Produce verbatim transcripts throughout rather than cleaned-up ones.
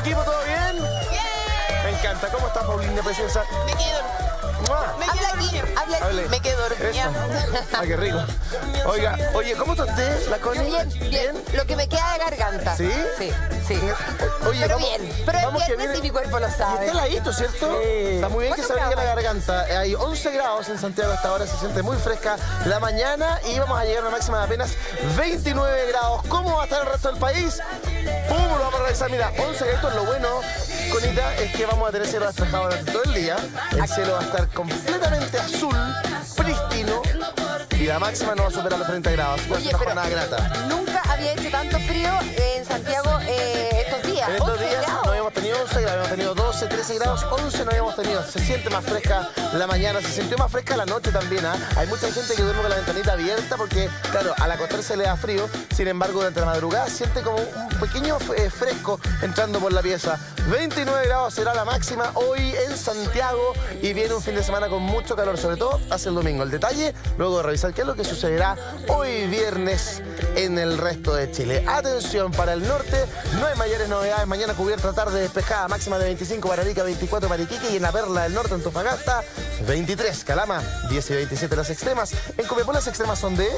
equipo? ¿Todo bien? Bien. Me encanta. ¿Cómo estás, Paulina Preciosa? Me quedo. ¡Mua! Me quedo dormida. Habla aquí. Hable. Me quedo dormida. Eso. Ah, qué rico. Oiga, oye, ¿cómo está usted, la Connie? Bien, bien. Lo que me queda de garganta. ¿Sí? Sí, sí. Oye, Pero vamos, bien. Pero es vamos que viernes viene- y mi cuerpo lo Y sabe. está heladito, ¿cierto? Sí. Está muy bien que se ¿Cuántos abrigue la grados garganta. Hay once grados en Santiago hasta ahora, se siente muy fresca la mañana y vamos a llegar a una máxima de apenas veintinueve grados. ¿Cómo va a estar el resto del país? ¡Pum! Lo vamos a revisar. Mira, once grados. Lo bueno, Conita, es que vamos a tener cielo despejado durante todo el día. El cielo va a estar completamente azul, prístino, y la máxima no va a superar los treinta grados. Va a ser Oye, una pero jornada grata. nunca había hecho tanto frío en Santiago eh, estos días. En estos once días grados. no habíamos tenido once grados, habíamos tenido doce, trece grados, once no habíamos tenido. Se siente más fresca la mañana, se sintió más fresca la noche también. ¿ah? Hay mucha gente que duerme con la ventanita abierta porque, claro, al acostarse le da frío. Sin embargo, durante la madrugada siente como un pequeño eh, fresco entrando por la pieza. veintinueve grados será la máxima hoy en Santiago y viene un fin de semana con mucho calor, sobre todo hacia el domingo. El detalle, luego de revisar qué es lo que sucederá hoy viernes en el resto de Chile. Atención para el norte, no hay mayores novedades. Mañana cubierta, tarde despejada, máxima de veinticinco para Arica, veinticuatro para Iquique y en la Perla del Norte, Antofagasta, veintitrés. Calama, diez y veintisiete las extremas. En Copiapó las extremas son de...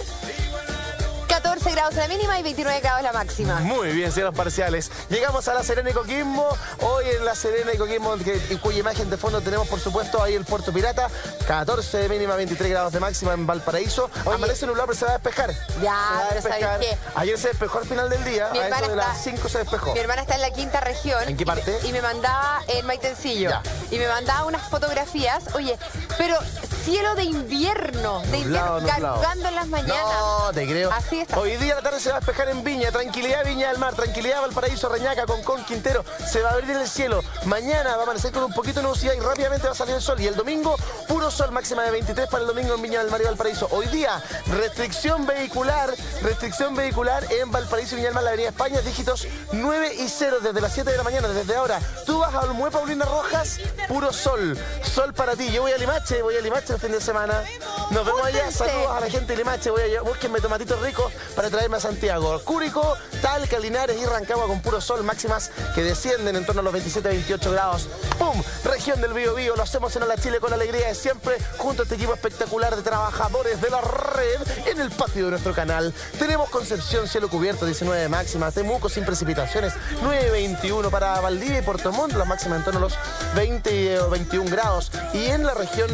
catorce grados la mínima y veintinueve grados la máxima. Muy bien, cielos parciales. Llegamos a La Serena y Coquimbo. Hoy en La Serena y Coquimbo, que, y cuya imagen de fondo tenemos, por supuesto, ahí el Puerto Pirata. catorce de mínima, veintitrés grados de máxima en Valparaíso. Oye. Amanece nublado, pero se va a despejar. Ya, Se va a pero ¿sabes despejar. qué? Ayer se despejó al final del día. Mi A eso hermana de las está- cinco se despejó. Mi hermana está en la quinta región. ¿En qué parte? Y me, y me mandaba en Maitencillo. Ya. Y me mandaba unas fotografías. Oye, pero cielo de invierno. De Nublado, invierno, nublado. cargando en las mañanas. No, te creo. Así está. Hoy día a la tarde se va a despejar en Viña. Tranquilidad, Viña del Mar. Tranquilidad, Valparaíso, Reñaca, Concón, Quintero. Se va a abrir el cielo. Mañana va a amanecer con un poquito de nubosidad y rápidamente va a salir el sol. Y el domingo, puro sol, máxima de veintitrés para el domingo en Viña del Mar y Valparaíso. Hoy día, restricción vehicular. Restricción vehicular en Valparaíso y Viña del Mar, la Avenida España. Dígitos nueve y cero desde las siete de la mañana. Desde ahora, tú vas a Olmué, Paulina Rojas. Puro sol. Sol para ti. Yo voy a Limache. Voy a Limache el fin de semana. Nos vemos allá. Júntense. Saludos a la gente de Limache. Voy a, búsquenme tomatitos ricos para traerme a Santiago. Cúrico, Talca, Linares y Rancagua con puro sol, máximas que descienden en torno a los veintisiete a veintiocho grados. ¡Pum! Región del Bío Bío, lo hacemos en Hola Chile con la alegría de siempre, junto a este equipo espectacular de trabajadores de la red en el patio de nuestro canal. Tenemos Concepción, cielo cubierto, diecinueve de máxima, Temuco sin precipitaciones, nueve veintiuno para Valdivia y Puerto Montt, las máximas en torno a los veinte o veintiún grados. Y en la región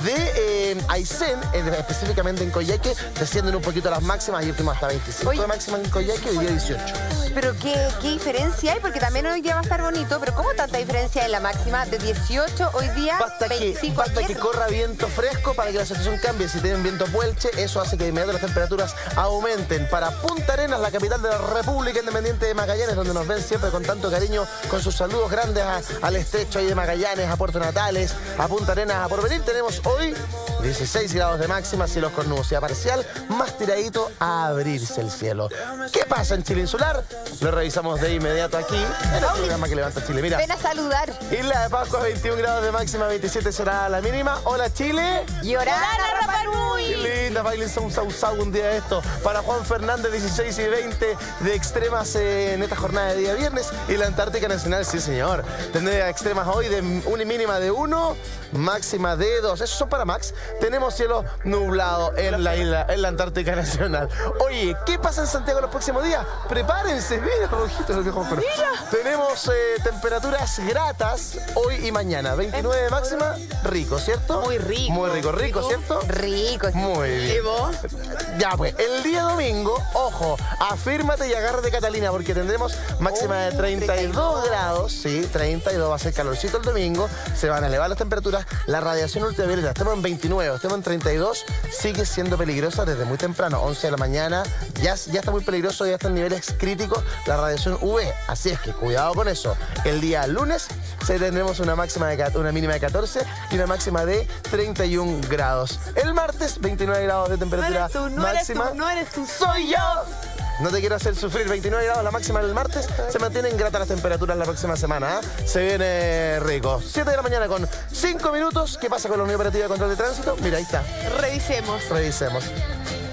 de eh, Aysén, en- específicamente en Coyhaique, descienden un poquito las máximas, ayer tuvimos hasta veinticinco Oye. de máxima en Coyhaique, hoy día dieciocho. Pero qué, qué diferencia hay, porque también hoy día va a estar bonito, pero ¿cómo tanta diferencia en la máxima de dieciocho hoy día, Basta que, veinticinco basta que ayer? corra viento fresco para que la situación cambie. Si tienen viento puelche, eso hace que de inmediato las temperaturas aumenten. Para Punta Arenas, la capital de la República Independiente de Magallanes, donde nos ven siempre con tanto cariño, con sus saludos grandes a- al estrecho ahí de Magallanes, a Puerto Natales, a Punta Arenas, a Porvenir, tenemos hoy dieciséis grados de máxima, cielos con nubosidad parcial, más tiradito a abrirse el cielo. ¿Qué pasa en Chile Insular? Lo revisamos de inmediato aquí, en el programa que levanta Chile. Mira. Ven a saludar. Isla de Pascua, veintiún grados de máxima, veintisiete será la mínima. Hola, Chile. Llorar a Rapanui. Qué linda, bailen un sau sau un día de esto. Para Juan Fernández, dieciséis y veinte de extremas eh, en esta jornada de día viernes. Y la Antártica Nacional, sí señor. Tendré extremas hoy de una mínima de uno, máxima de dos. Esos son para Max. Tenemos cielo nublado en la isla, en la Antártica Nacional. Oye, ¿qué pasa en Santiago los próximos días? Prepárense, mira, rojito lo que Juan Fernández. Tenemos eh, temperaturas gratas hoy y mañana. veintinueve de máxima, rico, ¿cierto? Muy rico. Muy rico, rico, ¿cierto? Rico. Muy bien. ¿Y vos? Ya pues, el día domingo, ojo, afírmate y agárrate, Catalina, porque tendremos máxima de treinta y dos grados, sí, treinta y dos, va a ser calorcito el domingo, se van a elevar las temperaturas, la radiación ultravioleta, estamos en veintinueve, estamos en treinta y dos, sigue siendo peligrosa desde muy temprano, once de la mañana, ya, ya está muy peligroso, ya está en niveles críticos la radiación U V, así es que cuidado con eso. El día lunes se tendremos una máxima de, una mínima de catorce y una máxima de treinta y un grados. El martes, veintinueve grados de temperatura máxima. no eres tú. ¡Soy yo! No te quiero hacer sufrir. veintinueve grados la máxima el martes. Se mantienen gratas las temperaturas la próxima semana. ¿eh? Se viene rico. siete de la mañana con cinco minutos. ¿Qué pasa con la Unidad Operativa de Control de Tránsito? Mira, ahí está. Revisemos. Revisemos.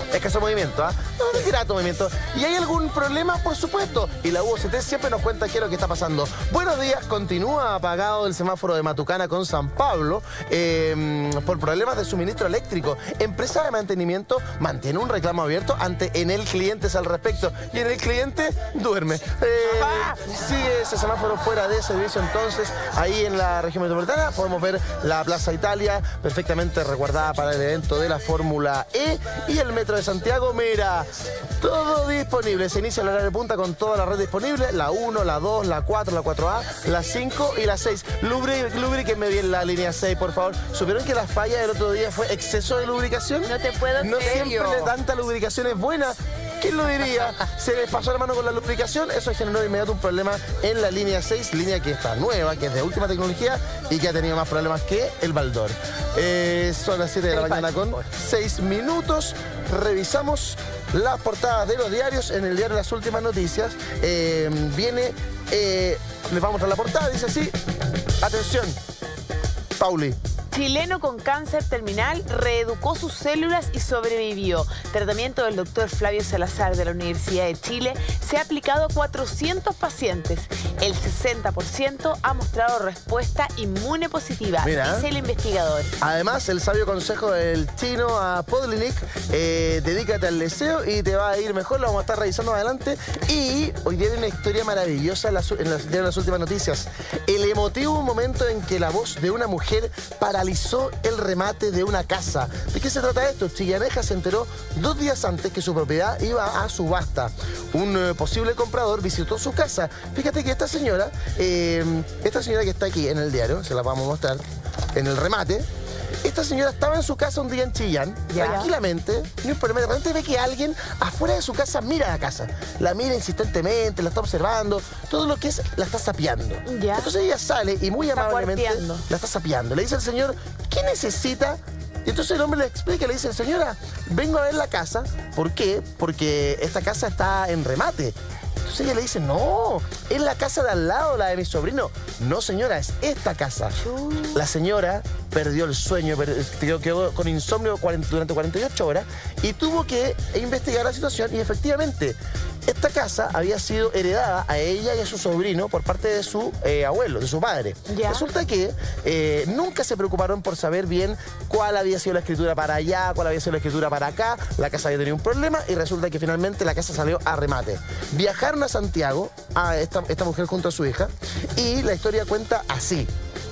escaso movimiento, ¿ah? ¿eh? No, no es grato movimiento. ¿Y hay algún problema? Por supuesto. Y la U O C T siempre nos cuenta qué es lo que está pasando. Buenos días, continúa apagado el semáforo de Matucana con San Pablo eh, por problemas de suministro eléctrico. Empresa de mantenimiento mantiene un reclamo abierto ante Enel Clientes al respecto. Y Enel Cliente duerme. Eh, sigue ese semáforo fuera de servicio entonces. Ahí en la región metropolitana podemos ver la Plaza Italia, perfectamente resguardada para el evento de la Fórmula E. Y el Metro de Santiago, mira, todo disponible. Se inicia el horario de punta con toda la red disponible. La uno, la dos, la cuatro, la cuatro A, la cinco y la seis. Lubriquenme bien la línea seis, por favor. ¿Supieron que la falla del otro día fue exceso de lubricación? No te puedo No creer. siempre tanta lubricación es buena. ¿Quién lo diría? Se les pasó la mano con la lubricación, eso generó de inmediato un problema en la línea seis, línea que está nueva, que es de última tecnología y que ha tenido más problemas que el Baldor. Eh, son las siete de la mañana con seis minutos. Revisamos las portadas de los diarios. En el diario Las Últimas Noticias eh, viene, eh, les vamos a mostrar la portada, dice así, atención, Pauli. Chileno con cáncer terminal reeducó sus células y sobrevivió. Tratamiento del doctor Flavio Salazar de la Universidad de Chile se ha aplicado a cuatrocientos pacientes. El sesenta por ciento ha mostrado respuesta inmune positiva, Mira. dice el investigador. Además, el sabio consejo del chino a Podlinik, eh, dedícate al deseo y te va a ir mejor, lo vamos a estar revisando más adelante. Y hoy día hay una historia maravillosa en las, en las, en las últimas noticias. El emotivo momento en que la voz de una mujer paralizó el remate de una casa. ¿De qué se trata esto? Chillaneja se enteró dos días antes que su propiedad iba a subasta. Un eh, posible comprador visitó su casa. Fíjate que esta señora, eh, esta señora que está aquí en el diario, se la vamos a mostrar, en el remate. Esta señora estaba en su casa un día en Chillán, Ya. tranquilamente, no hay problema, de repente ve que alguien afuera de su casa mira la casa, la mira insistentemente, la está observando, todo lo que es, la está sapeando. Ya. Entonces ella sale y muy Está amablemente cuarteando. la está sapeando. Le dice al señor, ¿qué necesita? Y entonces el hombre le explica, le dice, señora, vengo a ver la casa. ¿Por qué? Porque esta casa está en remate. Entonces ella le dice, no, es la casa de al lado, la de mi sobrino. No, señora, es esta casa. La señora perdió el sueño, per- quedó, quedó con insomnio cuarenta durante cuarenta y ocho horas y tuvo que investigar la situación y efectivamente esta casa había sido heredada a ella y a su sobrino por parte de su eh, abuelo, de su padre. Ya. Resulta que eh, nunca se preocuparon por saber bien cuál había sido la escritura para allá, cuál había sido la escritura para acá. La casa había tenido un problema y resulta que finalmente la casa salió a remate. Viajaron a Santiago, a esta, esta mujer junto a su hija, y la historia cuenta así.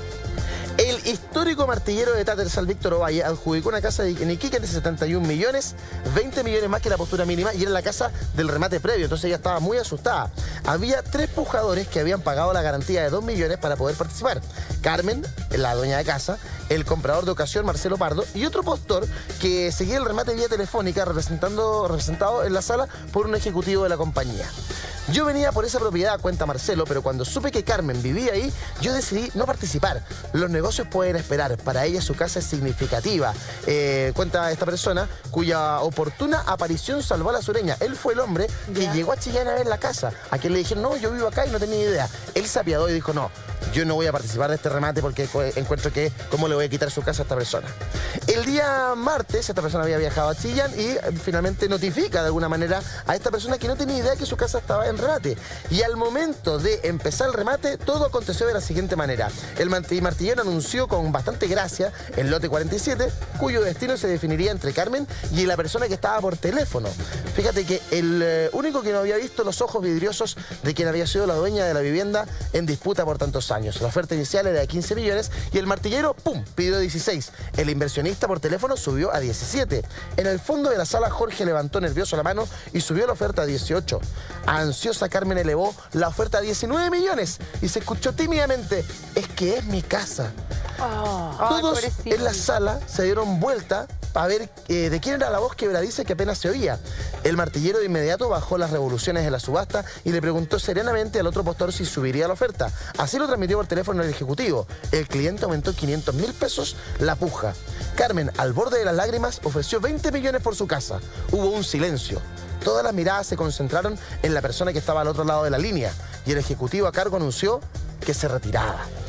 El histórico martillero de Tattersall, Víctor Ovalle, adjudicó una casa en Iquique de setenta y un millones, veinte millones más que la postura mínima, y era la casa del remate previo, entonces ella estaba muy asustada. Había tres pujadores que habían pagado la garantía de dos millones para poder participar. Carmen, la dueña de casa, el comprador de ocasión, Marcelo Pardo, y otro postor que seguía el remate vía telefónica representando, representado en la sala por un ejecutivo de la compañía. Yo venía por esa propiedad, cuenta Marcelo, pero cuando supe que Carmen vivía ahí, yo decidí no participar. Los negocios pueden esperar, para ella su casa es significativa. Eh, cuenta esta persona, cuya oportuna aparición salvó a la sureña. Él fue el hombre que Ya. llegó a Chillán a ver la casa. A quien le dijeron, no, yo vivo acá y no tenía idea. Él se apiadó y dijo, no, yo no voy a participar de este remate porque encuentro que cómo le voy a quitar su casa a esta persona. El día martes, esta persona había viajado a Chillán y eh, finalmente notifica de alguna manera a esta persona que no tenía idea que su casa estaba en remate. Y al momento de empezar el remate, todo aconteció de la siguiente manera. El martillero anunció con bastante gracia el lote cuarenta y siete, cuyo destino se definiría entre Carmen y la persona que estaba por teléfono. Fíjate que el eh, único que no había visto los ojos vidriosos de quien había sido la dueña de la vivienda en disputa por tantos años. La oferta inicial era de quince millones y el martillero, ¡pum!, pidió dieciséis. El inversionista por teléfono subió a diecisiete. En el fondo de la sala, Jorge levantó nervioso la mano y subió la oferta a dieciocho. Ansiosa, Carmen elevó la oferta a diecinueve millones y se escuchó tímidamente, es que es mi casa. Oh. Todos Ay, pobrecito. en la sala se dieron vuelta para ver eh, de quién era la voz quebradiza que apenas se oía. El martillero de inmediato bajó las revoluciones de la subasta y le preguntó serenamente al otro postor si subiría la oferta. Así lo transmitió por teléfono el ejecutivo. El cliente aumentó quinientos mil pesos la puja. Carmen, al borde de las lágrimas, ofreció veinte millones por su casa. Hubo un silencio. Todas las miradas se concentraron en la persona que estaba al otro lado de la línea y el ejecutivo a cargo anunció que se retiraba.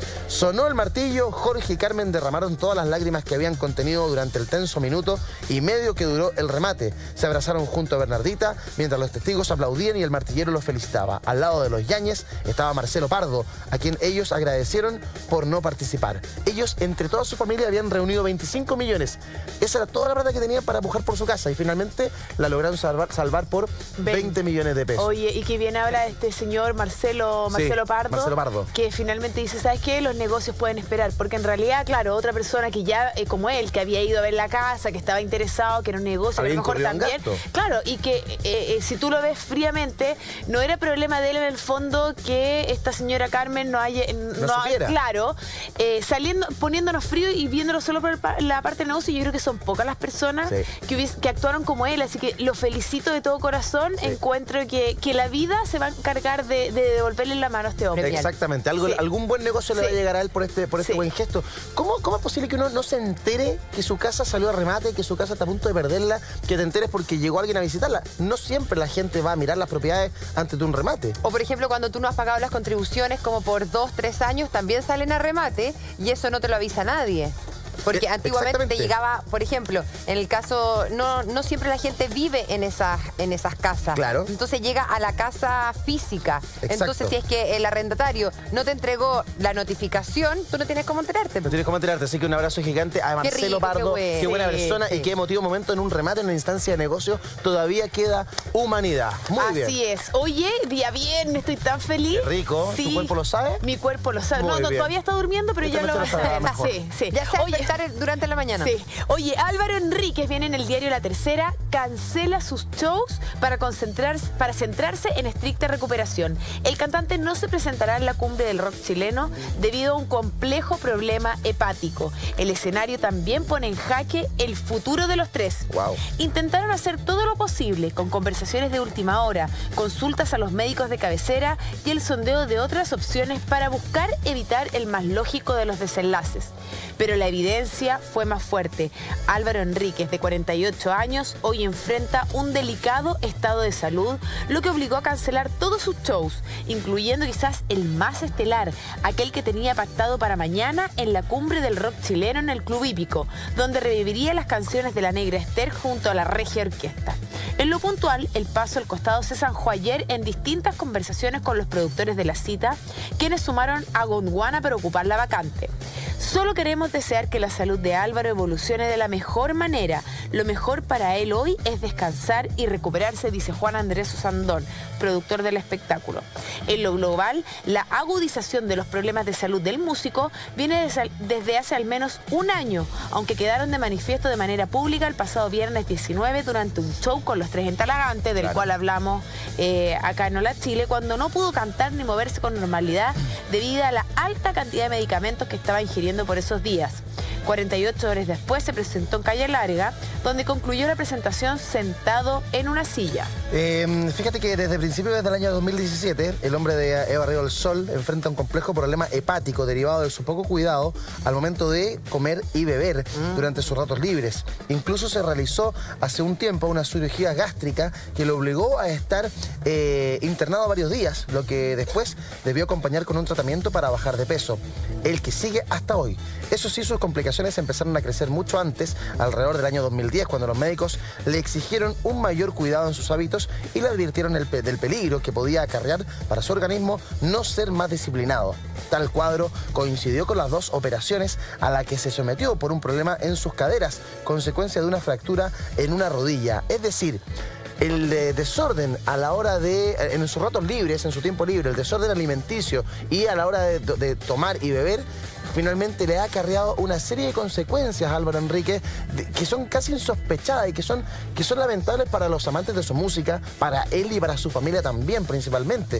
Sonó el martillo, Jorge y Carmen derramaron todas las lágrimas que habían contenido durante el tenso minuto y medio que duró el remate. Se abrazaron junto a Bernardita mientras los testigos aplaudían y el martillero los felicitaba. Al lado de los Yáñez estaba Marcelo Pardo, a quien ellos agradecieron por no participar. Ellos, entre toda su familia, habían reunido veinticinco millones. Esa era toda la plata que tenían para pujar por su casa y finalmente la lograron salvar, salvar por veinte millones de pesos. Oye, y que bien habla este señor Marcelo, Marcelo, sí, Pardo, Marcelo Pardo, que finalmente dice, ¿sabes qué? Los negocios pueden esperar, porque en realidad, claro, otra persona que ya, eh, como él, que había ido a ver la casa, que estaba interesado, que era un negocio, que a lo mejor también, claro, y que eh, eh, si tú lo ves fríamente, no era problema de él en el fondo que esta señora Carmen no haya, no, no haya, claro, eh, saliendo, poniéndonos frío y viéndolo solo por el, la parte de negocio. Yo creo que son pocas las personas sí. que, hubies, que actuaron como él, así que lo felicito de todo corazón. Sí. Encuentro que, que la vida se va a encargar de, de devolverle la mano a este hombre. Exactamente, algo, sí. algún buen negocio sí. le va a llegar a él por este, por este sí. buen gesto. ¿Cómo, ¿Cómo es posible que uno no se entere que su casa salió a remate, que su casa está a punto de perderla, que te enteres porque llegó alguien a visitarla? No siempre la gente va a mirar las propiedades antes de un remate. O por ejemplo, cuando tú no has pagado las contribuciones como por dos, tres años, también salen a remate y eso no te lo avisa nadie. Porque antiguamente te llegaba, por ejemplo, en el caso, no, no siempre la gente vive en esas, en esas casas. Claro. Entonces llega a la casa física. Exacto. Entonces si es que el arrendatario no te entregó la notificación, tú no tienes cómo enterarte. No tienes cómo enterarte, así que un abrazo gigante a Marcelo qué rico, Pardo. Qué, bueno. Qué buena sí, persona sí. y qué emotivo momento en un remate, en una instancia de negocio. Todavía queda humanidad. Muy así bien. Así es. Oye, día viernes, estoy tan feliz. Qué rico. Sí. ¿Tu cuerpo lo sabe? Mi cuerpo lo sabe. Muy no, no, bien. Todavía está durmiendo, pero este ya lo va a saber. Sí, sí. Ya se va a despertar durante la mañana. Sí. Oye, Álvaro Enríquez viene en el diario La Tercera, cancela sus shows para concentrarse, para centrarse en estricta recuperación. El cantante no se presentará en la cumbre del rock chileno debido a un complejo problema hepático. El escenario también pone en jaque el futuro de los tres. Wow. Intentaron hacer todo lo posible con conversaciones de última hora, consultas a los médicos de cabecera y el sondeo de otras opciones para buscar evitar el más lógico de los desenlaces. Pero la evidencia fue más fuerte. Álvaro Enríquez, de cuarenta y ocho años, hoy enfrenta un delicado estado de salud, lo que obligó a cancelar todos sus shows, incluyendo quizás el más estelar, aquel que tenía pactado para mañana en la cumbre del rock chileno en el Club Hípico, donde reviviría las canciones de La Negra Esther junto a la Regia Orquesta. En lo puntual, el paso al costado se zanjó ayer en distintas conversaciones con los productores de la cita, quienes sumaron a Gondwana para ocupar la vacante. Solo queremos desear que la salud de Álvaro evolucione de la mejor manera. Lo mejor para él hoy es descansar y recuperarse, dice Juan Andrés Osandón, productor del espectáculo. En lo global, la agudización de los problemas de salud del músico viene desde hace al menos un año, aunque quedaron de manifiesto de manera pública el pasado viernes diecinueve durante un show con los Tres en Talagante, del claro. cual hablamos eh, acá en Hola Chile, cuando no pudo cantar ni moverse con normalidad debido a la alta cantidad de medicamentos que estaba ingiriendo por esos días. cuarenta y ocho horas después se presentó en Calle Larga, donde concluyó la presentación sentado en una silla. Eh, fíjate que desde principios del año dos mil diecisiete, el hombre de Eva Río del Sol enfrenta un complejo problema hepático derivado de su poco cuidado al momento de comer y beber mm. durante sus ratos libres. Incluso se realizó hace un tiempo una cirugía gástrica que lo obligó a estar eh, internado varios días, lo que después debió acompañar con un tratamiento para bajar de peso, el que sigue hasta hoy. Eso sí, sus complicaciones empezaron a crecer mucho antes, alrededor del año dos mil diez, cuando los médicos le exigieron un mayor cuidado en sus hábitos y le advirtieron el pe del peligro que podía acarrear para su organismo no ser más disciplinado. Tal cuadro coincidió con las dos operaciones a las que se sometió por un problema en sus caderas, consecuencia de una fractura en una rodilla. Es decir, el eh, desorden a la hora de, eh, en sus ratos libres, en su tiempo libre, el desorden alimenticio y a la hora de, de tomar y beber, finalmente le ha acarreado una serie de consecuencias a Álvaro Enríquez de, que son casi insospechadas y que son, que son lamentables para los amantes de su música, para él y para su familia también, principalmente.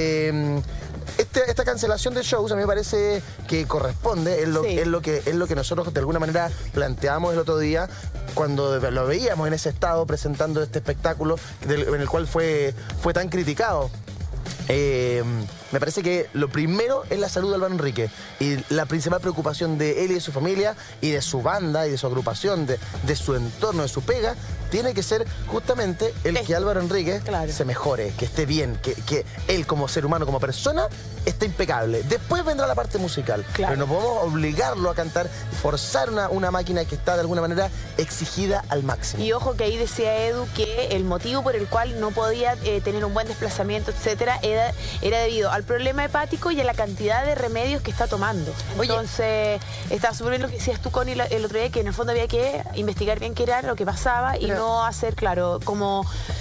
Eh, este, esta cancelación de shows a mí me parece que corresponde, es lo, sí. es lo que, es lo que nosotros de alguna manera planteamos el otro día, cuando lo veíamos en ese estado presentando este espectáculo del, en el cual fue, fue tan criticado. Eh, me parece que lo primero es la salud de Álvaro Enrique. Y la principal preocupación de él y de su familia, y de su banda, y de su agrupación, de, de su entorno, de su pega, tiene que ser justamente el que Álvaro Enrique claro. se mejore, que esté bien, que, que él como ser humano, como persona, esté impecable. Después vendrá la parte musical. Claro. Pero no podemos obligarlo a cantar, forzar una, una máquina que está de alguna manera exigida al máximo. Y ojo que ahí decía Edu que el motivo por el cual no podía eh, tener un buen desplazamiento, etcétera, era, era debido al problema hepático y a la cantidad de remedios que está tomando. Oye. Entonces, estaba súper bien lo que decías tú, Connie, el otro día, que en el fondo había que investigar bien qué era lo que pasaba y Pero... no hacer, claro, como...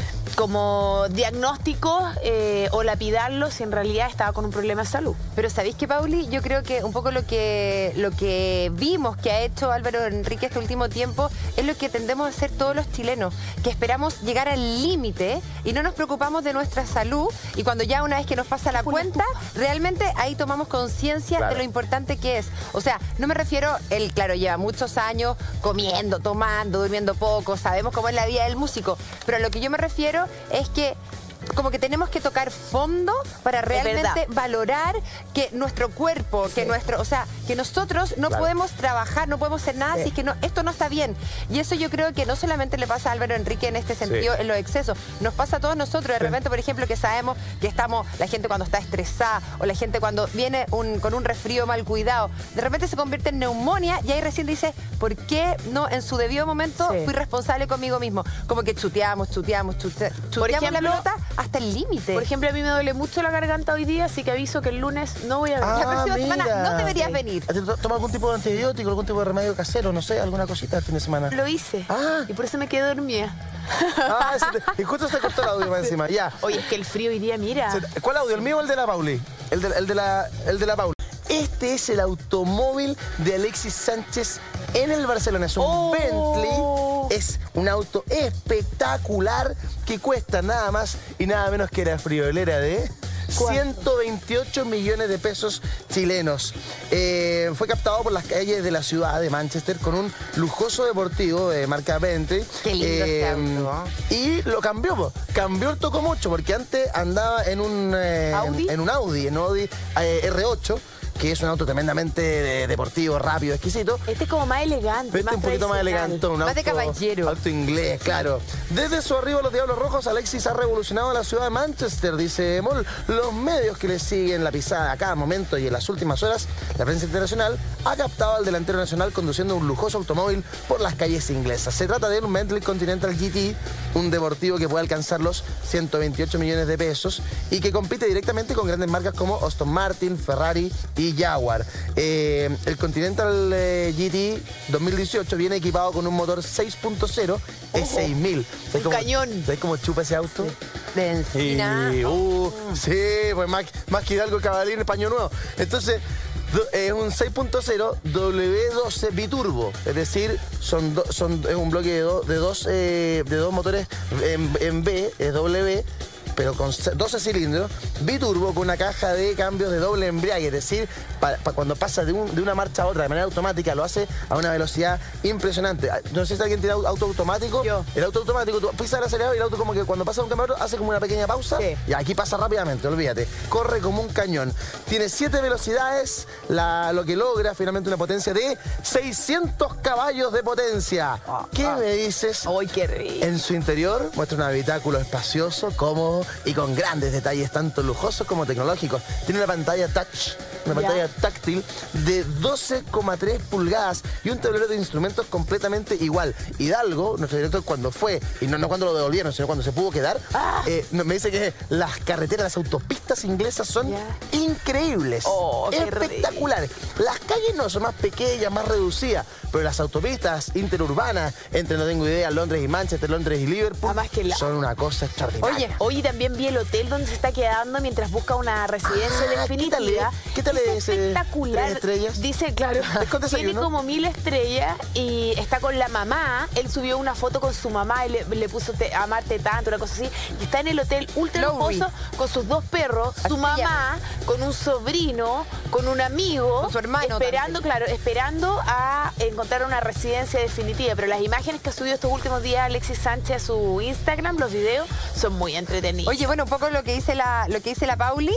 como diagnóstico eh, o lapidarlo si en realidad estaba con un problema de salud. Pero ¿sabéis qué, Pauli? Yo creo que un poco lo que, lo que vimos que ha hecho Álvaro Enrique este último tiempo es lo que tendemos a hacer todos los chilenos, que esperamos llegar al límite y no nos preocupamos de nuestra salud, y cuando ya una vez que nos pasa la cuenta, realmente ahí tomamos conciencia claro. de lo importante que es. O sea, no me refiero, él, claro, lleva muchos años comiendo, tomando, durmiendo poco, sabemos cómo es la vida del músico, pero a lo que yo me refiero es que como que tenemos que tocar fondo para realmente valorar que nuestro cuerpo, sí. que nuestro, o sea, que nosotros no claro. podemos trabajar, no podemos hacer nada sí. si es que no, esto no está bien. Y eso yo creo que no solamente le pasa a Álvaro Enrique en este sentido, sí. en los excesos, nos pasa a todos nosotros. De repente, por ejemplo, que sabemos que estamos, la gente cuando está estresada o la gente cuando viene un, con un resfrío mal cuidado, de repente se convierte en neumonía y ahí recién dice, ¿por qué no en su debido momento sí. fui responsable conmigo mismo? Como que chuteamos, chuteamos, chute, chuteamos la pelota hasta el límite. Por ejemplo, a mí me duele mucho la garganta hoy día, así que aviso que el lunes no voy a venir. Ah, la próxima mira. semana no deberías sí. venir. ¿Toma algún tipo de antibiótico, algún tipo de remedio casero, no sé, alguna cosita el fin de semana? Lo hice. Ah. Y por eso me quedé dormida. Ah, te, y justo se cortó el audio más encima, ya. Oye, es que el frío hoy día, mira. ¿Cuál audio? ¿El mío o el de la Pauli? El de, el de la, el de la Pauli. Este es el automóvil de Alexis Sánchez en el Barcelona. Es un oh. Bentley. Es un auto espectacular que cuesta nada más y nada menos que la friolera de ciento veintiocho millones de pesos chilenos. Eh, fue captado por las calles de la ciudad de Manchester con un lujoso deportivo de marca Bentley. Qué lindo eh, este auto. Y lo cambió, cambió el toco mucho, porque antes andaba en un, eh, ¿Audi? En un Audi, en un Audi eh, R ocho. Que es un auto tremendamente de, deportivo, rápido, exquisito. Este es como más elegante, Este más un poquito más elegante, un más auto, de caballero. Auto inglés, claro. Desde su arribo a los Diablos Rojos, Alexis ha revolucionado la ciudad de Manchester, dice Moll. Los medios que le siguen la pisada a cada momento y en las últimas horas, la prensa internacional ha captado al delantero nacional conduciendo un lujoso automóvil por las calles inglesas. Se trata de un Bentley Continental G T, un deportivo que puede alcanzar los ciento veintiocho millones de pesos y que compite directamente con grandes marcas como Aston Martin, Ferrari y Jaguar. Eh, el Continental eh, G T dos mil dieciocho viene equipado con un motor seis punto cero E seis mil. Un cómo, cañón. ¿Sabes cómo chupa ese auto? De encina. Y, uh, sí, pues más, más que Hidalgo Cavalier en Paño Nuevo. Entonces, es un seis punto cero W doce biturbo, es decir, son, do, son es un bloque de, do, de, dos, eh, de dos motores en, en B, es W, pero con doce cilindros, biturbo, con una caja de cambios de doble embrague, es decir, pa, pa cuando pasa de, un, de una marcha a otra de manera automática, lo hace a una velocidad impresionante. No sé si alguien tiene auto automático. Yo. El auto automático, tú pisas el acelerador y el auto como que cuando pasa de un cambio a otro hace como una pequeña pausa. Sí. Y aquí pasa rápidamente, olvídate. Corre como un cañón. Tiene siete velocidades, la, lo que logra finalmente una potencia de seiscientos caballos de potencia. Ah, ¿Qué ah. me dices? ¡Ay, qué rico! En su interior muestra un habitáculo espacioso, cómodo y con grandes detalles tanto lujosos como tecnológicos. Tiene una pantalla touch, una yeah. pantalla táctil de doce coma tres pulgadas y un tablero de instrumentos completamente igual. Hidalgo, nuestro director, cuando fue, y no, no cuando lo devolvieron, sino cuando se pudo quedar, ah. eh, me dice que las carreteras, las autopistas inglesas son yeah. increíbles, oh, espectaculares. Las calles no son más pequeñas, más reducidas, pero las autopistas interurbanas, entre, no tengo idea, Londres y Manchester, Londres y Liverpool, que la... son una cosa extraordinaria. Oye, hoy también vi el hotel donde se está quedando mientras busca una residencia ah, definitiva. ¿Qué tal, ¿qué tal vale es ese espectacular. tres estrellas? Dice, claro, tiene como mil estrellas y está con la mamá. Él subió una foto con su mamá y le, le puso te, amarte tanto, una cosa así. Y está en el hotel ultra lujoso con sus dos perros, su Así mamá, llama. con un sobrino, con un amigo. Con su hermano Esperando, también. claro, esperando a encontrar una residencia definitiva. Pero las imágenes que ha subido estos últimos días Alexis Sánchez a su Instagram, los videos, son muy entretenidos. Oye, bueno, un poco lo que dice la, lo que dice la Pauli,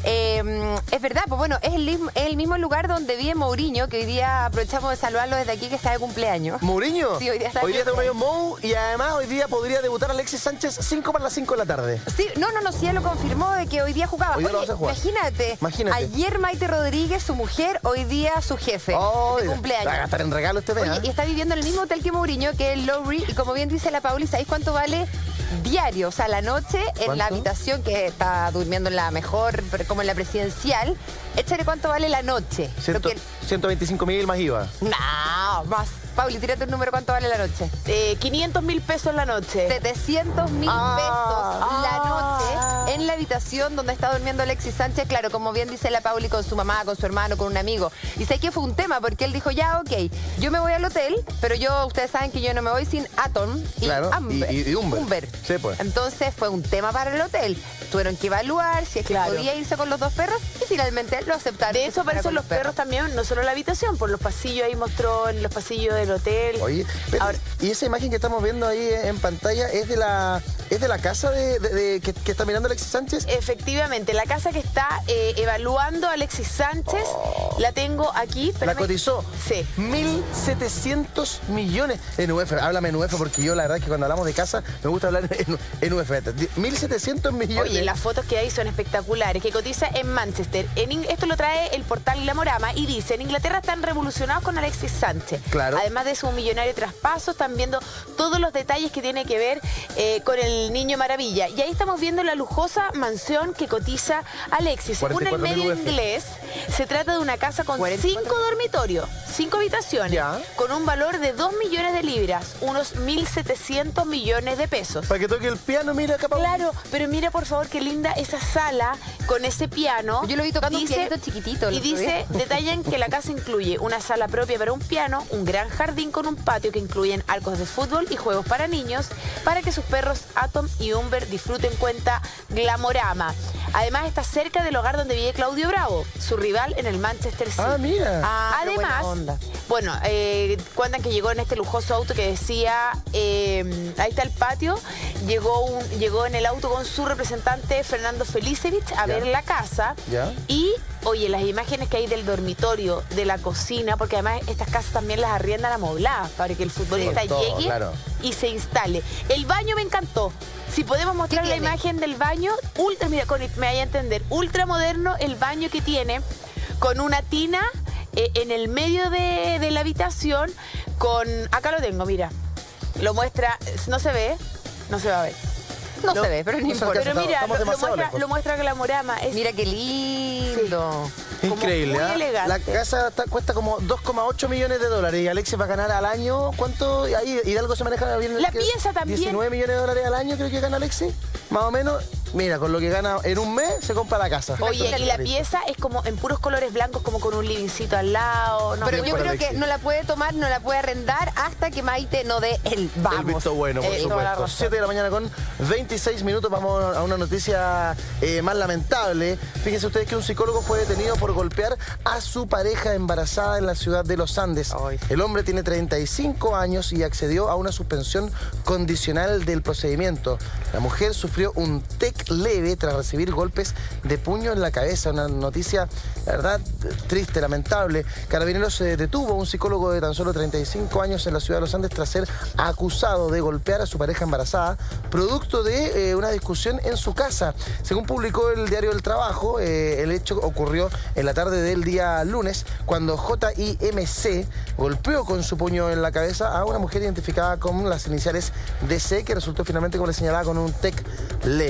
eh, es verdad, pues bueno, es el, es el mismo lugar donde vive Mourinho, que hoy día aprovechamos de saludarlo desde aquí, que está de cumpleaños. ¿Mourinho? Sí, hoy día está de Hoy día tengo medio cumpleaños. Mou y además hoy día podría debutar Alexis Sánchez cinco para las cinco de la tarde. Sí, no, no, no, sí, ya lo confirmó de que hoy día jugaba. Hoy día lo Oye, vas a jugar. Imagínate, Imagínate. ayer Maite Rodríguez, su mujer, hoy día su jefe Oh, de cumpleaños. Va a gastar en regalo este mes. Oye, y está viviendo en el mismo hotel que Mourinho, que es el Lowry, y como bien dice la Pauli, ¿sabéis cuánto vale diario? O sea, la noche en ¿Cuánto? la habitación, que está durmiendo en la mejor, pero como en la presidencial, échale cuánto vale la noche. Lo que- ciento veinticinco mil más I V A. No, más. Pauli, tírate un número, ¿cuánto vale la noche? Eh, quinientos mil pesos la noche. setecientos mil Ah. pesos la Ah. noche en la habitación donde está durmiendo Alexis Sánchez, claro, como bien dice la Pauli, con su mamá, con su hermano, con un amigo. Y sé que fue un tema, porque él dijo, ya, ok, yo me voy al hotel, pero yo, ustedes saben que yo no me voy sin Atom y, Claro, Amber, y- y- y Umber. Sí, pues. Entonces fue un tema para el hotel. Tuvieron que evaluar si es que Claro. podía irse con los dos perros y finalmente lo aceptaron. De que eso se fuera aparecen con los perros también, no solo en la habitación, por los pasillos, ahí mostró en los pasillos del hotel. Oye, pero, Ahora- y esa imagen que estamos viendo ahí en pantalla es de la es de la casa de, de- de- que, que está mirando Alexis Sánchez. Efectivamente, la casa que está eh, evaluando Alexis Sánchez, la tengo aquí. La espérame. cotizó. Sí. mil setecientos millones en U F. Háblame en U F porque yo la verdad es que cuando hablamos de casa me gusta hablar en, en U F. mil setecientos millones. Oye, las fotos que hay son espectaculares, que cotiza en Manchester. En In- esto lo trae el portal Glamorama y dice, en Inglaterra están revolucionados con Alexis Sánchez. Claro. Además de su millonario traspaso, están viendo todos los detalles que tiene que ver eh, con el Niño Maravilla. Y ahí estamos viendo la lujosa mansión que cotiza Alexis. Según el cuarenta y cuatro mil medio U F. inglés, se trata de una casa con cuarenta y cuatro cinco dormitorios, cinco habitaciones, Ya. con un valor de dos millones de libras, unos mil setecientos millones de pesos. Para que toque el piano, mira capaz. Claro, pero mira por favor qué linda esa sala con ese piano. Yo lo vi tocando un pianito chiquitito el Y otro dice, día. detallan que la casa incluye una sala propia para un piano, un gran jardín con un patio que incluyen arcos de fútbol y juegos para niños, para que sus perros Atom y Umber disfruten, cuenta Glamorama. Además está cerca del hogar donde vive Claudio Bravo, su rival en el Manchester City. Ah, mira. Ah, qué buena Además, onda. bueno, eh, cuentan que llegó en este lujoso auto que decía, eh, ahí está el patio, llegó, un, llegó en el auto con su representante Fernando Felicevich a Ya. ver la casa. Ya. Y, oye, las imágenes que hay del dormitorio, de la cocina, porque además estas casas también las arriendan amobladas para que el futbolista Sí, todo, llegue claro. y se instale. El baño me encantó. Si podemos mostrar la tiene? imagen del baño, ultra, mira, con, me vaya a entender, ultra moderno el baño que tiene, con una tina eh, en el medio de, de la habitación, con, acá lo tengo, mira, lo muestra, no se ve, no se va a ver. No Lo- se ve, pero no no se importa. alcanza. Pero mira, estamos lo, lo demasiado muestra, lejos. lo muestra Glamorama. Es Mira qué lindo. como Increíble, muy ¿ah? elegante. La casa está- cuesta como dos coma ocho millones de dólares y Alexis va a ganar al año, ¿cuánto? Ahí Hidalgo se maneja bien. La que- pieza también. diecinueve millones de dólares al año creo que gana Alexis, más o menos. Mira, con lo que gana en un mes se compra la casa. Oye, y la pieza es como en puros colores blancos, como con un livingcito al lado. No, Pero Bien yo por creo Alexis. que no la puede tomar, no la puede arrendar hasta que Maite no dé el vamos. El visto bueno, por Eh, toda la supuesto. razón. siete de la mañana con veintiséis minutos. Vamos a una noticia eh, más lamentable. Fíjense ustedes que un psicólogo fue detenido por golpear a su pareja embarazada en la ciudad de Los Andes. Ay. El hombre tiene treinta y cinco años y accedió a una suspensión condicional del procedimiento. La mujer sufrió un T E C leve tras recibir golpes de puño en la cabeza. Una noticia, la verdad, triste, lamentable. Carabineros se detuvo a un psicólogo de tan solo treinta y cinco años en la ciudad de Los Andes tras ser acusado de golpear a su pareja embarazada, producto de eh, una discusión en su casa. Según publicó el diario El Trabajo, eh, el hecho ocurrió en la tarde del día lunes, cuando J I M C golpeó con su puño en la cabeza a una mujer identificada con las iniciales D C, que resultó finalmente, como le señalaba, con un T E C leve. Y La fue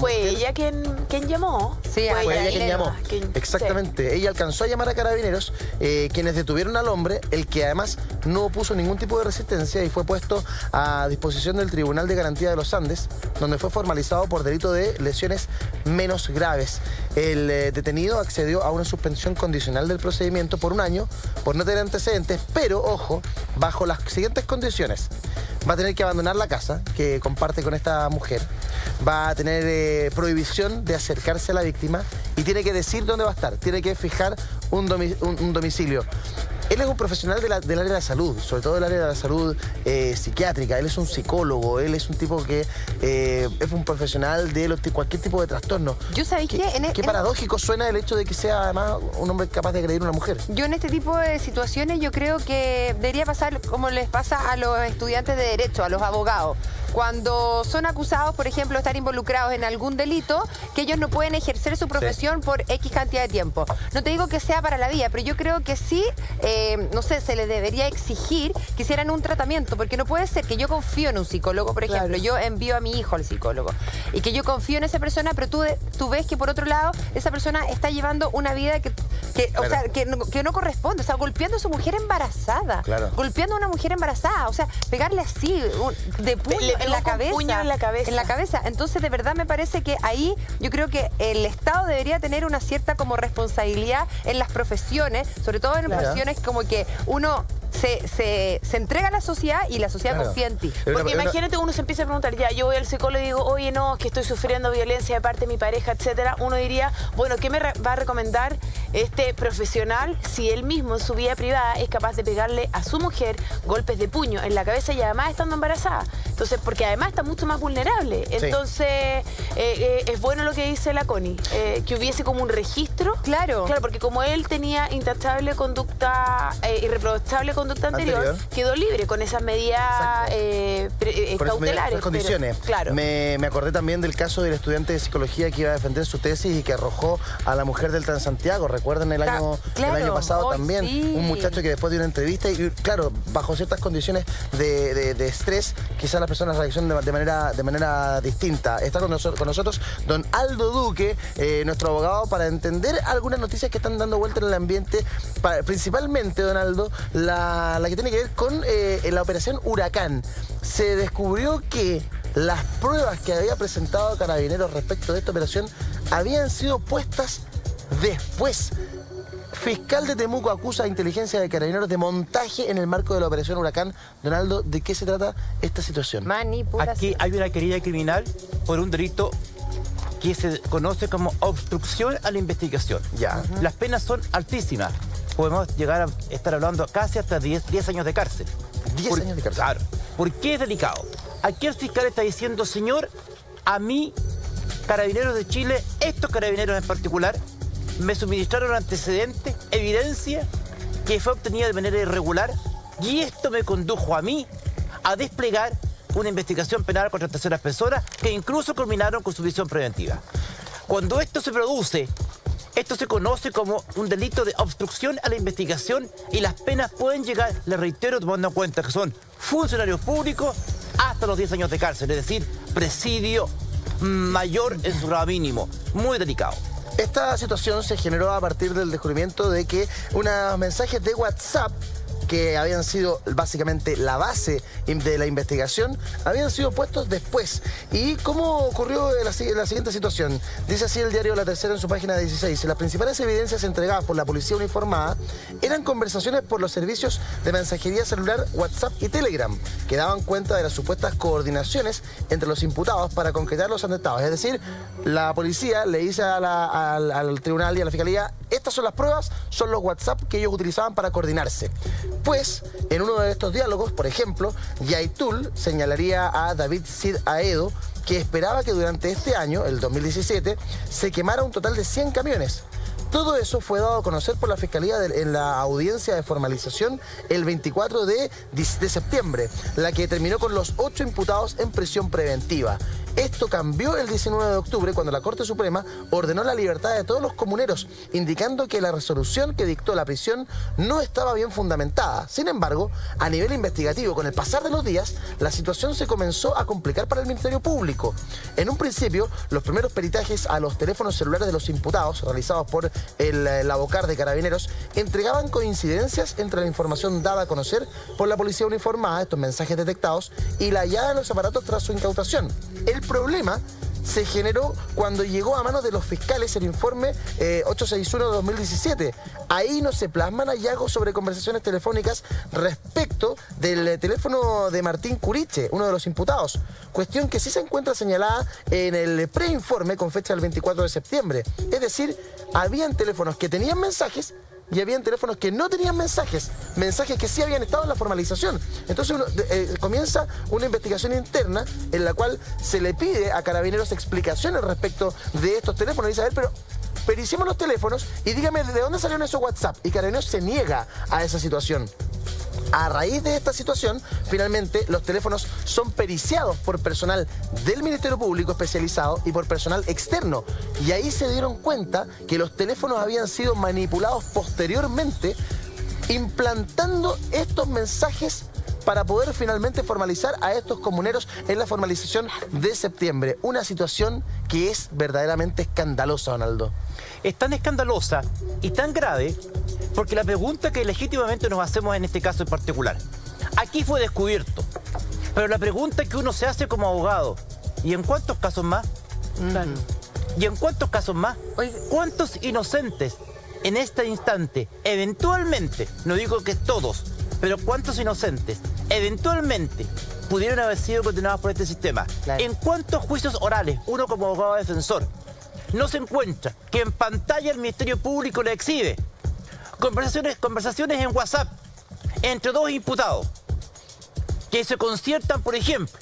Fue mujer, ella quien, quien llamó. Sí, fue ella, ella quien llamó. Quien, Exactamente. Sí. Ella alcanzó a llamar a Carabineros, eh, quienes detuvieron al hombre, el que además no puso ningún tipo de resistencia y fue puesto a disposición del Tribunal de Garantía de los Andes, donde fue formalizado por delito de lesiones menos graves. El eh, detenido accedió a una suspensión condicional del procedimiento por un año por no tener antecedentes, pero, ojo, bajo las siguientes condiciones. Va a tener que abandonar la casa que comparte con esta mujer, va a tener eh, prohibición de acercarse a la víctima y tiene que decir dónde va a estar, tiene que fijar un, domi un, un domicilio. Él es un profesional de la, del área de la salud, sobre todo del área de la salud eh, psiquiátrica. Él es un psicólogo, él es un tipo que eh, es un profesional de los, cualquier tipo de trastorno. Yo sabéis que... Qué, en, qué en, paradójico suena el hecho de que sea además un hombre capaz de agredir a una mujer. Yo en este tipo de situaciones yo creo que debería pasar como les pasa a los estudiantes de Derecho, a los abogados. Cuando son acusados, por ejemplo, de estar involucrados en algún delito, que ellos no pueden ejercer su profesión sí. por X cantidad de tiempo. No te digo que sea para la vida, pero yo creo que sí, eh, no sé, se les debería exigir que hicieran un tratamiento, porque no puede ser que yo confío en un psicólogo, por ejemplo, claro. yo envío a mi hijo al psicólogo, y que yo confío en esa persona, pero tú, tú ves que por otro lado, esa persona está llevando una vida que, que, claro. o sea, que, no, que no corresponde, o sea, golpeando a su mujer embarazada, claro. golpeando a una mujer embarazada, o sea, pegarle así, de puño. Le, En la, cabeza, puño en la cabeza. En la cabeza. Entonces, de verdad me parece que ahí yo creo que el Estado debería tener una cierta como responsabilidad en las profesiones, sobre todo en claro. profesiones como que uno se, se, se entrega a la sociedad y la sociedad claro. confía en ti. Porque una, imagínate, uno se empieza a preguntar, ya, yo voy al psicólogo y digo, oye, no, es que estoy sufriendo violencia de parte de mi pareja, etcétera. Uno diría, bueno, ¿qué me va a recomendar este profesional si él mismo en su vida privada es capaz de pegarle a su mujer golpes de puño en la cabeza y además estando embarazada? Entonces, porque además está mucho más vulnerable. Entonces, sí. eh, eh, es bueno lo que dice la Connie, eh, que hubiese como un registro. Claro. Claro, porque como él tenía intachable conducta, eh, irreprochable conducta anterior, anterior, quedó libre con esas medidas eh, eh, cautelares. Esas condiciones. Pero, claro. Me, me acordé también del caso del estudiante de psicología que iba a defender su tesis y que arrojó a la mujer del Transantiago. Recuerden el año, claro. el año pasado oh, también, sí. un muchacho que después de una entrevista, y claro, bajo ciertas condiciones de, de, de estrés, quizás las personas reaccionan de, de, manera, de manera distinta. Está con, nosotros, con nosotros don Aldo Duque, eh, nuestro abogado, para entender algunas noticias que están dando vuelta en el ambiente, para, principalmente, don Aldo, la, la que tiene que ver con eh, la operación Huracán. Se descubrió que las pruebas que había presentado Carabineros respecto de esta operación habían sido puestas después. Fiscal de Temuco acusa a inteligencia de Carabineros de montaje en el marco de la operación Huracán. Donaldo, ¿de qué se trata esta situación? Manipulación. Aquí hay una querella criminal por un delito que se conoce como obstrucción a la investigación. Ya. Uh-huh. Las penas son altísimas. Podemos llegar a estar hablando casi hasta diez años de cárcel. diez por, años de cárcel. Claro. ¿Por qué es delicado? Aquí el fiscal está diciendo, señor, a mí, Carabineros de Chile, estos carabineros en particular, me suministraron antecedentes, evidencia que fue obtenida de manera irregular, y esto me condujo a mí a desplegar una investigación penal contra terceras personas que incluso culminaron con su prisión preventiva. Cuando esto se produce, esto se conoce como un delito de obstrucción a la investigación y las penas pueden llegar, les reitero, tomando en cuenta que son funcionarios públicos, hasta los diez años de cárcel, es decir, presidio mayor en su grado mínimo. Muy delicado. Esta situación se generó a partir del descubrimiento de que unos mensajes de WhatsApp que habían sido básicamente la base de la investigación, habían sido puestos después. ¿Y cómo ocurrió la, la siguiente situación? Dice así el diario La Tercera en su página dieciséis. Las principales evidencias entregadas por la policía uniformada eran conversaciones por los servicios de mensajería celular WhatsApp y Telegram, que daban cuenta de las supuestas coordinaciones entre los imputados para concretar los atentados. Es decir, la policía le dice a la, al, al tribunal y a la fiscalía, estas son las pruebas, son los WhatsApp que ellos utilizaban para coordinarse. Pues, en uno de estos diálogos, por ejemplo, Yaitul señalaría a David Cid Aedo que esperaba que durante este año, el dos mil diecisiete, se quemara un total de cien camiones. Todo eso fue dado a conocer por la Fiscalía de, en la audiencia de formalización el veinticuatro de septiembre, la que terminó con los ocho imputados en prisión preventiva. Esto cambió el diecinueve de octubre cuando la Corte Suprema ordenó la libertad de todos los comuneros, indicando que la resolución que dictó la prisión no estaba bien fundamentada. Sin embargo, a nivel investigativo, con el pasar de los días, la situación se comenzó a complicar para el Ministerio Público. En un principio, los primeros peritajes a los teléfonos celulares de los imputados, realizados por el, el Abocar de Carabineros, entregaban coincidencias entre la información dada a conocer por la policía uniformada, estos mensajes detectados, y la hallada en los aparatos tras su incautación. El problema se generó cuando llegó a manos de los fiscales el informe eh, ochocientos sesenta y uno de dos mil diecisiete. Ahí no se plasman hallazgos sobre conversaciones telefónicas respecto del eh, teléfono de Martín Curiche, uno de los imputados, cuestión que sí se encuentra señalada en el preinforme con fecha del veinticuatro de septiembre. Es decir, habían teléfonos que tenían mensajes y habían teléfonos que no tenían mensajes, mensajes que sí habían estado en la formalización. Entonces uno, eh, comienza una investigación interna en la cual se le pide a Carabineros explicaciones respecto de estos teléfonos. Y dice, a ver, pero periciemos los teléfonos y dígame de dónde salieron esos WhatsApp. Y Carabineros se niega a esa situación. A raíz de esta situación, finalmente, los teléfonos son periciados por personal del Ministerio Público especializado y por personal externo. Y ahí se dieron cuenta que los teléfonos habían sido manipulados posteriormente, implantando estos mensajes para poder finalmente formalizar a estos comuneros en la formalización de septiembre. Una situación que es verdaderamente escandalosa, Donaldo. Es tan escandalosa y tan grave porque la pregunta que legítimamente nos hacemos en este caso en particular, aquí fue descubierto, pero la pregunta que uno se hace como abogado, ¿y en cuántos casos más? Mm. ¿Y en cuántos casos más? ¿Cuántos inocentes en este instante, eventualmente, no digo que todos, pero cuántos inocentes, eventualmente, pudieron haber sido condenados por este sistema? Claro. ¿En cuántos juicios orales uno como abogado defensor no se encuentra que en pantalla el Ministerio Público le exhibe conversaciones, conversaciones en WhatsApp entre dos imputados que se conciertan, por ejemplo,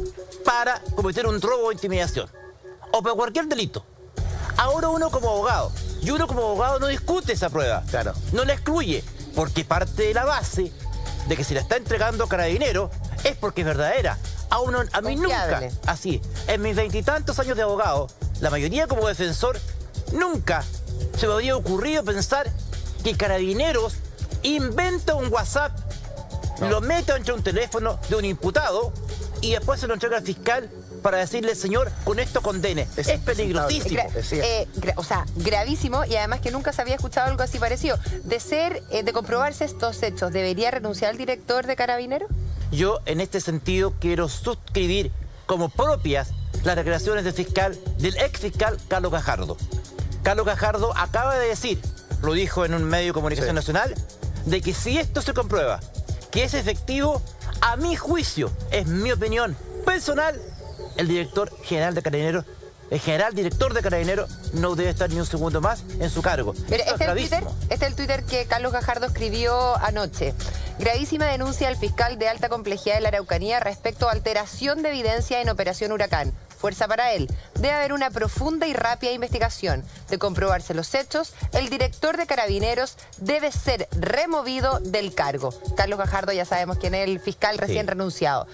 para cometer un robo o intimidación o para cualquier delito? Ahora uno como abogado, y uno como abogado no discute esa prueba, claro, no la excluye, porque parte de la base de que si la está entregando a Carabineros es porque es verdadera. A, uno, a mí nunca, así, en mis veintitantos años de abogado, la mayoría como defensor, nunca se me habría ocurrido pensar que Carabineros inventa un WhatsApp, no. lo mete entre un teléfono de un imputado y después se lo entrega al fiscal para decirle, señor, con esto condene. Es, es peligrosísimo. Es gra eh, gra o sea, gravísimo, y además que nunca se había escuchado algo así parecido. De ser, eh, de comprobarse estos hechos, ¿debería renunciar el director de Carabineros? Yo, en este sentido, quiero suscribir como propias las declaraciones del fiscal, del ex fiscal Carlos Gajardo. Carlos Gajardo acaba de decir, lo dijo en un medio de comunicación sí. nacional, de que si esto se comprueba, que es efectivo, a mi juicio, es mi opinión personal, el director general de Carabineros, el general director de Carabineros, no debe estar ni un segundo más en su cargo. Pero este, es el Twitter, este es el Twitter que Carlos Gajardo escribió anoche. Gravísima denuncia al fiscal de alta complejidad de la Araucanía respecto a alteración de evidencia en Operación Huracán. Fuerza para él. Debe haber una profunda y rápida investigación. De comprobarse los hechos, el director de Carabineros debe ser removido del cargo. Carlos Gajardo, ya sabemos quién es, el fiscal recién sí. renunciado.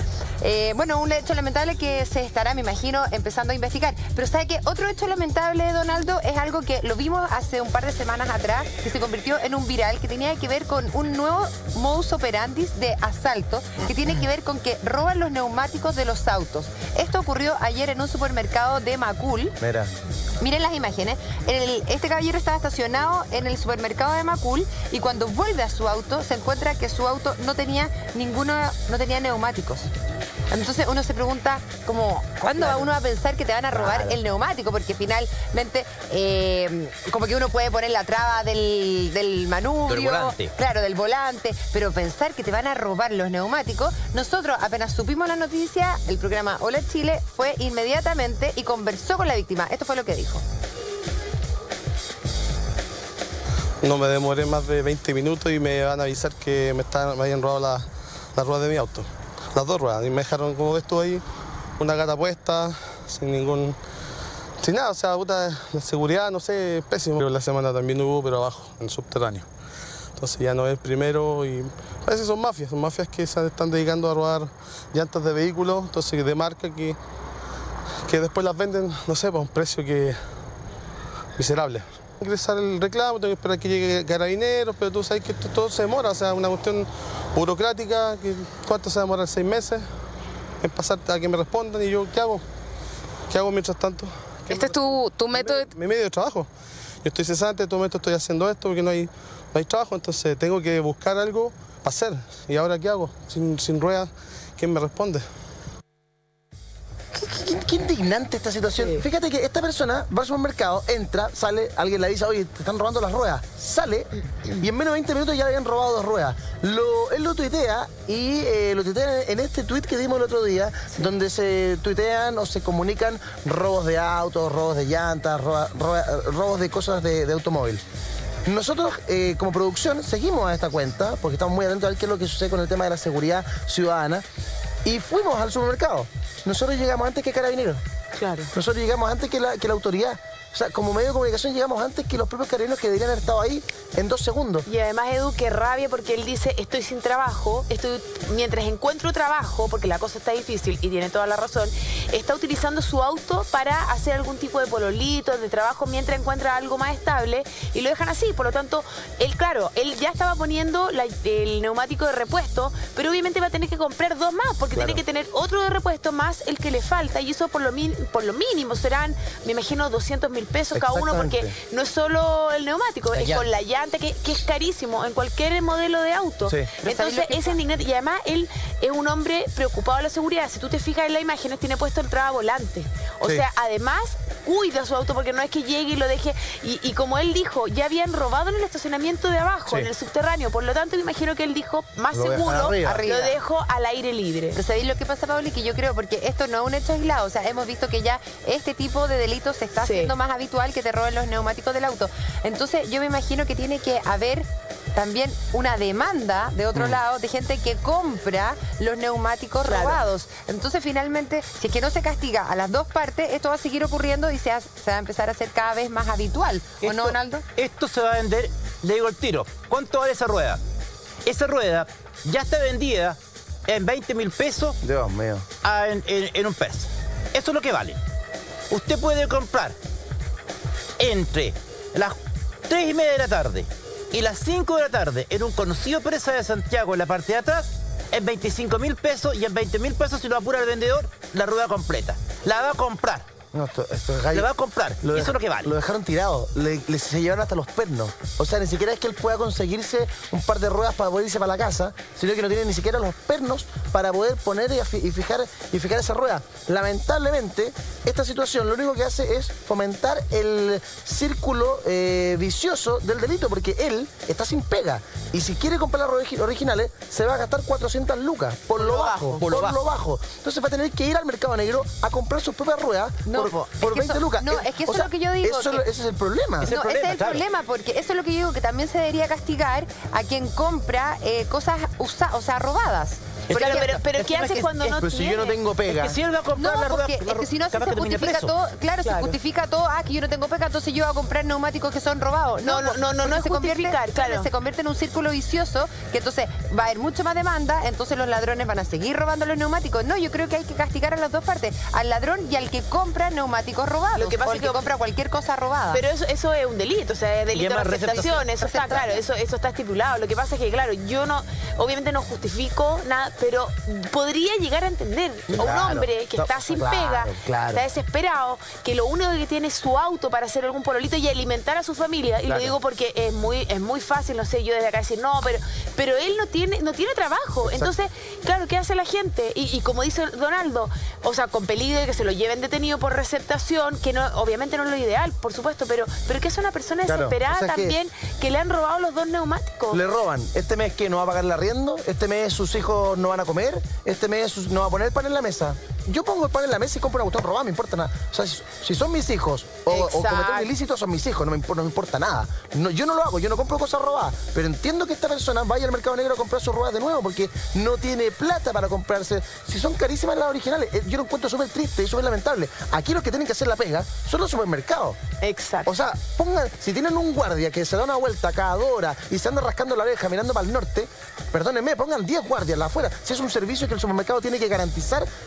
Eh, bueno, un hecho lamentable que se estará, me imagino, empezando a investigar. Pero ¿sabe qué? Otro hecho lamentable, Donaldo, es algo que lo vimos hace un par de semanas atrás, que se convirtió en un viral, que tenía que ver con un nuevo modus operandi de asalto, que tiene que ver con que roban los neumáticos de los autos. Esto ocurrió ayer en un supermercado de Macul. Mira. Miren las imágenes. El, este caballero estaba estacionado en el supermercado de Macul y cuando vuelve a su auto se encuentra que su auto no tenía ninguno, no tenía neumáticos. Entonces uno se pregunta, como, ¿cuándo va uno a pensar que te van a robar claro. el neumático? Porque finalmente, eh, como que uno puede poner la traba del, del manubrio. Del volante. Claro, del volante. Pero pensar que te van a robar los neumáticos, nosotros apenas supimos la noticia, el programa Hola Chile fue inmediatamente y conversó con la víctima. Esto fue lo que dijo. No me demoré más de veinte minutos y me van a avisar que me, están, me habían robado la, la rueda de mi auto. Las dos ruedas, y me dejaron como esto ahí, una gata puesta, sin ningún... sin nada, o sea, puta, la seguridad, no sé, pésimo. Pero la semana también hubo, pero abajo, en el subterráneo. Entonces ya no es primero y... parece que son mafias, son mafias que se están dedicando a robar llantas de vehículos, entonces de marca que que después las venden, no sé, por un precio que miserable. Ingresar el reclamo, tengo que esperar que llegue Carabineros, pero tú sabes que esto todo se demora, o sea, una cuestión burocrática, que ¿cuánto se demora? ¿Seis meses? En pasar a que me respondan y yo, ¿qué hago? ¿Qué hago mientras tanto? ¿Este es tu, tu método? Mi, mi medio de trabajo. Yo estoy cesante, en todo momento estoy haciendo esto porque no hay, no hay trabajo, entonces tengo que buscar algo para hacer. ¿Y ahora qué hago? Sin, sin ruedas, ¿quién me responde? Qué, qué, qué indignante esta situación. Sí. Fíjate que esta persona va al supermercado, entra, sale, alguien le dice, oye, te están robando las ruedas. Sale y en menos de veinte minutos ya le habían robado dos ruedas. Lo, él lo tuitea y eh, lo tuitea en este tuit que dimos el otro día, sí. donde se tuitean o se comunican robos de autos, robos de llantas, roba, roba, robos de cosas de, de automóvil. Nosotros, eh, como producción, seguimos a esta cuenta porque estamos muy atentos a ver qué es lo que sucede con el tema de la seguridad ciudadana y fuimos al supermercado. Nosotros llegamos antes que Carabineros. Claro. Nosotros llegamos antes que la, que la autoridad. O sea, como medio de comunicación llegamos antes que los propios carabineros que deberían haber estado ahí en dos segundos. Y además, Edu, qué rabia porque él dice, estoy sin trabajo, estoy mientras encuentro trabajo, porque la cosa está difícil y tiene toda la razón, está utilizando su auto para hacer algún tipo de pololito, de trabajo, mientras encuentra algo más estable y lo dejan así. Por lo tanto, él, claro, él ya estaba poniendo la, el neumático de repuesto, pero obviamente va a tener que comprar dos más, porque claro. tiene que tener otro de repuesto más el que le falta, y eso por lo, min, por lo mínimo serán, me imagino, doscientos mil pesos cada uno, porque no es solo el neumático, es con la llanta, que, que es carísimo en cualquier modelo de auto. Sí. Entonces es indignante. Y además él es un hombre preocupado de la seguridad. Si tú te fijas en las imágenes, tiene puesto el trabavolante. O sí. sea, además cuida su auto, porque no es que llegue y lo deje. Y, y como él dijo, ya habían robado en el estacionamiento de abajo, sí. en el subterráneo. Por lo tanto, me imagino que él dijo, más lo seguro, arriba. lo dejo al aire libre. Pero ¿sabéis lo que pasa, Pauli? Que yo creo, porque esto no es un hecho aislado. O sea, hemos visto que ya este tipo de delitos se está sí. haciendo más habitual, que te roben los neumáticos del auto. Entonces, yo me imagino que tiene que haber también una demanda de otro mm. lado de gente que compra los neumáticos claro. robados. Entonces, finalmente, si es que no se castiga a las dos partes, esto va a seguir ocurriendo y se, ha, se va a empezar a hacer cada vez más habitual. ¿O esto, no, Donaldo? Esto se va a vender, le digo el tiro. ¿Cuánto vale esa rueda? Esa rueda ya está vendida en veinte mil pesos. Dios mío. A, en, en, en un peso. Eso es lo que vale. Usted puede comprar entre las tres y media de la tarde y las cinco de la tarde en un conocido Presa de Santiago en la parte de atrás en veinticinco mil pesos, y en veinte mil pesos, si lo apura el vendedor, la rueda completa. La va a comprar. No, esto, esto es le va a comprar, lo eso es lo que vale. Lo dejaron tirado, le, le, se llevaron hasta los pernos. O sea, ni siquiera es que él pueda conseguirse un par de ruedas para poder irse para la casa, sino que no tiene ni siquiera los pernos para poder poner y, y, fijar, y fijar esa rueda. Lamentablemente, esta situación lo único que hace es fomentar el círculo eh, vicioso del delito, porque él está sin pega. Y si quiere comprar las ruedas originales, se va a gastar cuatrocientas lucas, por, por lo bajo, por, lo, por bajo. lo bajo. Entonces va a tener que ir al mercado negro a comprar sus propias ruedas. No. Por, por veinte eso, lucas. No, es que eso o sea, es lo que yo digo. Eso, que, ese es el problema. Ese, no, es el problema, ese es el claro. problema, porque eso es lo que yo digo, que también se debería castigar a quien compra eh, cosas usadas, o sea, robadas. Claro, pero, pero ¿qué hace cuando no pero tiene? Si yo no tengo pega. Es que si él va a comprar no, la rueda, porque es que si no se, se justifica todo, claro, claro, se justifica todo, ah, que yo no tengo pega, entonces yo voy a comprar neumáticos que son robados. No, no, no, no, no es se justificar, convierte, claro. Se convierte en un círculo vicioso, que entonces va a haber mucho más demanda, entonces los ladrones van a seguir robando los neumáticos. No, yo creo que hay que castigar a las dos partes, al ladrón y al que compra neumáticos robados, lo que pasa o al es que, que compra cualquier cosa robada. Pero eso, eso es un delito, o sea, es delito de receptación, eso está claro, eso, eso está estipulado. Lo que pasa es que, claro, yo no, obviamente no justifico nada, pero podría llegar a entender a un hombre que está sin claro, pega, claro. está desesperado, que lo único que tiene es su auto para hacer algún pololito y alimentar a su familia. Y claro. lo digo porque es muy, es muy fácil, no sé, yo desde acá decir, no, pero, pero él no tiene, no tiene trabajo. Exacto. Entonces, claro, ¿qué hace la gente? Y, y como dice Donaldo, o sea, con peligro de que se lo lleven detenido por receptación, que no, obviamente no es lo ideal, por supuesto, pero, pero que es una persona claro. desesperada, o sea, también, que, que le han robado los dos neumáticos. Le roban. Este mes, ¿qué? ¿No va a pagar el arriendo? ¿Este mes sus hijos no van a comer? ¿Este mes no va a poner el pan en la mesa? Yo pongo el pan en la mesa y compro una botón robada, me importa nada. O sea, si, si son mis hijos o, o cometer un ilícito, son mis hijos, no me, no me importa nada. No, yo no lo hago, yo no compro cosas robadas, pero entiendo que esta persona vaya al mercado negro a comprar sus ruedas de nuevo porque no tiene plata para comprarse. Si son carísimas las originales, yo lo encuentro súper triste y súper lamentable. Aquí los que tienen que hacer la pega son los supermercados. Exacto. O sea, pongan, si tienen un guardia que se da una vuelta cada dos horas y se anda rascando la oreja mirando para el norte, perdónenme, pongan diez guardias afuera. Si es un servicio que el supermercado tiene que garantizar seguridad.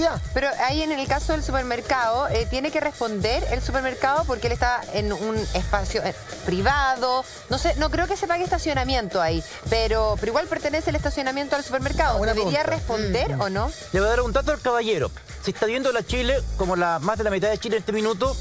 ya. Pero ahí en el caso del supermercado, eh, ¿tiene que responder el supermercado porque él está en un espacio eh, privado? No sé, no creo que se pague estacionamiento ahí, pero, pero igual pertenece el estacionamiento al supermercado. Buena ¿Debería pregunta. responder Mm. o no? Le voy a dar un dato al caballero. Si está viendo la Chile, como la más de la mitad de Chile en este minuto,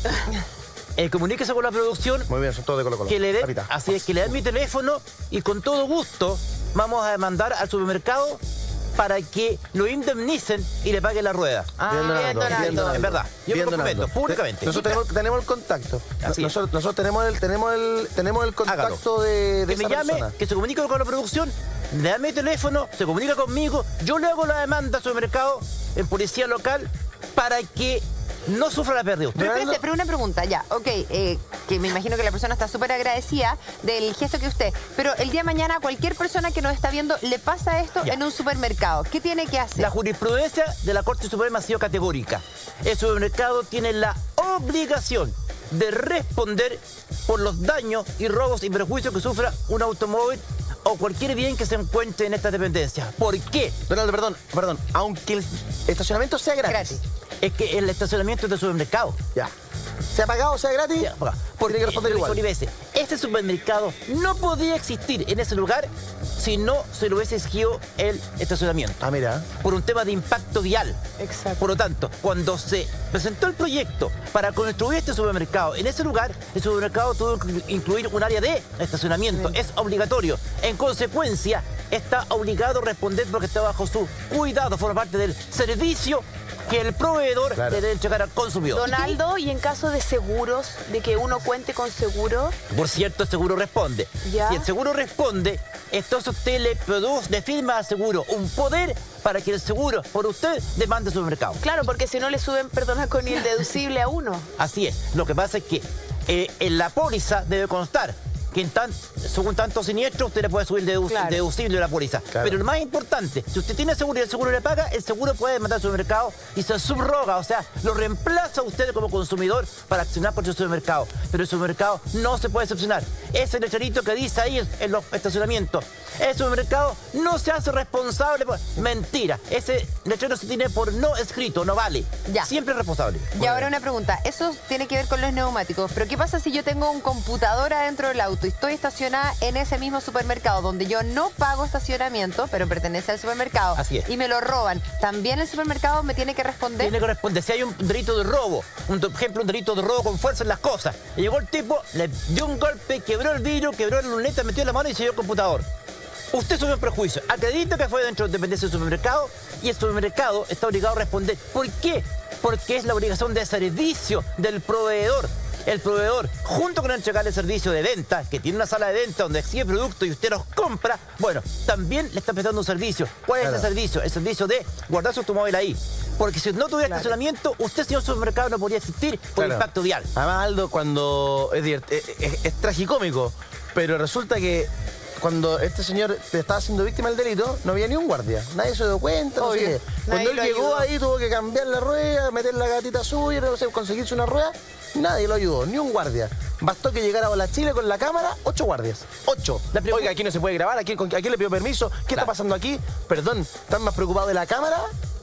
eh, comuníquese con la producción. Muy bien, son todos de Colo Colo. Que le dé, Capita. así es, que le den mi teléfono y con todo gusto vamos a demandar al supermercado para que lo indemnicen y le paguen la rueda. Ah, Bien, Donaldo, bien, Donaldo. bien, Donaldo. En verdad, yo Bien, me comprometo Donaldo. públicamente. Nosotros tenemos, tenemos el contacto. Así es. nosotros, nosotros tenemos el, tenemos el, tenemos el contacto Hágalo. de, de Que me esa llame, persona. que se comunique con la producción, le da mi teléfono, se comunica conmigo, yo le hago la demanda al supermercado en policía local para que no sufra la pérdida. Pero, Donaldo- espérese, pero una pregunta, ya, ok, eh, que me imagino que la persona está súper agradecida del gesto que usted, pero el día de mañana a cualquier persona que nos está viendo le pasa esto Ya. en un supermercado, ¿qué tiene que hacer? La jurisprudencia de la Corte Suprema ha sido categórica. El supermercado tiene la obligación de responder por los daños y robos y perjuicios que sufra un automóvil o cualquier bien que se encuentre en esta dependencia. ¿Por qué? Donaldo, perdón, perdón. Aunque el estacionamiento sea gratis. Gratis. Es que el estacionamiento es del supermercado. Ya. Sea pagado, sea gratis. Ya, acá. Porque tiene que responder igual. Olivares, ese supermercado no podía existir en ese lugar si no se lo hubiese exigido el estacionamiento. Ah, mira. Por un tema de impacto vial. Exacto. Por lo tanto, cuando se presentó el proyecto para construir este supermercado en ese lugar, el supermercado tuvo que incluir un área de estacionamiento. Es obligatorio. En consecuencia, está obligado a responder porque está bajo su cuidado, forma parte del servicio que el proveedor Claro. le debe entregar al consumidor. Donaldo, y en caso de seguros, de que uno cuente con seguro, Por cierto, el seguro responde. Ya. Si el seguro responde, entonces usted le produce, le firma al seguro un poder para que el seguro por usted demande al supermercado. claro, porque si no le suben, perdona, con el deducible a uno. Así es. Lo que pasa es que eh, en la póliza debe constar que en tan, según tanto siniestro usted le puede subir el dedu- Claro. deducible de la póliza. Claro. Pero lo más importante, si usted tiene seguro y el seguro le paga, el seguro puede demandar al supermercado y se subroga, o sea, lo reemplaza a usted como consumidor para accionar contra el supermercado. Pero el supermercado no se puede excepcionar. Ese letrerito que dice ahí en los estacionamientos, el supermercado no se hace responsable por... Mentira, ese letrero se tiene por no escrito, no vale. Ya. Siempre es responsable. Y ahora una pregunta, eso tiene que ver con los neumáticos, pero ¿qué pasa si yo tengo un computador adentro del auto y estoy estacionada en ese mismo supermercado donde yo no pago estacionamiento, pero pertenece al supermercado? Así es. Y me lo roban, ¿también el supermercado me tiene que responder? Tiene que responder. Si hay un delito de robo, un, por ejemplo, un delito de robo con fuerza en las cosas, y llegó el tipo, le dio un golpe, quebró el vidrio, quebró la luneta, metió la mano y se dio el computador. Usted sufre un prejuicio. Acredita que fue dentro de dependencia del supermercado y el supermercado está obligado a responder. ¿Por qué? Porque es la obligación de servicio del proveedor. El proveedor, junto con entregarle servicio de venta, que tiene una sala de venta donde exhibe productos y usted los compra, bueno, también le está prestando un servicio. ¿Cuál es Claro. ese servicio? El servicio de guardar su automóvil ahí. Porque si no tuviera Claro. estacionamiento, usted, señor supermercado, no podría existir por Claro. impacto vial. Además, Aldo, cuando es, divert- es, es- es tragicómico, pero resulta que cuando este señor estaba siendo víctima del delito, no había ni un guardia. Nadie se dio cuenta, no sé Obvio. qué. Nadie Cuando él lo llegó ayudó. ahí, tuvo que cambiar la rueda, meter la gatita suya, no sé, conseguirse una rueda. Nadie lo ayudó, ni un guardia. Bastó que llegara a la Chile con la cámara, ocho guardias. Ocho. La pregu- Oiga, aquí no se puede grabar, aquí, ¿a quién le pidió permiso? ¿Qué está pasando aquí? Perdón, ¿están más preocupados de la cámara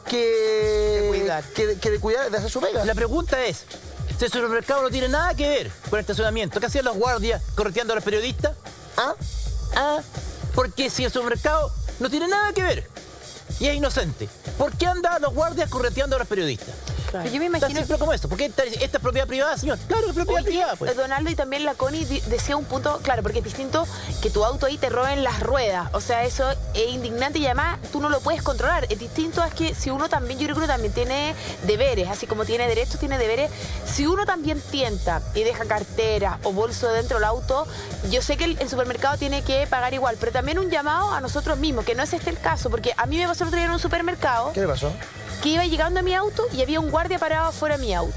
que De cuidar. que, que de cuidar, de hacer su pega? La pregunta es, si el supermercado no tiene nada que ver con el estacionamiento, ¿qué hacían los guardias correteando a los periodistas? ¿Ah? Ah, porque si el supermercado no tiene nada que ver y es inocente, ¿por qué andan los guardias correteando a los periodistas? Pero yo me Tan imagino... simple como eso. ¿Por qué esta, esta es propiedad privada, señor? Claro que es propiedad Oye, privada, pues. Donaldo, y también la Connie di- decía un punto, claro, porque es distinto que tu auto ahí te roben las ruedas. O sea, eso es indignante y además tú no lo puedes controlar. Es distinto es que si uno también, yo creo que uno también tiene deberes, así como tiene derechos, tiene deberes. Si uno también tienta y deja cartera o bolso dentro del auto, yo sé que el, el supermercado tiene que pagar igual, pero también un llamado a nosotros mismos, que no es este el caso, porque a mí me pasó el otro día en un supermercado ¿Qué le pasó? que iba llegando a mi auto y había un guardia parado fuera de mi auto.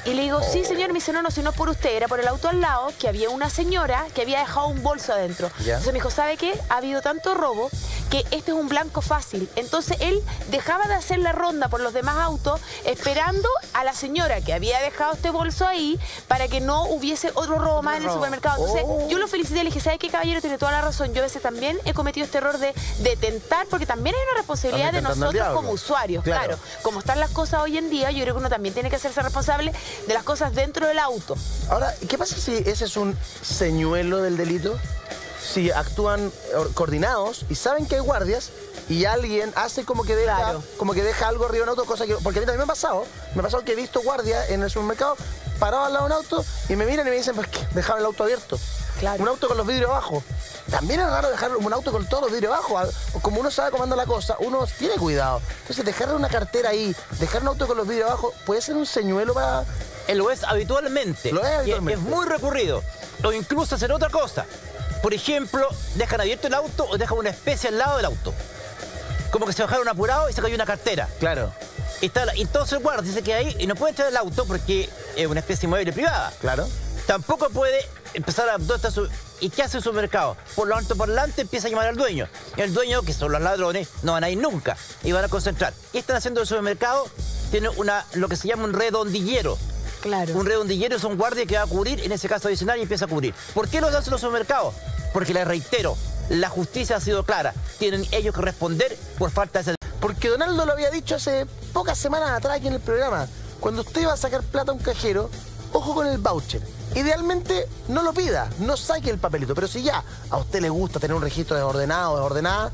Y le digo, sí, señor. Me dice, no, no, si no es por usted, era por el auto al lado, que había una señora que había dejado un bolso adentro. ¿Ya? Entonces me dijo, ¿sabe qué? Ha habido tanto robo que este es un blanco fácil. Entonces él dejaba de hacer la ronda por los demás autos esperando a la señora que había dejado este bolso ahí para que no hubiese otro robo más en el supermercado. Entonces Oh. yo lo felicité, le dije, ¿sabe qué, caballero? Tiene toda la razón. Yo a veces también he cometido este error de, de tentar, porque también hay una responsabilidad También de tentando al nosotros diablo. como usuarios. Claro. Claro. Como están las cosas hoy en día, yo creo que uno también tiene que hacerse responsable de las cosas dentro del auto. Ahora, ¿qué pasa si ese es un señuelo del delito? Si actúan or- coordinados y saben que hay guardias y alguien hace como que deja, Claro. como que deja algo arriba de un auto, cosa que... Porque a mí también me ha pasado. Me ha pasado que he visto guardias en el supermercado parados al lado de un auto y me miran y me dicen, pues que dejaron el auto abierto. Claro. Un auto con los vidrios abajo. También es raro dejar un auto con todos los vidrios abajo. Al- Como uno sabe cómo anda la cosa, uno tiene cuidado. Entonces, dejar una cartera ahí, dejar un auto con los vidrios abajo, puede ser un señuelo para... Él lo es habitualmente. Lo es Y habitualmente. es muy recurrido. O incluso hacer otra cosa. Por ejemplo, dejan abierto el auto o dejan una especie al lado del auto. Como que se bajaron apurados y se cayó una cartera. Claro, Y está la- entonces el guardia se queda ahí y no puede entrar al auto porque es una especie de mueble privada. claro. Tampoco puede empezar a... ¿dónde está su- ¿Y qué hace el supermercado? Por lo alto parlante empieza a llamar al dueño. Y el dueño, que son los ladrones, no van a ir nunca y van a concentrar. ¿Qué están haciendo el supermercado? Tiene una, lo que se llama un redondillero. Claro. Un redondillero es un guardia que va a cubrir, en ese caso adicional, y empieza a cubrir. ¿Por qué los hacen los supermercados? Porque les reitero, la justicia ha sido clara. Tienen ellos que responder por falta de... Porque Donaldo lo había dicho hace pocas semanas atrás aquí en el programa. Cuando usted va a sacar plata a un cajero, ojo con el voucher. Idealmente no lo pida, no saque el papelito. Pero si ya a usted le gusta tener un registro desordenado o desordenada,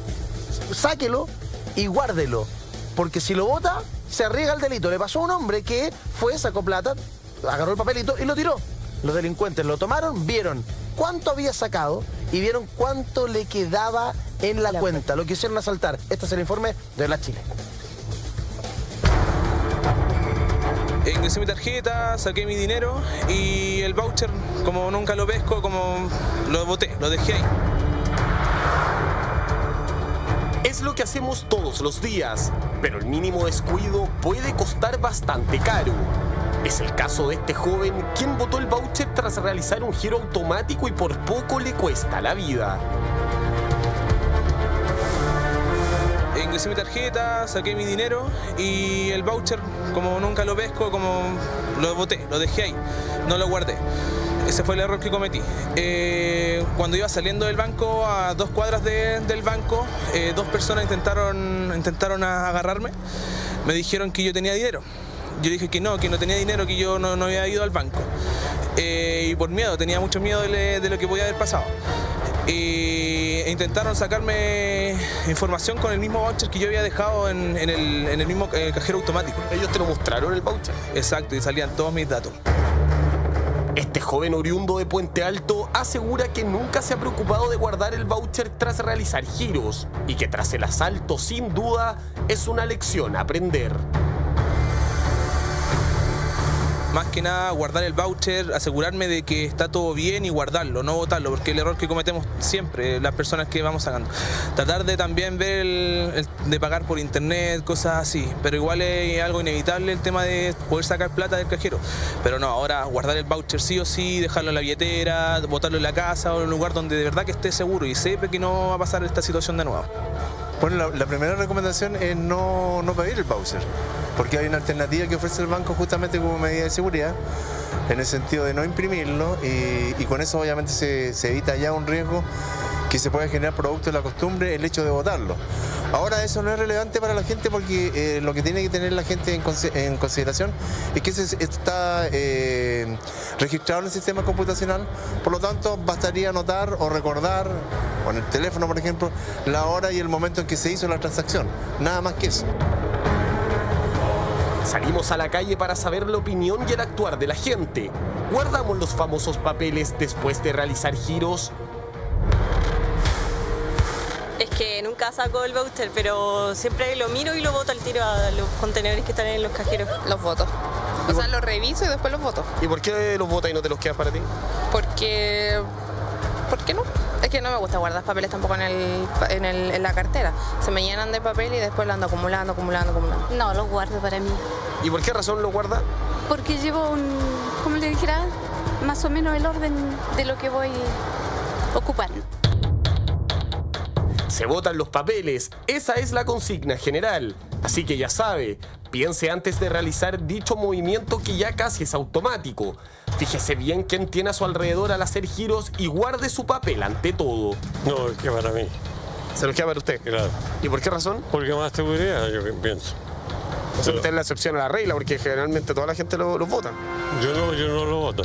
sáquelo y guárdelo. Porque si lo bota, se arriesga el delito. Le pasó a un hombre que fue, sacó plata, agarró el papelito y lo tiró. Los delincuentes lo tomaron, vieron cuánto había sacado y vieron cuánto le quedaba en la, La cuenta. Lo quisieron asaltar. Este es el informe de La Chile. Ingresé mi tarjeta, saqué mi dinero y el voucher, como nunca lo pesco, como lo boté, lo dejé ahí. Es lo que hacemos todos los días, pero el mínimo descuido puede costar bastante caro. Es el caso de este joven quien botó el voucher tras realizar un giro automático y por poco le cuesta la vida. Ingresé mi tarjeta, saqué mi dinero y el voucher, como nunca lo pesco, como lo boté, lo dejé ahí, no lo guardé. Ese fue el error que cometí. Eh, cuando iba saliendo del banco, a dos cuadras de- del banco, eh, dos personas intentaron, intentaron agarrarme. Me dijeron que yo tenía dinero. Yo dije que no, que no tenía dinero, que yo no, no había ido al banco. Eh, y por miedo, tenía mucho miedo de, de lo que podía haber pasado. E intentaron sacarme información con el mismo voucher que yo había dejado en, en el, en el mismo eh, cajero automático. Ellos te lo mostraron el voucher. Exacto, y salían todos mis datos. Este joven oriundo de Puente Alto asegura que nunca se ha preocupado de guardar el voucher tras realizar giros y que tras el asalto, sin duda, es una lección a aprender. Más que nada, guardar el voucher, asegurarme de que está todo bien y guardarlo, no botarlo, porque es el error que cometemos siempre las personas que vamos sacando. Tratar de también ver, el, el- de pagar por internet, cosas así, pero igual es algo inevitable el tema de poder sacar plata del cajero. Pero no, ahora guardar el voucher sí o sí, dejarlo en la billetera, botarlo en la casa o en un lugar donde de verdad que esté seguro y sepa que no va a pasar esta situación de nuevo. Bueno, la, la primera recomendación es no, no pedir el voucher, porque hay una alternativa que ofrece el banco justamente como medida de seguridad, en el sentido de no imprimirlo y, y con eso obviamente se, se evita ya un riesgo que se puede generar producto de la costumbre, el hecho de votarlo. Ahora eso no es relevante para la gente porque eh, lo que tiene que tener la gente en, consi- en consideración es que se está eh, registrado en el sistema computacional, por lo tanto bastaría anotar o recordar, con el teléfono por ejemplo, la hora y el momento en que se hizo la transacción, nada más que eso. Salimos a la calle para saber la opinión y el actuar de la gente. ¿Guardamos los famosos papeles después de realizar giros? Es que nunca saco el voucher, pero siempre lo miro y lo boto al tiro a los contenedores que están en los cajeros. Los voto. O sea, los reviso y después los voto. ¿Y por qué los botas y no te los quedas para ti? Porque... ¿Por qué no? Es que no me gusta guardar papeles tampoco en, el, en, el, en la cartera. Se me llenan de papel y después lo ando acumulando, acumulando, acumulando. No, los guardo para mí. ¿Y por qué razón los guardas? porque llevo un, como le dijera, más o menos el orden de lo que voy ocupando. Se votan los papeles, esa es la consigna general. Así que ya sabe, piense antes de realizar dicho movimiento que ya casi es automático. Fíjese bien quién tiene a su alrededor al hacer giros y guarde su papel ante todo. No, es que para mí. ¿Se lo queda para usted? Claro. ¿Y por qué razón? Porque más seguridad, yo pienso. O sea, usted es la excepción a la regla, porque generalmente toda la gente lo, lo vota. Yo no, yo no lo voto.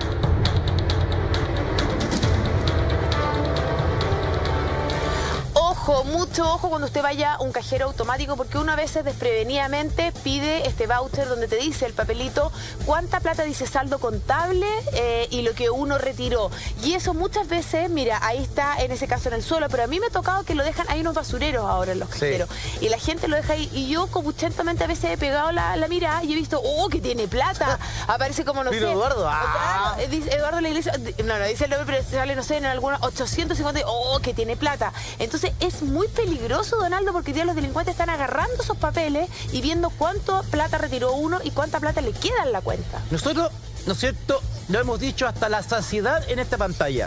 Ojo, mucho ojo cuando usted vaya a un cajero automático, porque uno a veces desprevenidamente pide este voucher donde te dice el papelito cuánta plata dice saldo contable eh, y lo que uno retiró. Y eso muchas veces, mira, ahí está en ese caso en el suelo, pero a mí me ha tocado que lo dejan, hay unos basureros ahora en los cajeros, sí. Y la gente lo deja ahí, y yo copuchentamente a veces he pegado la, la mirada y he visto, oh, que tiene plata. Aparece como, no Mira, sé. Eduardo, ah. Claro, dice Eduardo la Iglesia, no, no, dice el nombre, pero sale, no sé, en algunos ochocientos cincuenta, oh, que tiene plata. Entonces es muy peligroso, Donaldo, porque ya los delincuentes están agarrando esos papeles y viendo cuánto plata retiró uno y cuánta plata le queda en la cuenta. Nosotros, ¿no es cierto?, lo hemos dicho hasta la saciedad en esta pantalla.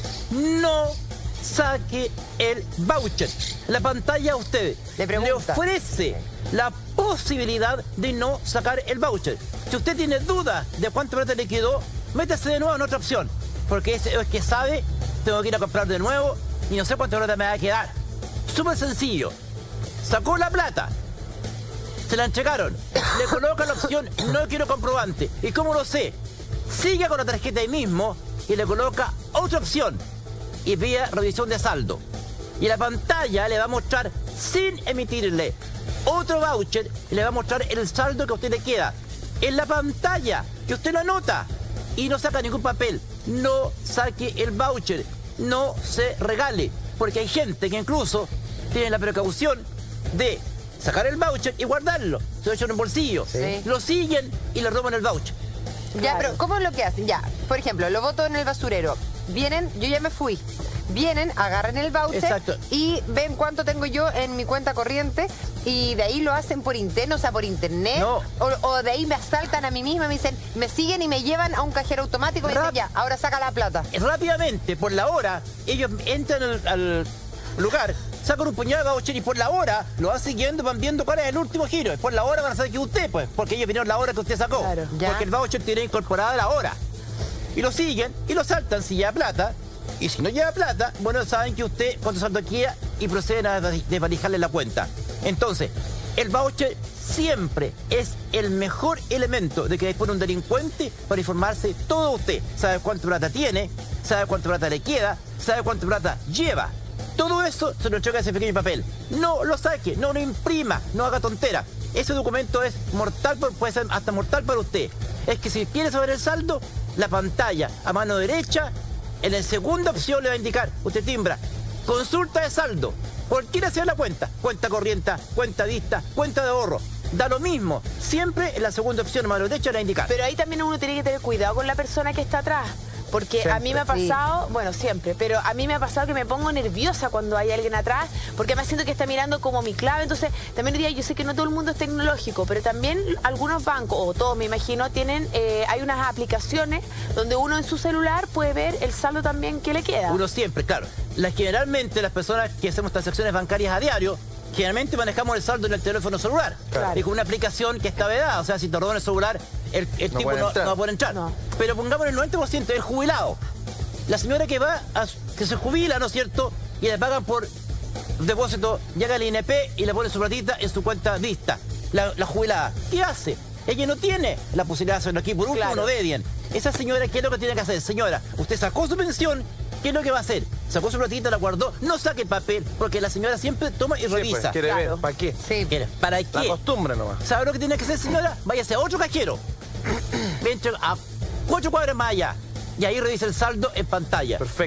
No saque el voucher. La pantalla a usted le, le ofrece la posibilidad de no sacar el voucher. Si usted tiene dudas de cuánta plata le quedó, métase de nuevo en otra opción. Porque es, es que sabe, tengo que ir a comprar de nuevo y no sé cuánta plata me va a quedar. Súper sencillo. Sacó la plata, se la entregaron, le coloca la opción no quiero comprobante. ¿Y cómo lo sé? Sigue con la tarjeta ahí mismo y le coloca otra opción y pide revisión de saldo. Y la pantalla le va a mostrar, sin emitirle otro voucher, le va a mostrar el saldo que a usted le queda. En la pantalla, que usted lo anota y no saca ningún papel. No saque el voucher, no se regale, porque hay gente que incluso tiene la precaución de sacar el voucher y guardarlo. Se lo echan en un bolsillo. Sí. Lo siguen y le roban el voucher. Ya, claro. Pero ¿cómo es lo que hacen? Ya, por ejemplo, lo boto en el basurero. Vienen, yo ya me fui. Vienen, agarran el voucher. Exacto. Y ven cuánto tengo yo en mi cuenta corriente y de ahí lo hacen por interno, o sea, por internet. No. O, o de ahí me asaltan a mí misma, me dicen, me siguen y me llevan a un cajero automático y me dicen, ya, ahora saca la plata. Rápidamente, por la hora, ellos entran al, al lugar, sacan un puñado de voucher y por la hora lo van siguiendo, van viendo cuál es el último giro. Y por la hora van a saber que usted, pues, porque ellos vinieron la hora que usted sacó. Claro. Porque el voucher tiene incorporada la hora. Y lo siguen y lo saltan si lleva plata. Y si no lleva plata, bueno, saben que usted cuánto saldo queda y proceden a desvalijarle la cuenta. Entonces, el voucher siempre es el mejor elemento de que dispone un delincuente para informarse todo usted. Sabe cuánto plata tiene, sabe cuánto plata le queda, sabe cuánto plata lleva. Todo eso se lo entrega ese pequeño papel. No lo saque, no lo imprima, no haga tontera. Ese documento es mortal, puede ser hasta mortal para usted. Es que si quiere saber el saldo, la pantalla a mano derecha, en la segunda opción le va a indicar, usted timbra, consulta de saldo. Cualquiera sea la cuenta, cuenta corriente, cuenta vista, cuenta de ahorro. Da lo mismo, siempre en la segunda opción a mano derecha le va a indicar. Pero ahí también uno tiene que tener cuidado con la persona que está atrás. Porque siempre. A mí me ha pasado, sí. Bueno, siempre, pero a mí me ha pasado que me pongo nerviosa cuando hay alguien atrás, porque me siento que está mirando como mi clave. Entonces, también diría, yo sé que no todo el mundo es tecnológico, pero también algunos bancos, o todos me imagino, tienen, eh, hay unas aplicaciones donde uno en su celular puede ver el saldo también que le queda. Uno siempre, claro. La, generalmente las personas que hacemos transacciones bancarias a diario, generalmente manejamos el saldo en el teléfono celular. Claro. Y con una aplicación que está vedada. O sea, si te roban el celular, el, el no tipo no, no va a poder entrar. No. Pero pongamos el noventa por ciento del jubilado. La señora que va, a, que se jubila, ¿no es cierto? Y le pagan por depósito, llega al I N P y le pone su platita en su cuenta vista. La, la jubilada, ¿qué hace? Ella no tiene la posibilidad de hacerlo aquí. Por último, claro. No obedien. Esa señora, ¿qué es lo que tiene que hacer? Señora, usted sacó su pensión. ¿Qué es lo que va a hacer? Sacó su platita, la guardó, no saque el papel, porque la señora siempre toma y sí, revisa. Pues, quiere claro. ver, ¿para qué? Sí. ¿Para qué? La costumbre nomás. ¿Sabe lo que tiene que hacer, señora? Váyase a otro cajero. Vente a cuatro cuadras más allá. Y ahí revisa el saldo en pantalla. Perfecto.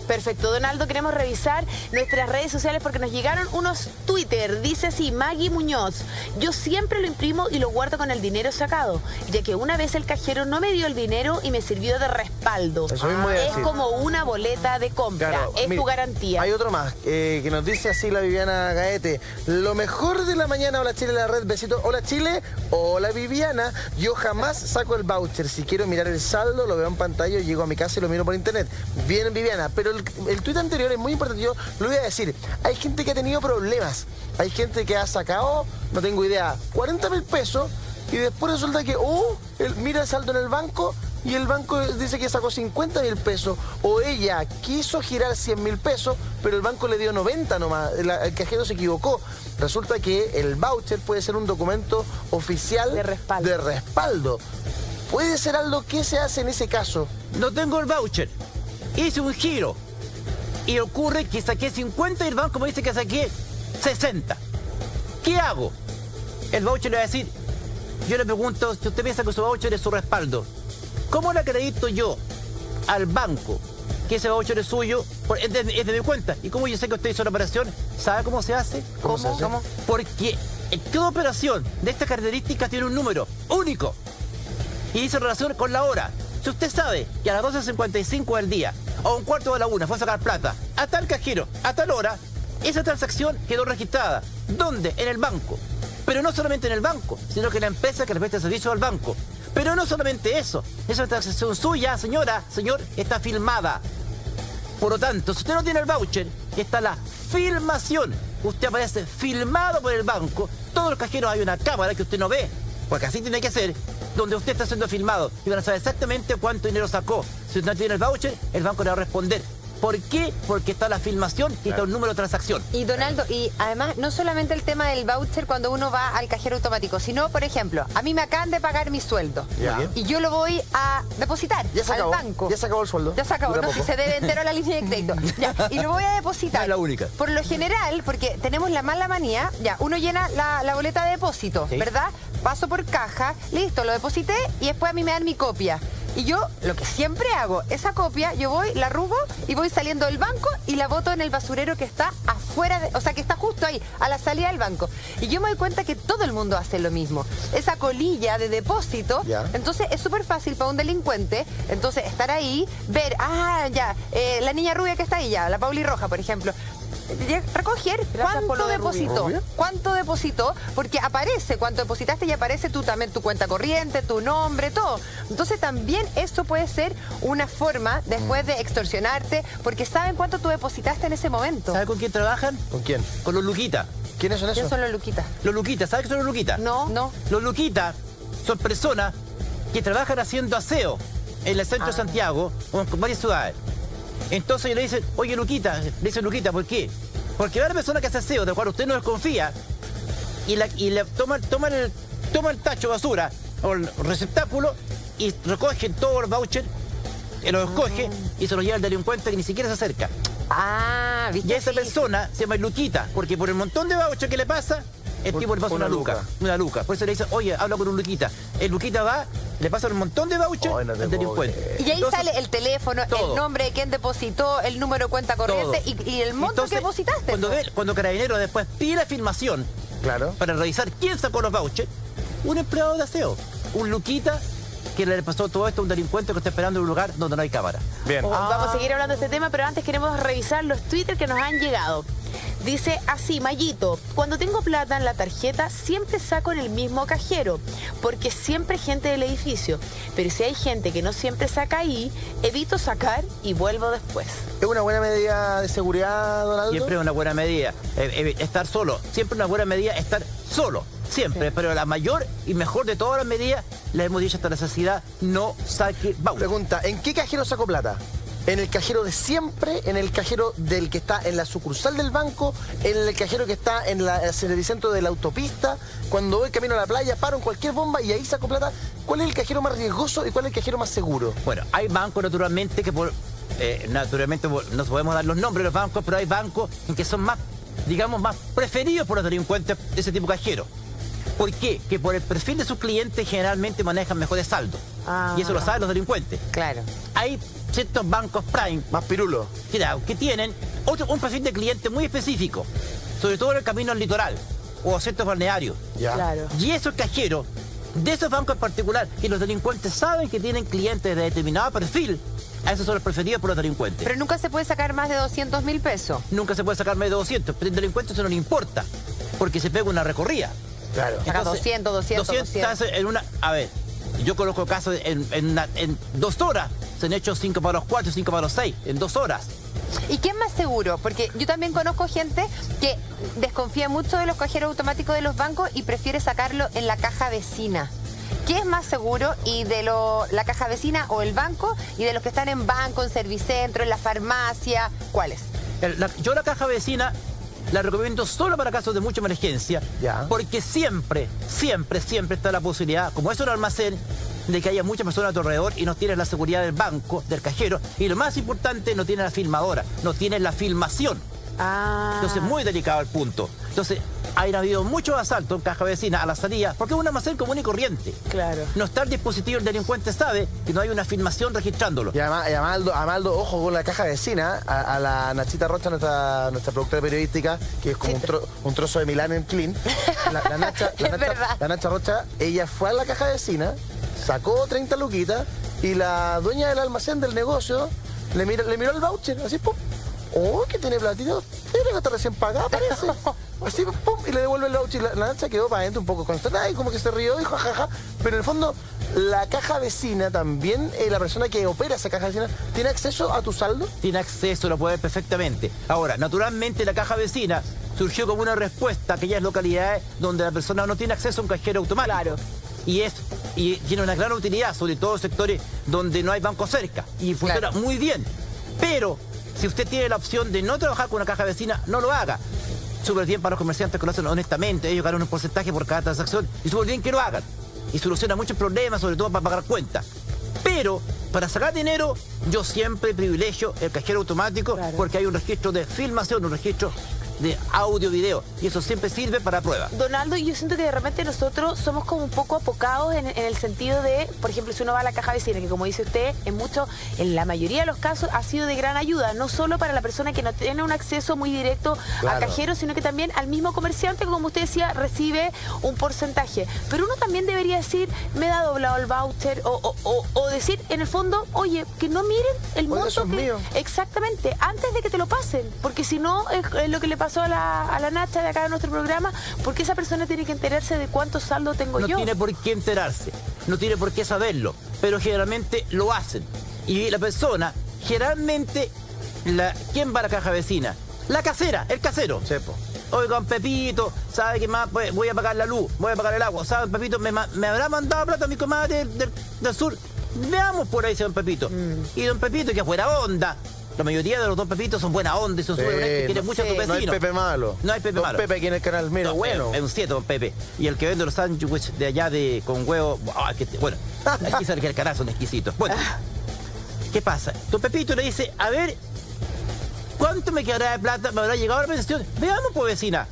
Perfecto, Donaldo, queremos revisar nuestras redes sociales porque nos llegaron unos Twitter. Dice así, Maggie Muñoz, yo siempre lo imprimo y lo guardo con el dinero sacado, ya que una vez el cajero no me dio el dinero y me sirvió de respaldo. Eso mismo iba a es decir. como una boleta de compra, Claro, es mire, tu garantía. Hay otro más eh, que nos dice así la Viviana Gaete. Lo mejor de la mañana, hola Chile, la red, besito. Hola Chile, hola Viviana. Yo jamás saco el voucher. Si quiero mirar el saldo, lo veo en pantalla, llego a mi casa y lo miro por internet. Bien, Viviana, pero el, el tuit anterior es muy importante. Yo lo voy a decir. Hay gente que ha tenido problemas. Hay gente que ha sacado, no tengo idea, cuarenta mil pesos y después resulta que, oh, él mira el saldo en el banco y el banco dice que sacó cincuenta mil pesos. O ella quiso girar cien mil pesos, pero el banco le dio noventa nomás. El, el cajero se equivocó. Resulta que el voucher puede ser un documento oficial de respaldo. De respaldo. Puede ser algo que se hace en ese caso. No tengo el voucher. Hice un giro. Y ocurre que saqué cincuenta y el banco me dice que saqué sesenta. ¿Qué hago? El voucher le va a decir, yo le pregunto, si usted piensa que su voucher es su respaldo, ¿cómo le acredito yo al banco que ese voucher es suyo? Por, es, de, es de mi cuenta. ¿Y cómo yo sé que usted hizo la operación? ¿Sabe cómo se hace? ¿Cómo se hace? ¿Cómo? Porque cada operación de estas características tiene un número único y dice relación con la hora. Si usted sabe que a las doce cincuenta y cinco del día o un cuarto de la una fue a sacar plata a tal cajero, a tal hora, esa transacción quedó registrada. ¿Dónde? En el banco. Pero no solamente en el banco, sino que en la empresa que le presta servicio al banco. Pero no solamente eso. Esa transacción suya, señora, señor, está filmada. Por lo tanto, si usted no tiene el voucher, está la filmación. Usted aparece filmado por el banco. Todos los cajeros hay una cámara que usted no ve, porque así tiene que ser, donde usted está siendo filmado. Y van a saber exactamente cuánto dinero sacó. Si usted no tiene el voucher, el banco le va a responder. ¿Por qué? Porque está la filmación y está un número de transacción. Y Donaldo, y además, no solamente el tema del voucher cuando uno va al cajero automático, sino, por ejemplo, a mí me acaban de pagar mi sueldo. Ya. Y yo lo voy a depositar Ya se al acabó. banco. Ya se acabó el sueldo. Ya se acabó, Dura no, si poco. se debe entero a la línea de crédito. Ya, y lo voy a depositar. No es la única. Por lo general, porque tenemos la mala manía, ya, uno llena la, la boleta de depósito, Sí. ¿verdad? Paso por caja, listo, lo deposité y después a mí me dan mi copia. Y yo, lo que siempre hago, esa copia, yo voy, la arrugo y voy saliendo del banco y la boto en el basurero que está afuera, de, o sea, que está justo ahí, a la salida del banco. Y yo me doy cuenta que todo el mundo hace lo mismo. Esa colilla de depósito, Ya. entonces es súper fácil para un delincuente, entonces estar ahí, ver, ah, ya, eh, la niña rubia que está ahí ya, la Pauli Roja, por ejemplo. Recoger Gracias por cuánto lo de Rubio. depositó, ¿Rubio? cuánto depositó, porque aparece cuánto depositaste y aparece tú también tu cuenta corriente, tu nombre, todo. Entonces también esto puede ser una forma después de extorsionarte, porque saben cuánto tú depositaste en ese momento. ¿Sabe con quién trabajan? ¿Con quién? Con los Luquitas. ¿Quiénes son ¿Quién esos? son los Luquitas? Los Luquitas, ¿sabe qué son los Luquitas? No. No. Los Luquitas son personas que trabajan haciendo aseo en el centro Ah. de Santiago o en varias ciudades. Entonces ellos le dicen, oye Luquita, le dicen Luquita, ¿por qué? Porque va la persona que hace aseo, de la cual usted no desconfía, y, la, y le toma, toma, el, toma el tacho de basura o el receptáculo y recogen todos los vouchers, y los escoge y se los lleva al delincuente que ni siquiera se acerca. Ah, ¿viste? Y esa Sí. persona se llama Luquita, porque por el montón de vouchers que le pasa, el Por- tipo le pasa por una una luca, luca. Una luca. Por eso le dice, oye, habla con un Luquita. El Luquita va, le pasa un montón de vouchers Ay, no te al puedo delincuente. creer. Y ahí Entonces, sale el teléfono, todo. el nombre de quien depositó, el número de cuenta corriente todo. y, y el monto Entonces, que depositaste. Cuando, pues. ve, cuando Carabinero después pide la filmación Claro. para revisar quién sacó los vouchers, un empleado de aseo, un Luquita que le pasó todo esto a un delincuente que está esperando en un lugar donde no hay cámara. Bien. Oh, Vamos a seguir hablando de este tema, pero antes queremos revisar los Twitter que nos han llegado. Dice así, Mayito, cuando tengo plata en la tarjeta siempre saco en el mismo cajero, porque siempre hay gente del edificio. Pero si hay gente que no siempre saca ahí, evito sacar y vuelvo después. ¿Es una buena medida de seguridad, Donaldo? Siempre es una buena medida. Eh, eh, estar solo. Siempre una buena medida estar solo. Siempre. Pero la mayor y mejor de todas las medidas, la hemos dicho hasta la saciedad, no saque voucher. Pregunta, ¿en qué cajero saco plata? ¿En el cajero de siempre? ¿En el cajero del que está en la sucursal del banco? ¿En el cajero que está en, la, en el centro de la autopista? Cuando voy camino a la playa, paro en cualquier bomba y ahí saco plata. ¿Cuál es el cajero más riesgoso y cuál es el cajero más seguro? Bueno, hay bancos naturalmente que por... eh, naturalmente no podemos dar los nombres de los bancos, pero hay bancos en que son más, digamos, más preferidos por los delincuentes de ese tipo de cajero. ¿Por qué? Que por el perfil de sus clientes generalmente manejan mejores saldos. Ah. Y eso lo saben los delincuentes. Claro. Hay ciertos bancos prime, Más pirulo. claro, que tienen otro, un perfil de cliente muy específico, sobre todo en el camino al litoral o a ciertos balnearios. Ya. Claro. Y esos cajeros, de esos bancos en particular, que los delincuentes saben que tienen clientes de determinado perfil, a esos son los preferidos por los delincuentes. Pero nunca se puede sacar más de doscientos mil pesos. Nunca se puede sacar más de doscientos, pero el delincuente eso no le importa, porque se pega una recorrida. Claro. Saca doscientos, doscientos, doscientos. En una, a ver, yo conozco casos en, en, una- en dos horas, se han hecho cinco para los cuatro, cinco para los seis, en dos horas. ¿Y qué es más seguro? Porque yo también conozco gente que desconfía mucho de los cajeros automáticos de los bancos y prefiere sacarlo en la caja vecina. ¿Qué es más seguro? ¿Y de lo, la caja vecina o el banco? ¿Y de los que están en banco, en servicentro, en la farmacia? ¿Cuáles? El- la- yo la caja vecina la recomiendo solo para casos de mucha emergencia, Ya. porque siempre, siempre, siempre está la posibilidad, como es un almacén, de que haya muchas personas a tu alrededor y no tienes la seguridad del banco, del cajero, y lo más importante, no tienes la filmadora, no tienes la filmación. Ah. Entonces, muy delicado el punto. Entonces, han habido muchos asaltos en caja vecina a la salida, porque es un almacén común y corriente. Claro. No está el dispositivo, el delincuente sabe que no hay una filmación registrándolo. Y además, y además, Aldo, además, Aldo, ojo con la caja vecina, a, a la Nachita Rocha, nuestra, nuestra productora periodística, que es como un, tro- un trozo de Milán en clean. La, la Nacha, la, Es Nacha, verdad. la Nacha Rocha, ella fue a la caja vecina, sacó treinta luquitas y la dueña del almacén del negocio le, mira, le miró el voucher, así, pum. Oh, que tiene platito. Tiene que estar recién pagada, parece. Así, pum, y le devuelve el voucher. La, la Nacha quedó para adentro un poco consternada y como que se rió, dijo, jajaja. Pero en el fondo, la caja vecina también, eh, la persona que opera esa caja vecina, ¿tiene acceso a tu saldo? Tiene acceso, lo puede ver perfectamente. Ahora, naturalmente la caja vecina surgió como una respuesta a aquellas localidades donde la persona no tiene acceso a un cajero automático. Claro. Y es y tiene una gran utilidad, sobre todo en sectores donde no hay banco cerca. Y funciona Claro. muy bien. Pero si usted tiene la opción de no trabajar con una caja vecina, no lo haga. Súper bien para los comerciantes que lo hacen honestamente. Ellos ganan un porcentaje por cada transacción. Y súper bien que lo hagan. Y soluciona muchos problemas, sobre todo para pagar cuentas. Pero para sacar dinero, yo siempre privilegio el cajero automático, Claro. porque hay un registro de filmación, un registro de audio, video. Y eso siempre sirve para prueba. Donaldo, yo siento que de repente nosotros somos como un poco apocados en, en el sentido de, por ejemplo, si uno va a la caja vecina, que como dice usted, en mucho, en la mayoría de los casos ha sido de gran ayuda, no solo para la persona que no tiene un acceso muy directo Claro. a cajero, sino que también al mismo comerciante que, como usted decía, recibe un porcentaje. Pero uno también debería decir, me da doblado el voucher, o, o- o- o decir, en el fondo, oye, que no miren el Oye, monto eso es que- mío. Exactamente, antes de que te lo pasen, porque si no, es, es lo que le pasó a la, a la Nacha de acá de nuestro programa, porque esa persona tiene que enterarse de cuánto saldo tengo No yo. tiene por qué enterarse, no tiene por qué saberlo, pero generalmente lo hacen. Y la persona, generalmente, la, ¿quién va a la caja vecina? La casera, el casero. Sepo. Oigan, Pepito, ¿sabe qué más? Pues voy a pagar la luz, voy a pagar el agua. ¿Sabe, Pepito? ¿Me, ma- me habrá mandado plata mi comadre del, del- del sur? Veamos por ahí, don Pepito. Y don Pepito, que es buena onda. La mayoría de los don Pepitos son buena onda y son súper honestos y quieren mucho a su No hay vecino. Pepe malo. No hay Pepe Don malo. Pepe aquí en el canal, mira, No, bueno. Es un siete, don Pepe. Y el que vende los sándwiches de allá de con huevo. ah, que te- bueno, aquí sabe que el canal son exquisitos. Bueno, ¿qué pasa? Don Pepito le dice, a ver, ¿cuánto me quedará de plata? ¿Me habrá llegado la pensión? Veamos, pues, vecina.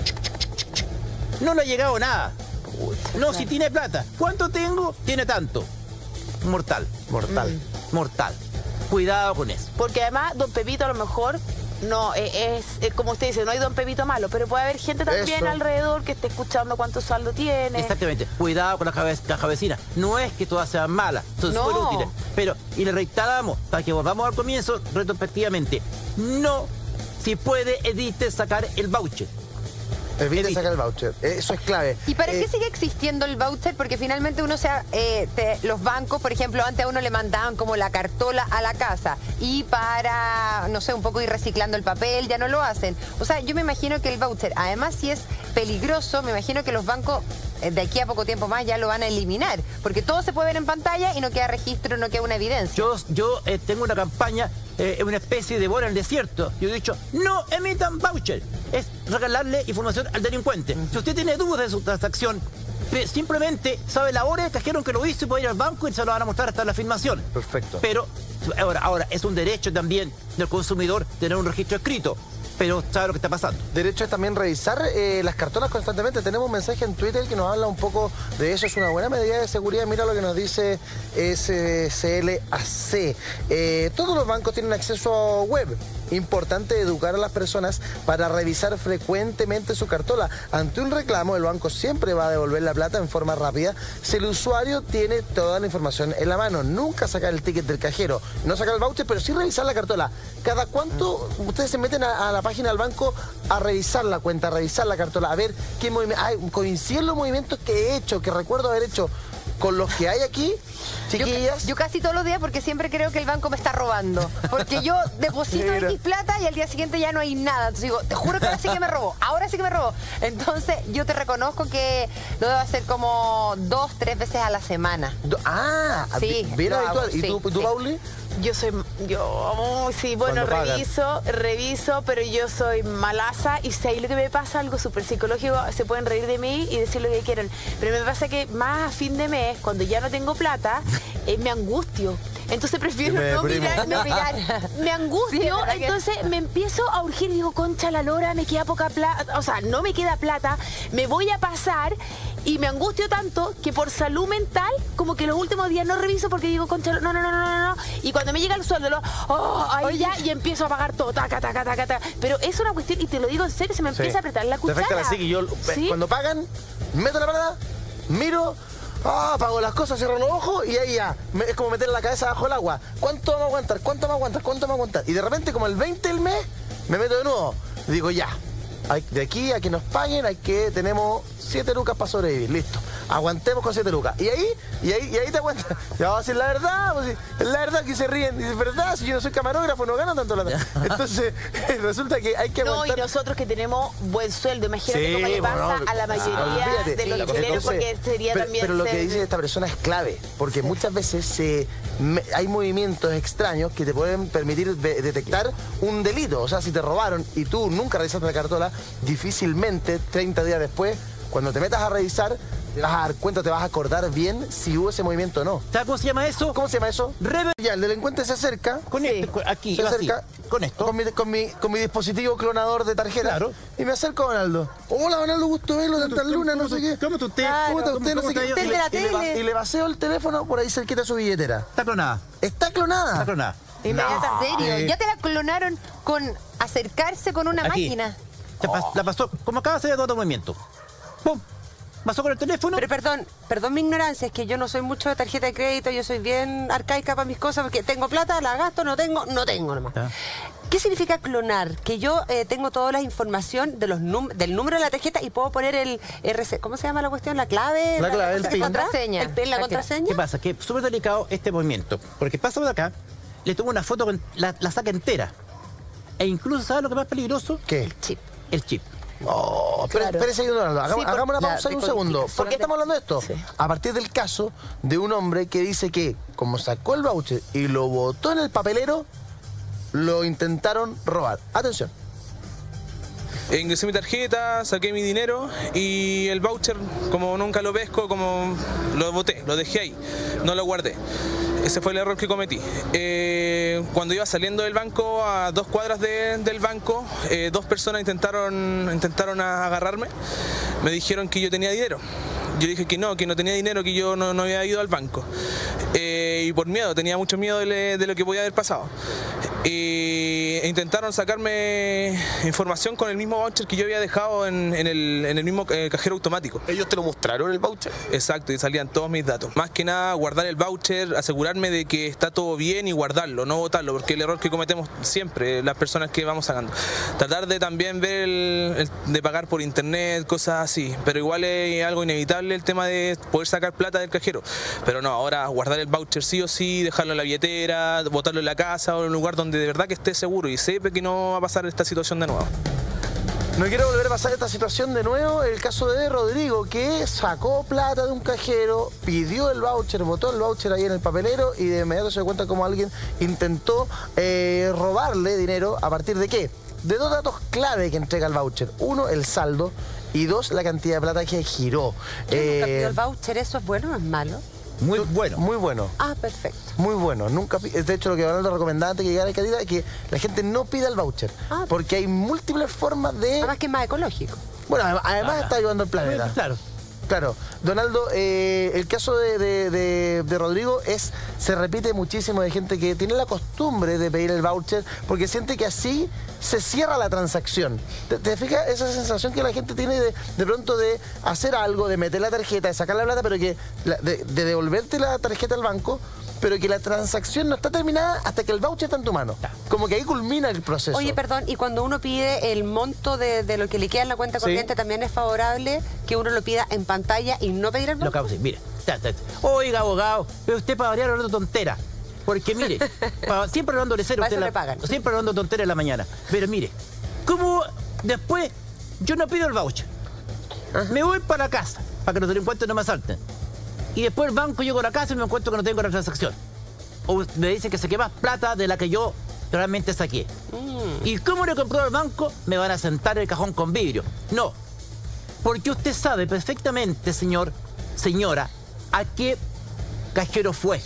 No le ha llegado nada. No, si tiene plata. ¿Cuánto tengo? Tiene tanto. Mortal. Mortal. Mortal. Cuidado con eso. Porque además, don Pepito a lo mejor no eh, es, es como usted dice, no hay don Pepito malo, pero puede haber gente también Eso. alrededor que esté escuchando cuánto saldo tiene. Exactamente. Cuidado con la caja, caja vecina. No es que todas sean malas, son No. súper útiles. Pero, y le reiteramos, para que volvamos al comienzo, retrospectivamente, no, si puede, evite sacar el voucher. Evite Evite. sacar el voucher. Eso es clave. ¿Y para Eh, qué sigue existiendo el voucher? Porque finalmente uno se, ha- eh, te- los bancos, por ejemplo, antes a uno le mandaban como la cartola a la casa y para, no sé, un poco ir reciclando el papel, ya no lo hacen. O sea, yo me imagino que el voucher, además si es peligroso, me imagino que los bancos eh, de aquí a poco tiempo más ya lo van a eliminar, porque todo se puede ver en pantalla y no queda registro, no queda una evidencia. Yo, yo eh, tengo una campaña, eh, una especie de bola en el desierto. Yo he dicho, no emitan voucher. Es regalarle información al delincuente. Si usted tiene dudas de su transacción, pe- simplemente sabe la hora del cajero en que lo hizo y puede ir al banco y se lo van a mostrar hasta la filmación. Perfecto. Pero ahora, ahora es un derecho también del consumidor tener un registro escrito. pero sabe lo que está pasando. Derecho es también revisar eh, las cartolas constantemente. Tenemos un mensaje en Twitter que nos habla un poco de eso. Es una buena medida de seguridad. Mira lo que nos dice S C L A C. Eh, todos los bancos tienen acceso web. Importante educar a las personas para revisar frecuentemente su cartola. Ante un reclamo, el banco siempre va a devolver la plata en forma rápida si el usuario tiene toda la información en la mano. Nunca sacar el ticket del cajero, no sacar el voucher, pero sí revisar la cartola. ¿Cada cuánto ustedes se meten a, a la página del banco a revisar la cuenta, a revisar la cartola, a ver qué movimiento? Coinciden los movimientos que he hecho, que recuerdo haber hecho con los que hay aquí, chiquillas. Yo, yo casi todos los días, porque siempre creo que el banco me está robando. Porque yo deposito X plata y al día siguiente ya no hay nada. Entonces digo, te juro que ahora sí que me robó, ahora sí que me robó. Entonces yo te reconozco que lo debo hacer como dos, tres veces a la semana. Ah, sí, bien habitual. ¿Y sí, tú, tú sí. Pauli? Yo soy, yo, sí, bueno, reviso, reviso, pero yo soy malaza y si ahí lo que me pasa, algo súper psicológico, se pueden reír de mí y decir lo que quieran, pero me pasa que más a fin de mes, cuando ya no tengo plata, eh, me angustio. Entonces prefiero no mirar, no mirar, me angustio, sí, entonces que... me empiezo a urgir, digo, concha la lora, me queda poca plata, o sea, no me queda plata, me voy a pasar y me angustio tanto que por salud mental, como que los últimos días no reviso porque digo, concha, no, no, no, no, no, no, y cuando me llega el sueldo, lo, oh, ahí Oye. ya, y empiezo a pagar todo, taca, taca, taca, taca, pero es una cuestión, y te lo digo en serio, se me empieza sí. a apretar la cuchara. Perfecto, así que yo, ¿sí? Cuando pagan, meto la plata, miro, ah, apago las cosas, cierro los ojos y ahí ya, me, es como meter la cabeza bajo el agua. ¿Cuánto vamos a aguantar? ¿Cuánto vamos a aguantar? ¿Cuánto vamos a aguantar? Y de repente, como el veinte del mes, me meto de nuevo. Digo, ya, hay, de aquí a que nos paguen, hay que, tenemos siete lucas para sobrevivir, listo. Aguantemos con siete lucas. Y ahí, y ahí, y ahí te aguantas. Ya vamos a decir la verdad, pues, es la verdad que se ríen. Dice, ¿verdad? Si yo no soy camarógrafo, no gano tanto plata. Entonces, resulta que hay que aguantar. No, y nosotros que tenemos buen sueldo, imagínate sí, cómo le pasa bueno, a la mayoría ah, de los sí, chilenos, porque sería pero, también... Pero lo ser... que dice esta persona es clave, porque sí. muchas veces se, me, hay movimientos extraños que te pueden permitir de, detectar un delito. O sea, si te robaron y tú nunca revisaste la cartola, difícilmente, treinta días después, cuando te metas a revisar, te vas a dar cuenta, te vas a acordar bien si hubo ese movimiento o no. ¿Sabes cómo se llama eso? ¿Cómo se llama eso? Rever ya, el delincuente se acerca. Con sí. este, aquí, se acerca así, con esto. Con mi, con, mi, con mi dispositivo clonador de tarjeta. Claro. Y me acerco a Donaldo. Hola, Donaldo, gusto verlo, de tal luna, no sé qué. ¿Cómo está usted? Claro. ¿Cómo está usted? No sé qué. Usted de la tele. Y le paseo el teléfono por ahí cerquita de su billetera. Está clonada. Está clonada. Está clonada. Inmediatamente. ¿En serio? ¿Ya te la clonaron con acercarse con una aquí. máquina? Oh. La pasó, como acaba de hacer todo el movimiento. ¡Pum! Pasó con el teléfono. Pero perdón, perdón mi ignorancia, es que yo no soy mucho de tarjeta de crédito, yo soy bien arcaica para mis cosas, porque tengo plata, la gasto, no tengo, no tengo nomás. ¿Ah? ¿Qué significa clonar? Que yo eh, tengo toda la información de los num del número de la tarjeta y puedo poner el R C, ¿cómo se llama la cuestión? La clave, la, la clave, la, el PIN. contraseña. El PIN, la contraseña. ¿Qué pasa? Que es súper delicado este movimiento, porque pasa por acá, le tomo una foto, con la, la saca entera. E incluso, ¿sabes lo que es más peligroso? ¿Qué? El chip. El chip. Oh, claro. Espérese ahí, Donaldo. Hagamos, sí, hagamos una pausa y un segundo. ¿Por qué estamos hablando de esto? Sí. A partir del caso de un hombre que dice que, como sacó el voucher y lo botó en el papelero, lo intentaron robar. Atención. Ingresé mi tarjeta, saqué mi dinero y el voucher, como nunca lo pesco, como lo boté, lo dejé ahí, no lo guardé. Ese fue el error que cometí. Eh, cuando iba saliendo del banco, a dos cuadras de, del banco, eh, dos personas intentaron, intentaron agarrarme. Me dijeron que yo tenía dinero. Yo dije que no, que no tenía dinero, que yo no, no había ido al banco. Eh, y por miedo, tenía mucho miedo de, de lo que podía haber pasado. Eh, e intentaron sacarme información con el mismo voucher que yo había dejado en, en, el, en el mismo eh, cajero automático. ¿Ellos te lo mostraron el voucher? Exacto, y salían todos mis datos. Más que nada, guardar el voucher, asegurarme de que está todo bien y guardarlo, no botarlo, porque el error que cometemos siempre, las personas que vamos sacando. Tratar de también ver, el, el, de pagar por internet, cosas así, pero igual es algo inevitable el tema de poder sacar plata del cajero. Pero no, ahora guardar el voucher sí o sí, dejarlo en la billetera, botarlo en la casa o en un lugar donde de verdad que esté seguro y sepa que no va a pasar esta situación de nuevo. No quiero volver a pasar esta situación de nuevo. El caso de Rodrigo, que sacó plata de un cajero, pidió el voucher, botó el voucher ahí en el papelero y de inmediato se da cuenta como alguien intentó eh, robarle dinero. ¿A partir de qué? De dos datos clave que entrega el voucher. Uno, el saldo, y dos, la cantidad de plata que giró. Yo eh, nunca pido el voucher, ¿eso es bueno o es malo? Muy bueno. Muy bueno. Ah, perfecto. Muy bueno. Nunca, de hecho, lo que Donaldo recomendaba antes de que llegara el candidato es que la gente no pida el voucher. Ah, porque hay múltiples formas de... Además que es más ecológico. Bueno, además, además Ah, está ayudando al planeta. Claro. Claro. Donaldo, eh, el caso de, de, de, de Rodrigo es, se repite muchísimo de gente que tiene la costumbre de pedir el voucher porque siente que así se cierra la transacción. ¿Te, te fijas esa sensación que la gente tiene de, de pronto de hacer algo, de meter la tarjeta, de sacar la plata, pero que la, de, de devolverte la tarjeta al banco, pero que la transacción no está terminada hasta que el voucher está en tu mano? Como que ahí culmina el proceso. Oye, perdón, y cuando uno pide el monto de, de lo que le queda en la cuenta corriente, Sí. ¿también es favorable que uno lo pida en pantalla y no pedir el Lo banco? que hago, sí, mire. ta, ta, ta. Oiga, abogado, pero usted para variar hablando tontera. Porque mire, pa- siempre hablando de cero. Para usted eso la- le pagan. Siempre hablando tontera en la mañana. Pero mire, ¿cómo después yo no pido el voucher? Me voy para la casa, para que los delincuentes no me asalten. Y después el banco llego a la casa y me encuentro que no tengo la transacción. O me dicen que saqué más plata de la que yo realmente saqué. ¿Y cómo le compró al banco? Me van a sentar el cajón con vidrio. No, porque usted sabe perfectamente, señor, señora, a qué cajero fue.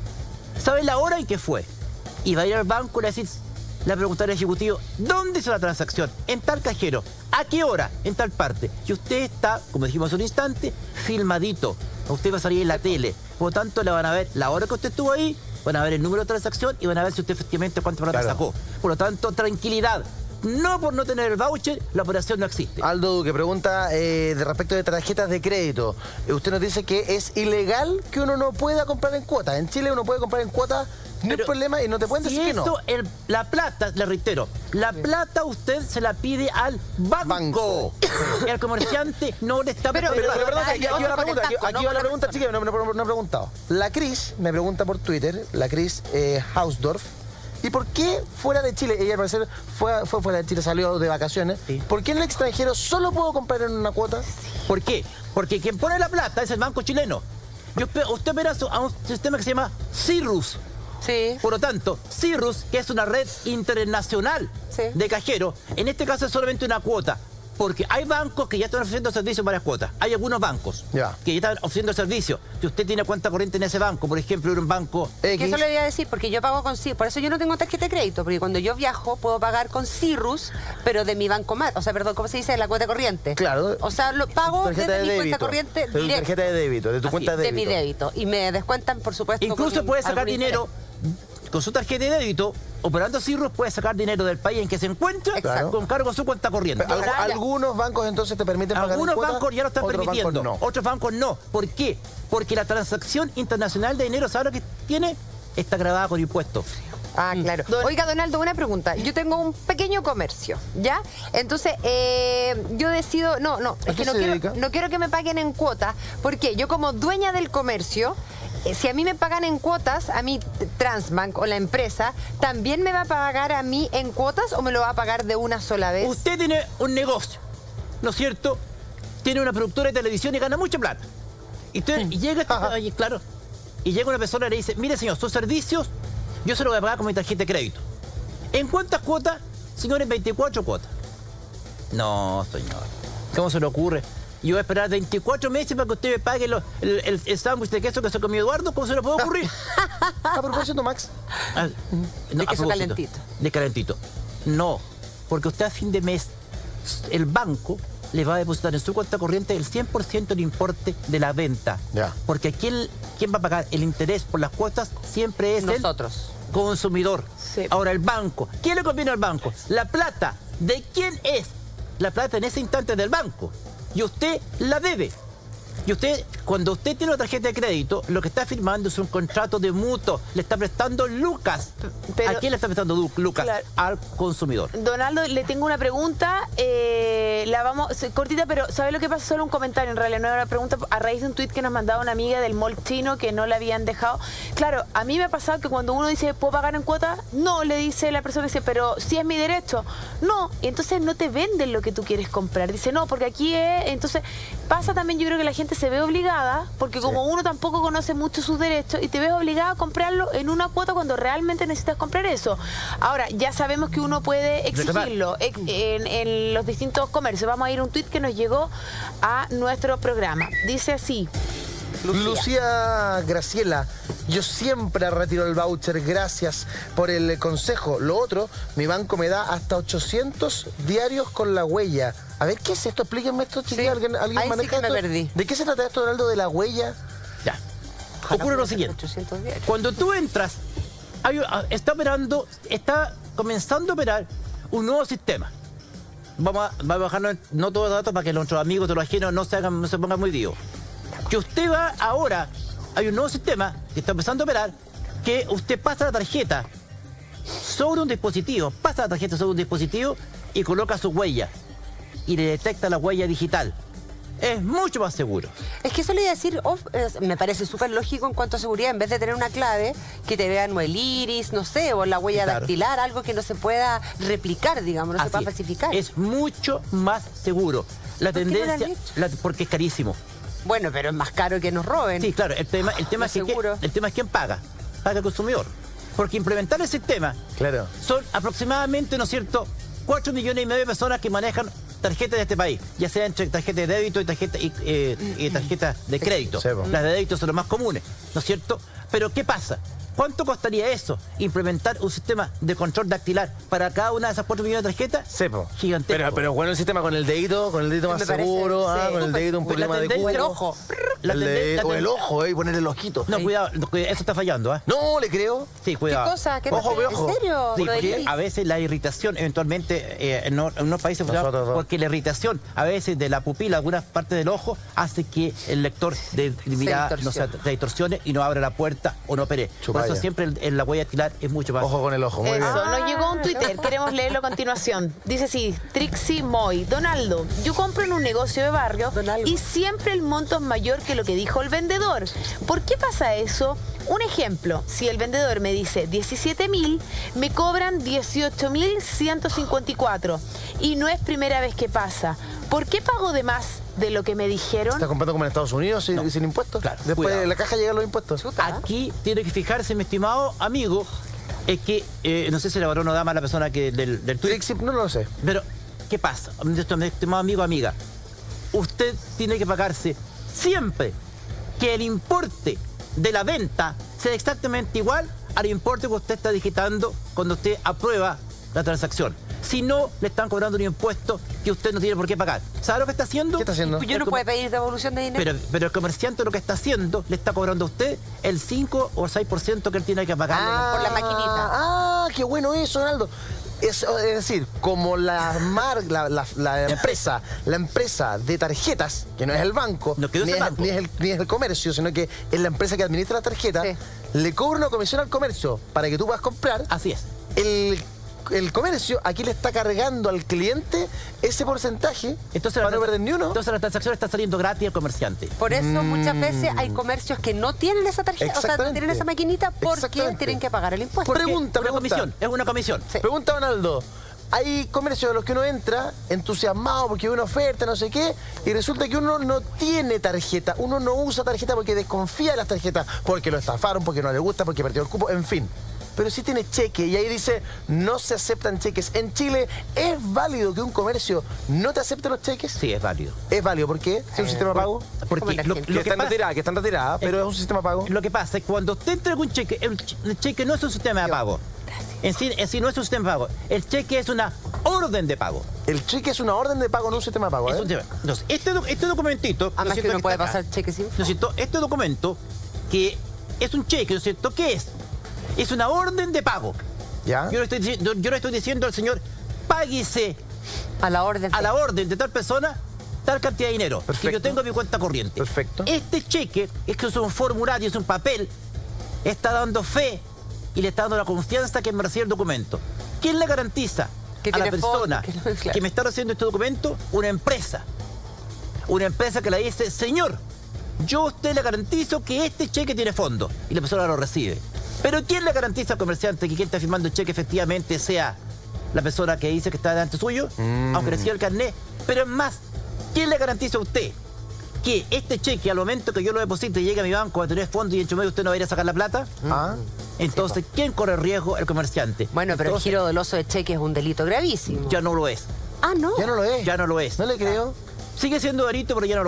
Sabe la hora en que fue. Y va a ir al banco y le decir, le va a preguntar al ejecutivo, ¿dónde hizo la transacción? En tal cajero. ¿A qué hora? En tal parte. Y usted está, como dijimos hace un instante, filmadito. Usted va a salir en la tele. Por lo tanto, le van a ver la hora que usted estuvo ahí, van a ver el número de transacción y van a ver si usted efectivamente cuánta plata Claro. sacó. Por lo tanto, tranquilidad. No por no tener el voucher, la operación no existe. Aldo Duque pregunta eh, de respecto de tarjetas de crédito. Eh, Usted nos dice que es ilegal que uno no pueda comprar en cuotas. En Chile uno puede comprar en cuotas, no hay Pero problema y no te pueden si decir que no. eso, el- la plata, le reitero, la plata usted se la pide al banco. Banco. Y al comerciante no le está Pero- Pero, pero perdón, Dale, aquí, aquí otro va la con el pregunta, aquí, banco, aquí no va la con la pregunta, chiquillos, no, no, no he preguntado. La Cris me pregunta por Twitter, la Cris eh, Hausdorff, ¿y por qué fuera de Chile, ella al parecer fue, fue fuera de Chile, salió de vacaciones, Sí. ¿por qué en el extranjero solo puedo comprar en una cuota? ¿Por qué? Porque quien pone la plata es el banco chileno. Yo, espe- usted opera a un sistema que se llama Cirrus. Sí. Por lo tanto, Cirrus, que es una red internacional Sí. de cajeros, en este caso es solamente una cuota. Porque hay bancos que ya están ofreciendo servicios en varias cuotas. Hay algunos bancos Ya. que ya están ofreciendo servicios. Si usted tiene cuenta corriente en ese banco, por ejemplo, en un banco Que X. eso le voy a decir, porque yo pago con Cirrus. Por eso yo no tengo tarjeta de crédito, porque cuando yo viajo puedo pagar con Cirrus, pero de mi banco más. O sea, perdón, ¿cómo se dice? De la cuenta corriente. Claro. O sea, lo pago Tarjeta desde de mi cuenta débito. corriente De tu directa. tarjeta de débito, de tu Así, cuenta de De mi débito. débito. Y me descuentan, por supuesto. incluso con puede sacar algún dinero con su tarjeta de débito, operando Cirrus, puede sacar dinero del país en que se encuentra Exacto. con cargo a su cuenta corriente. Algu- algunos bancos entonces te permiten pagar en Algunos cuotas, bancos ya lo están otros permitiendo, bancos no. otros bancos no. ¿Por qué? Porque la transacción internacional de dinero, ¿sabe lo que tiene? Está grabada con impuestos. Ah, claro. Oiga, Donaldo, una pregunta. Yo tengo un pequeño comercio, ¿ya? Entonces, eh, yo decido... No, no, ¿A es qué que no se quiero, dedica? no quiero que me paguen en cuotas, porque yo como dueña del comercio, eh, si a mí me pagan en cuotas, a mí Transbank o la empresa, ¿también me va a pagar a mí en cuotas o me lo va a pagar de una sola vez? Usted tiene un negocio, ¿no es cierto? Tiene una productora de televisión y gana mucha plata. Y usted y llega, ay, claro, y llega una persona y le dice, mire señor, sus servicios yo se los voy a pagar con mi tarjeta de crédito. ¿En cuántas cuotas? Señor, en veinticuatro cuotas. No, señor. ¿Cómo se le ocurre? Yo voy a esperar veinticuatro meses para que usted me pague lo- el, el, el sándwich de queso que se comió Eduardo. ¿Cómo se le puede ocurrir? A propósito, Max. Ah, no, De a queso propósito, calentito. De calentito. No, porque usted a fin de mes, el banco le va a depositar en su cuenta corriente el cien por ciento del importe de la venta. Ya. Porque ¿quién, quién va a pagar el interés por las cuotas? Siempre es Nosotros. el consumidor. Sí. Ahora, el banco. ¿Quién le conviene al banco? La plata. ¿De quién es? La plata en ese instante es del banco. Y usted la debe. Y usted, cuando usted tiene una tarjeta de crédito, lo que está firmando es un contrato de mutuo. Le está prestando lucas. Pero- ¿A quién le está prestando du- lucas? Claro. Al consumidor. Donaldo, le tengo una pregunta, eh, la vamos, se- cortita, pero ¿sabe lo que pasa? Solo un comentario, en realidad no era una pregunta, a raíz de un tuit que nos mandaba una amiga del mall chino que no la habían dejado. Claro, a mí me ha pasado que cuando uno dice, ¿puedo pagar en cuota? No, le dice la persona, dice, pero si es mi derecho. No, y entonces no te venden lo que tú quieres comprar. Dice, no, porque aquí es... Entonces pasa también, yo creo que la gente se ve obligada, porque como uno tampoco conoce mucho sus derechos, y te ves obligada a comprarlo en una cuota cuando realmente necesitas comprar eso. Ahora, ya sabemos que uno puede exigirlo ex- en, en los distintos comercios. Vamos a ir a un tuit que nos llegó a nuestro programa. Dice así: Lucía. Lucía Graciela, yo siempre retiro el voucher, gracias por el consejo. Lo otro, mi banco me da hasta ochocientos diarios con la huella. A ver, ¿qué es esto? Explíquenme esto, chiquillos. Sí. ¿Alguien, ¿alguien Ahí maneja sí que me esto? perdí. ¿De qué se trata esto, Donaldo, de la huella? Ya. Ocurre lo siguiente. Cuando tú entras, hay, está operando, está comenzando a operar un nuevo sistema. Vamos a, vamos a bajarnos no todos los datos para que nuestros amigos de los ajenos no se, hagan, no se pongan muy vivos. Que usted va ahora, hay un nuevo sistema que está empezando a operar, que usted pasa la tarjeta sobre un dispositivo, pasa la tarjeta sobre un dispositivo y coloca su huella y le detecta la huella digital. Es mucho más seguro. Es que eso le iba a decir, oh, es, me parece súper lógico en cuanto a seguridad, en vez de tener una clave, que te vean o el iris, no sé, o la huella Claro. dactilar, algo que no se pueda replicar, digamos, no Así se pueda es. falsificar. Es mucho más seguro. La ¿Por qué no lo han tendencia, hecho? la- porque es carísimo. Bueno, pero es más caro que nos roben. Sí, claro, el tema, el tema, No es, que, seguro. el tema es quién paga. Paga el consumidor. Porque implementar el sistema Claro. son aproximadamente, ¿no es cierto?, cuatro millones y medio de personas que manejan tarjetas de este país, ya sea entre tarjeta de débito y tarjeta, y, eh, y tarjeta de crédito. Sí, po. Las de débito son las más comunes, ¿no es cierto? Pero ¿qué pasa? ¿Cuánto costaría eso? Implementar un sistema de control dactilar para cada una de esas cuatro millones de tarjetas. Sepo. Gigantesco. Pero, pero bueno el sistema con el dedito, con el dedito más Me parece, seguro, ah, sí. con el Súper dedito un poquito La más de tendencia- cubo. el ojo. La El tenden- de- la o el ten- ojo, eh, y poner el ojito. No, cuidado, no, cuidado, eso está fallando, ¿ah? No, le creo. Sí, cuidado. ¿Qué cosa? ¿Qué Ojo, pasa? ve ojo. ¿En serio? Sí, Lo del porque iris. a veces la irritación, eventualmente, eh, en, en unos países, Nosotros no. porque la irritación a veces de la pupila, algunas partes del ojo, hace que el lector de mirada no se, distorsione. se distorsione y no abra la puerta o no opere. Por Chupalla. eso siempre el- en la huella dactilar es mucho más. Ojo con el ojo, muy bien. Eso, nos llegó un Twitter, queremos leerlo a continuación. Dice así, Trixie Moy, Donaldo, yo compro en un negocio de barrio Donaldo. y siempre el monto es mayor que lo que dijo el vendedor. ¿Por qué pasa eso? Un ejemplo, si el vendedor me dice diecisiete mil, me cobran dieciocho mil ciento cincuenta y cuatro y no es primera vez que pasa. ¿Por qué pago de más de lo que me dijeron? ¿Estás comprando como en Estados Unidos sin, sin impuestos? Claro, Después cuidado. de la caja llegan los impuestos. Aquí tiene que fijarse, mi estimado amigo, es que, eh, no sé si la varón o dama la persona que del, del tweet, Trixie, no lo sé. pero, ¿qué pasa? Mi estimado amigo, amiga, usted tiene que pagarse siempre que el importe de la venta sea exactamente igual al importe que usted está digitando cuando usted aprueba la transacción. Si no, le están cobrando un impuesto que usted no tiene por qué pagar. ¿Sabe lo que está haciendo? ¿Qué está haciendo? Yo no puedo pedir devolución de dinero. Pero, pero el comerciante lo que está haciendo, le está cobrando a usted el cinco o seis por ciento que él tiene que pagar. por la maquinita. Ah, qué bueno eso, Donaldo. Es, es decir, como la, mar, la, la, la empresa, la empresa de tarjetas, que no es el banco, No, que no es ni, el es, banco. ni es el, ni es el comercio, sino que es la empresa que administra la tarjeta, Sí. le cobra una comisión al comercio para que tú puedas comprar. Así es. El, el comercio aquí le está cargando al cliente ese porcentaje Entonces, para la, no perder ni uno. entonces la transacción está saliendo gratis al comerciante. Por eso muchas veces hay comercios que no tienen esa tarjeta, o sea, no Exactamente. tienen esa maquinita porque Exactamente. tienen que pagar el impuesto. Porque- Pregunta, una pregunta. comisión, es una comisión. Sí. Pregunta Donaldo. Hay comercios de los que uno entra entusiasmado porque hay una oferta, no sé qué, y resulta que uno no tiene tarjeta, uno no usa tarjeta porque desconfía de las tarjetas, porque lo estafaron, porque no le gusta, porque perdió el cupo, en fin. Pero sí tiene cheque y ahí dice, no se aceptan cheques. En Chile, ¿es válido que un comercio no te acepte los cheques? Sí, es válido. Es válido, ¿por qué? ¿Es un sistema pago? Porque lo, lo que que está en pasa, retirada, que está en retirada, pero es un sistema pago. lo que pasa es que cuando usted entrega un cheque, el, ch- el cheque no es un sistema de pago. En sí, en sí no es un sistema de pago. El cheque es una orden de pago. El cheque es una orden de pago, no un sistema de pago, Es ¿eh? un tema. Entonces, este, doc- este documentito... ¿no es Además que cierto uno puede está acá? pasar cheques sin ¿No es cierto? Este documento, que es un cheque, ¿no es cierto? ¿Qué es? Es una orden de pago. ¿Ya? Yo le estoy, dici- yo le estoy diciendo al señor, páguese a la orden. a la orden de tal persona tal cantidad de dinero Perfecto. que yo tengo en mi cuenta corriente. Perfecto. Este cheque, es que es un formulario, es un papel, está dando fe y le está dando la confianza que me recibe el documento. ¿Quién le garantiza Que a la tiene fondo, persona que no- claro. que me está recibiendo este documento? Una empresa. Una empresa que le dice, señor, yo a usted le garantizo que este cheque tiene fondo. Y la persona lo recibe. Pero ¿quién le garantiza al comerciante que quien está firmando el cheque efectivamente sea la persona que dice que está delante suyo? Aunque reciba el carnet. Pero es más, ¿quién le garantiza a usted que este cheque, al momento que yo lo deposite y llegue a mi banco a tener fondo y en medio usted no va a ir a sacar la plata? Ah. Entonces, ¿quién corre el riesgo? El comerciante. Bueno, pero Entonces, el giro doloso de cheque es un delito gravísimo. ya no lo es. Ah, no. Ya no lo es. Ya no lo es. No le creo. Sigue siendo delito, pero ya no lo es.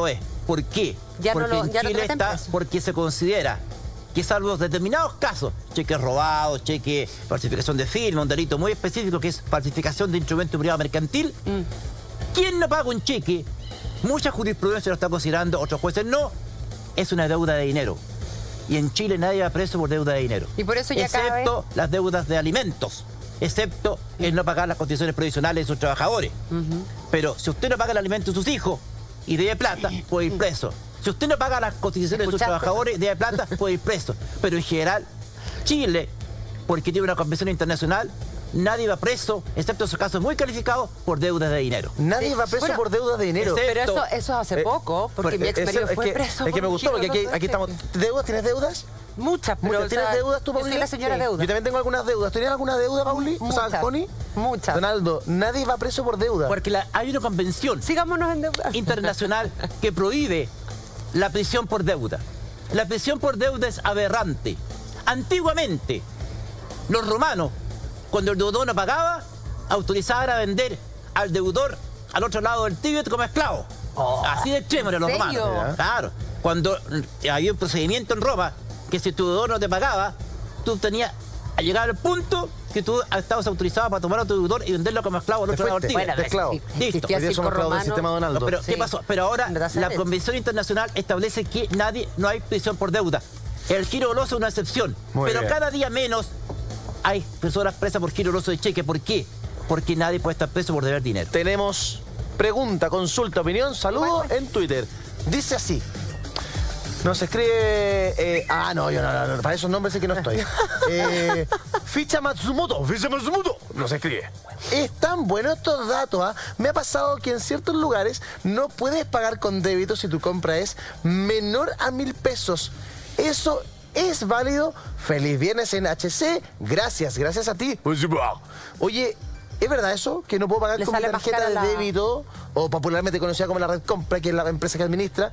¿Por qué? Ya no porque lo- en ya no te Chile meten está, preso. porque se considera que salvo determinados casos, cheques robados, cheque, falsificación de firma, un delito muy específico que es falsificación de instrumento privado mercantil, Mm. ¿quién no paga un cheque? Mucha jurisprudencia lo está considerando, otros jueces no, es una deuda de dinero. Y en Chile nadie va preso por deuda de dinero. Y por eso ya cada vez- excepto las deudas de alimentos, excepto el no pagar las condiciones provisionales de sus trabajadores. Pero si usted no paga el alimento de sus hijos y debe plata, puede ir preso. Si usted no paga las condiciones de sus ¿Escuchaste? trabajadores y debe plata, puede ir preso. Pero en general, Chile, porque tiene una convención internacional, nadie va preso, excepto esos casos muy calificados, por deudas de dinero. Nadie va preso Bueno, por deudas de dinero. Pero eso, eso hace Eh, poco, porque mi ex Eso- marido es fue que, preso. Es que por me un gustó, porque aquí, giro aquí estamos. ¿Deudas? ¿Tienes deudas? Muchas, pero. Muchas. ¿Tienes o sea, deudas tú, yo Pauli? soy la señora Sí. deuda. Yo también tengo algunas deudas. ¿Tienes alguna deuda, Pauli? O sea, Muchas. Connie. Muchas. Donaldo, nadie va preso por deuda. Porque la- hay una convención Sigámonos en deuda. internacional que prohíbe la prisión por deuda. La prisión por deuda es aberrante. Antiguamente, los romanos, cuando el deudor no pagaba, autorizaban a vender al deudor al otro lado del Tíbet como esclavo. Así de extremo eran los ¿En romanos. serio? Claro. Cuando eh, había un procedimiento en Roma que si tu deudor no te pagaba, tú tenías a llegar al punto que tú estabas autorizado para tomar a tu deudor y venderlo como esclavo al Te otro lado del fuiste, Tíbet. de esclavo. Sí, Listo. existía Hoy día somos circo esclavos del romano. sistema Donaldo. No, pero Sí. ¿qué pasó? Pero ahora No te hace la derecho. Convención Internacional establece que nadie, no hay prisión por deuda. El giro doloso es una excepción. Muy pero bien. cada día menos hay personas presas por giro doloso de cheque. ¿Por qué? Porque nadie puede estar preso por deber dinero. Tenemos pregunta, consulta, opinión, saludo en Twitter. Dice así. Nos escribe... eh, ah, no, yo no, no, no, para esos nombres sí que no estoy. Eh, Ficha Matsumoto, Ficha Matsumoto, nos escribe. Están buenos estos datos, ¿ah? Me ha pasado que en ciertos lugares no puedes pagar con débito si tu compra es menor a mil pesos. Eso es válido. Feliz viernes en H C. Gracias, gracias a ti. Oye, ¿es verdad eso? ¿Que no puedo pagar Le con mi sale más tarjeta cara de la- débito, o popularmente conocida como la Red Compra, que es la empresa que administra,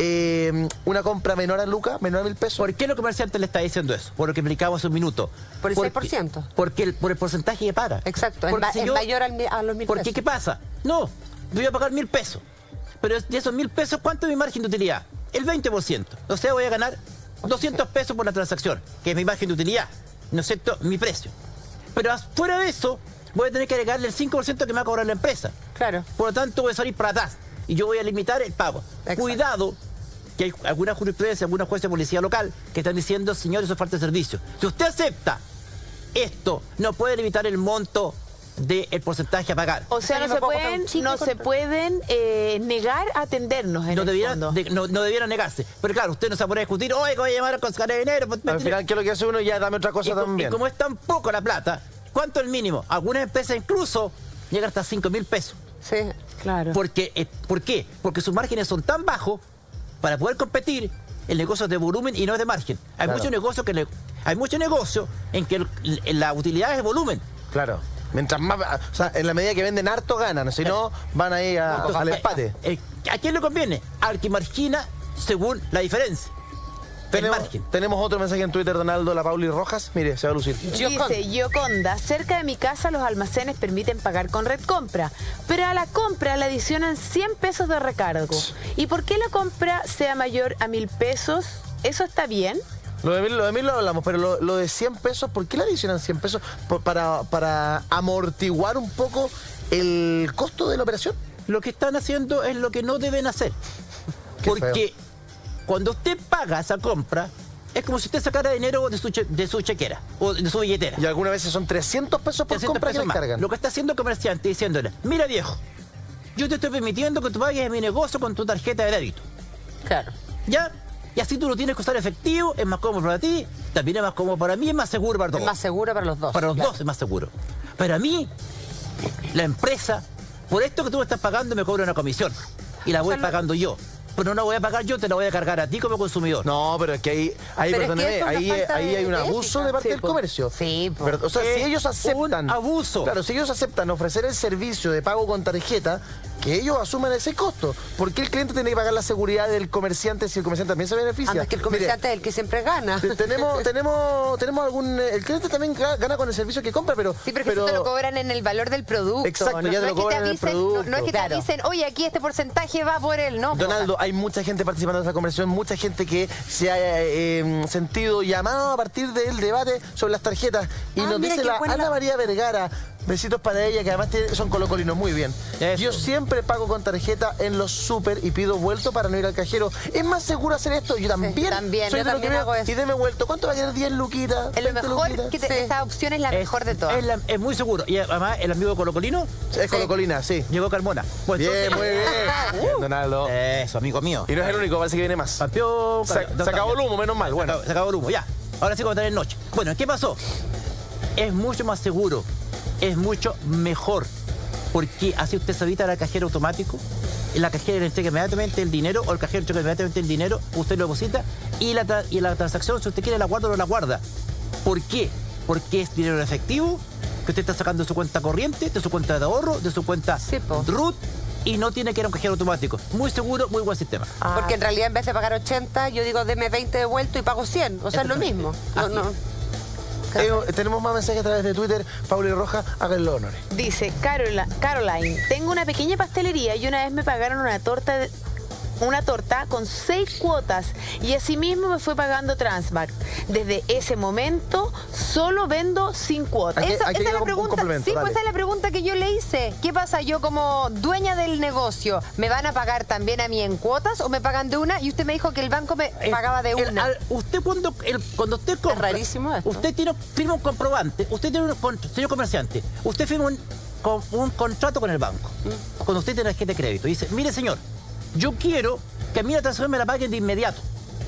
eh, una compra menor a lucas, menor a mil pesos? ¿Por qué los comerciantes le está diciendo eso? Por lo que explicamos hace un minuto. Por el Porque- seis por ciento. Porque el, por el porcentaje que paga. Exacto, es, Porque ma- si es yo- mayor al mi- a los mil Porque, pesos. ¿qué pasa? No, yo voy a pagar mil pesos. Pero de esos mil pesos, ¿cuánto es mi margen de utilidad? El veinte por ciento. O sea, voy a ganar doscientos pesos por la transacción, que es mi margen de utilidad, ¿no es cierto? Mi precio. Pero fuera de eso, voy a tener que agregarle el cinco por ciento que me va a cobrar la empresa. Claro. Por lo tanto, voy a salir para atrás y yo voy a limitar el pago. Exacto. Cuidado, que hay alguna jurisprudencia, algunos jueces de policía local que están diciendo, señores, eso es falta de servicio. Si usted acepta esto, no puede limitar el monto del porcentaje a pagar. O sea, Yo no me se puedo comprar pueden, un chicle no con- se pueden eh, negar a atendernos en No el debiera, fondo. de- no, no debiera negarse. Pero claro, usted no se va a poner a discutir, oye, que voy a llamar a consejero de dinero. pues, me Al tiene- final, ¿qué es lo que hace uno? Ya dame otra cosa y, co- también. y como es tan poco la plata, ¿cuánto es el mínimo? Algunas empresas incluso llegan hasta cinco mil pesos. Sí. Claro. Porque, eh, ¿Por qué? Porque sus márgenes son tan bajos para poder competir. El negocio es de volumen y no es de margen. Hay Claro. muchos negocios que le- hay muchos negocios en que el- el- la utilidad es de volumen. Claro. Mientras más... O sea, en la medida que venden harto ganan. Si no, van ahí a- Entonces, al eh, empate. eh, ¿A quién le conviene? Al que margina según la diferencia. El Tenemos, margen. tenemos otro mensaje en Twitter, Donaldo, la Pauli Rojas. Mire, se va a lucir. Dice Yoconda, cerca de mi casa los almacenes permiten pagar con Red Compra, pero a la compra le adicionan cien pesos de recargo. ¿Y por qué la compra sea mayor a mil pesos? ¿Eso está bien? Lo de mil lo, de mil lo hablamos, pero lo, lo de cien pesos, ¿por qué le adicionan cien pesos? Por- para, para amortiguar un poco el costo de la operación. Lo que están haciendo es lo que no deben hacer. Qué Porque cuando usted paga esa compra, es como si usted sacara dinero de su, che- de su chequera o de su billetera. Y algunas veces son trescientos pesos por trescientos compra que pesos le más. cargan. Lo que está haciendo el comerciante diciéndole, mira viejo, yo te estoy permitiendo que tú pagues mi negocio con tu tarjeta de débito. Claro. ¿Ya? Y así tú no tienes que usar efectivo, es más cómodo para ti, también es más cómodo para mí, es más seguro para todos. Es más seguro para los dos. Para los claro. dos es más seguro. Para mí, la empresa, por esto que tú me estás pagando, me cobra una comisión. Y la voy O sea, lo- pagando yo. Pero no la voy a pagar yo, te la voy a cargar a ti como consumidor. No, pero es que ahí, ahí, Pero es que perdóneme, eso es una ahí, falta ahí de- hay un de abuso ética. de parte Sí, del po. comercio. Sí, po. Pero, o sea, Es si ellos aceptan... un abuso. Claro, si ellos aceptan ofrecer el servicio de pago con tarjeta, que ellos asuman ese costo. ¿Por qué el cliente tiene que pagar la seguridad del comerciante si el comerciante también se beneficia? Además que el comerciante Mire, es el que siempre gana. Tenemos, tenemos, tenemos algún... El cliente también gana con el servicio que compra, pero... Sí, pero, pero eso te lo cobran en el valor del producto. Exacto, no, ya te no lo cobran en el avisen, producto. No, no es que Claro. te avisen, oye, aquí este porcentaje va por él, ¿no? Donaldo, hay mucha gente participando en esta conversación, mucha gente que se ha eh, sentido llamado a partir del debate sobre las tarjetas. Y Ah, nos mira dice qué la buena Ana la- María Vergara, besitos para ella, que además tiene- son colocolinos, muy bien. Eso. Yo siempre pago con tarjeta en los súper y pido vuelto para no ir al cajero. ¿Es más seguro hacer esto? Yo también. también, soy yo de lo que también veo, hago eso. y deme vuelto. ¿Cuánto va a quedar? diez luquitas. Es lo veinte mejor, luquitas. que te- Sí. esa opción es la Es- mejor de todas. Es, la- es muy seguro. Y además, el amigo Colocolino Es colocolina, sí. llegó Carmona. Pues Bien, entonces- muy bien. Bien, Donaldo. Eso, amigo mío. Y no es el único, parece que viene más. Campeón. Se, se acabó el humo, menos mal. Bueno, Se acabó, se acabó el humo, ya. Ahora sí vamos a tener noche. Bueno, ¿qué pasó? Es mucho más seguro, es mucho mejor, porque así usted se evita el cajero automático, y la cajera le entrega inmediatamente el dinero, o el cajero entrega inmediatamente el dinero, usted lo deposita, y la, tra- y la transacción, si usted quiere, la guarda o no la guarda. ¿Por qué? Porque es dinero en efectivo, que usted está sacando de su cuenta corriente, de su cuenta de ahorro, de su cuenta Sí, po. R U T, y no tiene que ir a un cajero automático. Muy seguro, muy buen sistema. Porque en realidad en vez de pagar ochenta, yo digo, deme veinte de vuelto y pago cien. O sea, es lo mismo. No, Así no. Eh, tenemos más mensajes a través de Twitter. Pauli Roja, hagan los honores. Dice Carola- Caroline, tengo una pequeña pastelería y una vez me pagaron una torta de- una torta con seis cuotas y asimismo me fue pagando Transmac. Desde ese momento solo vendo sin cuotas. Aquí- Eso- aquí esa es llega la un- un pregunta. complemento, Sí, dale. pues esa es la pregunta que yo le hice. ¿Qué pasa yo como dueña del negocio? ¿Me van a pagar también a mí en cuotas o me pagan de una? Y usted me dijo que el banco me El- pagaba de el- una. al- usted cuando, el- cuando usted compra, rarísimo esto. usted tiene, firma un comprobante, usted tiene un con- señor comerciante, usted firma un, con- un contrato con el banco, Mm. cuando usted tiene tarjeta de crédito, y dice, mire señor, yo quiero que a mí la transacción me la paguen de inmediato.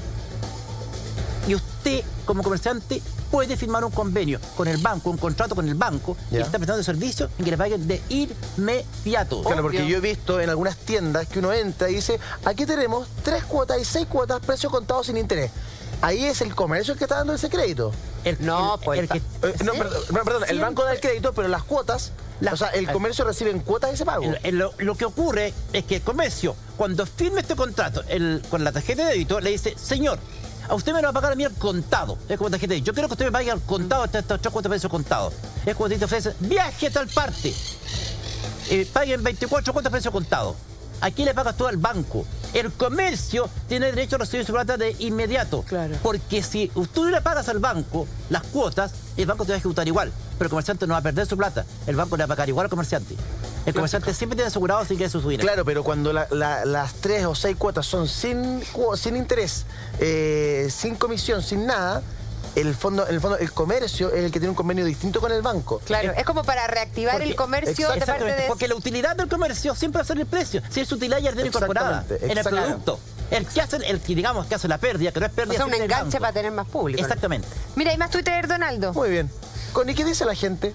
Y usted, como comerciante, puede firmar un convenio con el banco, un contrato con el banco, Ya. y está prestando servicio en que le paguen de inmediato. Claro, porque yo he visto en algunas tiendas que uno entra y dice, aquí tenemos tres cuotas y seis cuotas, precio contado sin interés. Ahí es el comercio el que está dando ese crédito. El- No, el- pues, el que- Eh, no, perdón, perdón, el banco da el crédito, pero las cuotas, La- o sea, el comercio recibe en cuotas ese pago. El- el- lo, lo que ocurre es que el comercio, cuando firme este contrato el- con la tarjeta de débito, le dice, señor, a usted me lo va a pagar a mí al contado. Es como tarjeta de débito. Yo quiero que usted me pague al contado estas estas tres cuotas de precio contado. Es cuando te ofrece viaje a tal parte. Eh, paguen veinticuatro cuotas de precio contado. Aquí le pagas todo al banco. El comercio tiene derecho a recibir su plata de inmediato. Claro. Porque si tú le pagas al banco las cuotas, el banco te va a ejecutar igual. Pero el comerciante no va a perder su plata. El banco le va a pagar igual al comerciante. El comerciante siempre tiene asegurado sin que su dinero. Claro, pero cuando la- la- las tres o seis cuotas son sin, cu- sin interés, eh, sin comisión, sin nada, el fondo, el fondo, el comercio es el que tiene un convenio distinto con el banco. Claro, es como para reactivar Porque- el comercio de parte Exactamente, de... porque la utilidad del comercio siempre va a ser el precio. Si es utilidad ya tiene incorporada Exactamente, en el exactamente. producto. El que hace, el que digamos que hace la pérdida, que no es O pérdida. sea, un siempre el enganche banco. para tener más público. Exactamente. Mira, hay más Twitter, Donaldo. Muy bien. Connie, ¿qué dice la gente?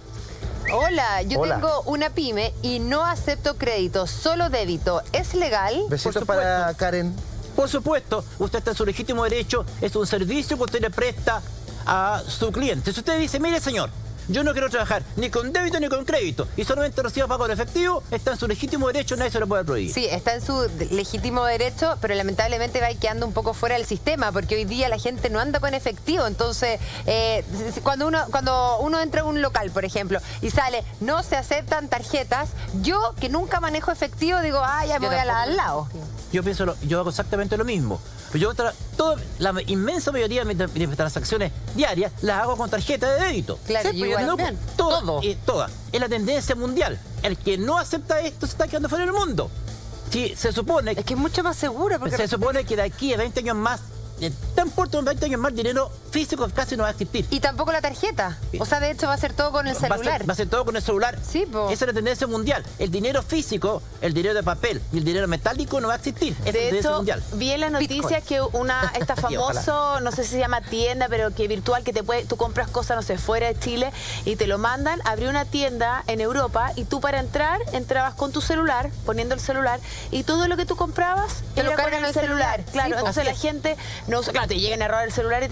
Hola, yo Hola. tengo una pyme y no acepto crédito, solo débito. ¿Es legal? Besitos supuesto. para Karen. Por supuesto, usted está en su legítimo derecho, es un servicio que usted le presta a su cliente. Si usted dice, mire señor, yo no quiero trabajar ni con débito ni con crédito y solamente recibo pago en efectivo, está en su legítimo derecho, nadie se lo puede prohibir. Sí, está en su de- legítimo derecho, pero lamentablemente va quedando un poco fuera del sistema, porque hoy día la gente no anda con efectivo. Entonces, eh, si- si- cuando uno cuando uno entra a un local, por ejemplo, y sale, no se aceptan tarjetas, yo que nunca manejo efectivo, digo, ah, ya me Yo voy a la tampoco. al lado. Yo pienso, lo- yo hago exactamente lo mismo. Yo tra- todo, la inmensa mayoría de mis, de mis transacciones diarias las hago con tarjeta de débito. Claro, Sí, yo pues, igual no, también. toda, Todo. eh, toda. Es la tendencia mundial. El que no acepta esto se está quedando fuera del mundo. Si se supone, Es que es mucho más seguro, porque se supone que de aquí a veinte años más, eh, tan pronto en veinte años más, dinero físico casi no va a existir. y tampoco la tarjeta. O sea, de hecho va a ser todo con el Va a, celular. ser, va a ser todo con el celular. Sí, po. Esa es la tendencia mundial. El dinero físico, el dinero de papel y el dinero metálico no va a existir. Esa es la De tendencia hecho, mundial. vi en las noticias que una esta Sí, ojalá. famoso, no sé si se llama tienda, pero que virtual, que te puede, tú compras cosas, no sé, fuera de Chile y te lo mandan, abrió una tienda en Europa y tú para entrar, entrabas con tu celular, poniendo el celular, y todo lo que tú comprabas Te lo era con cargan el el celular. Claro, Sí, po. entonces la gente no usa, claro, te llegan a robar el celular y te quedas ahí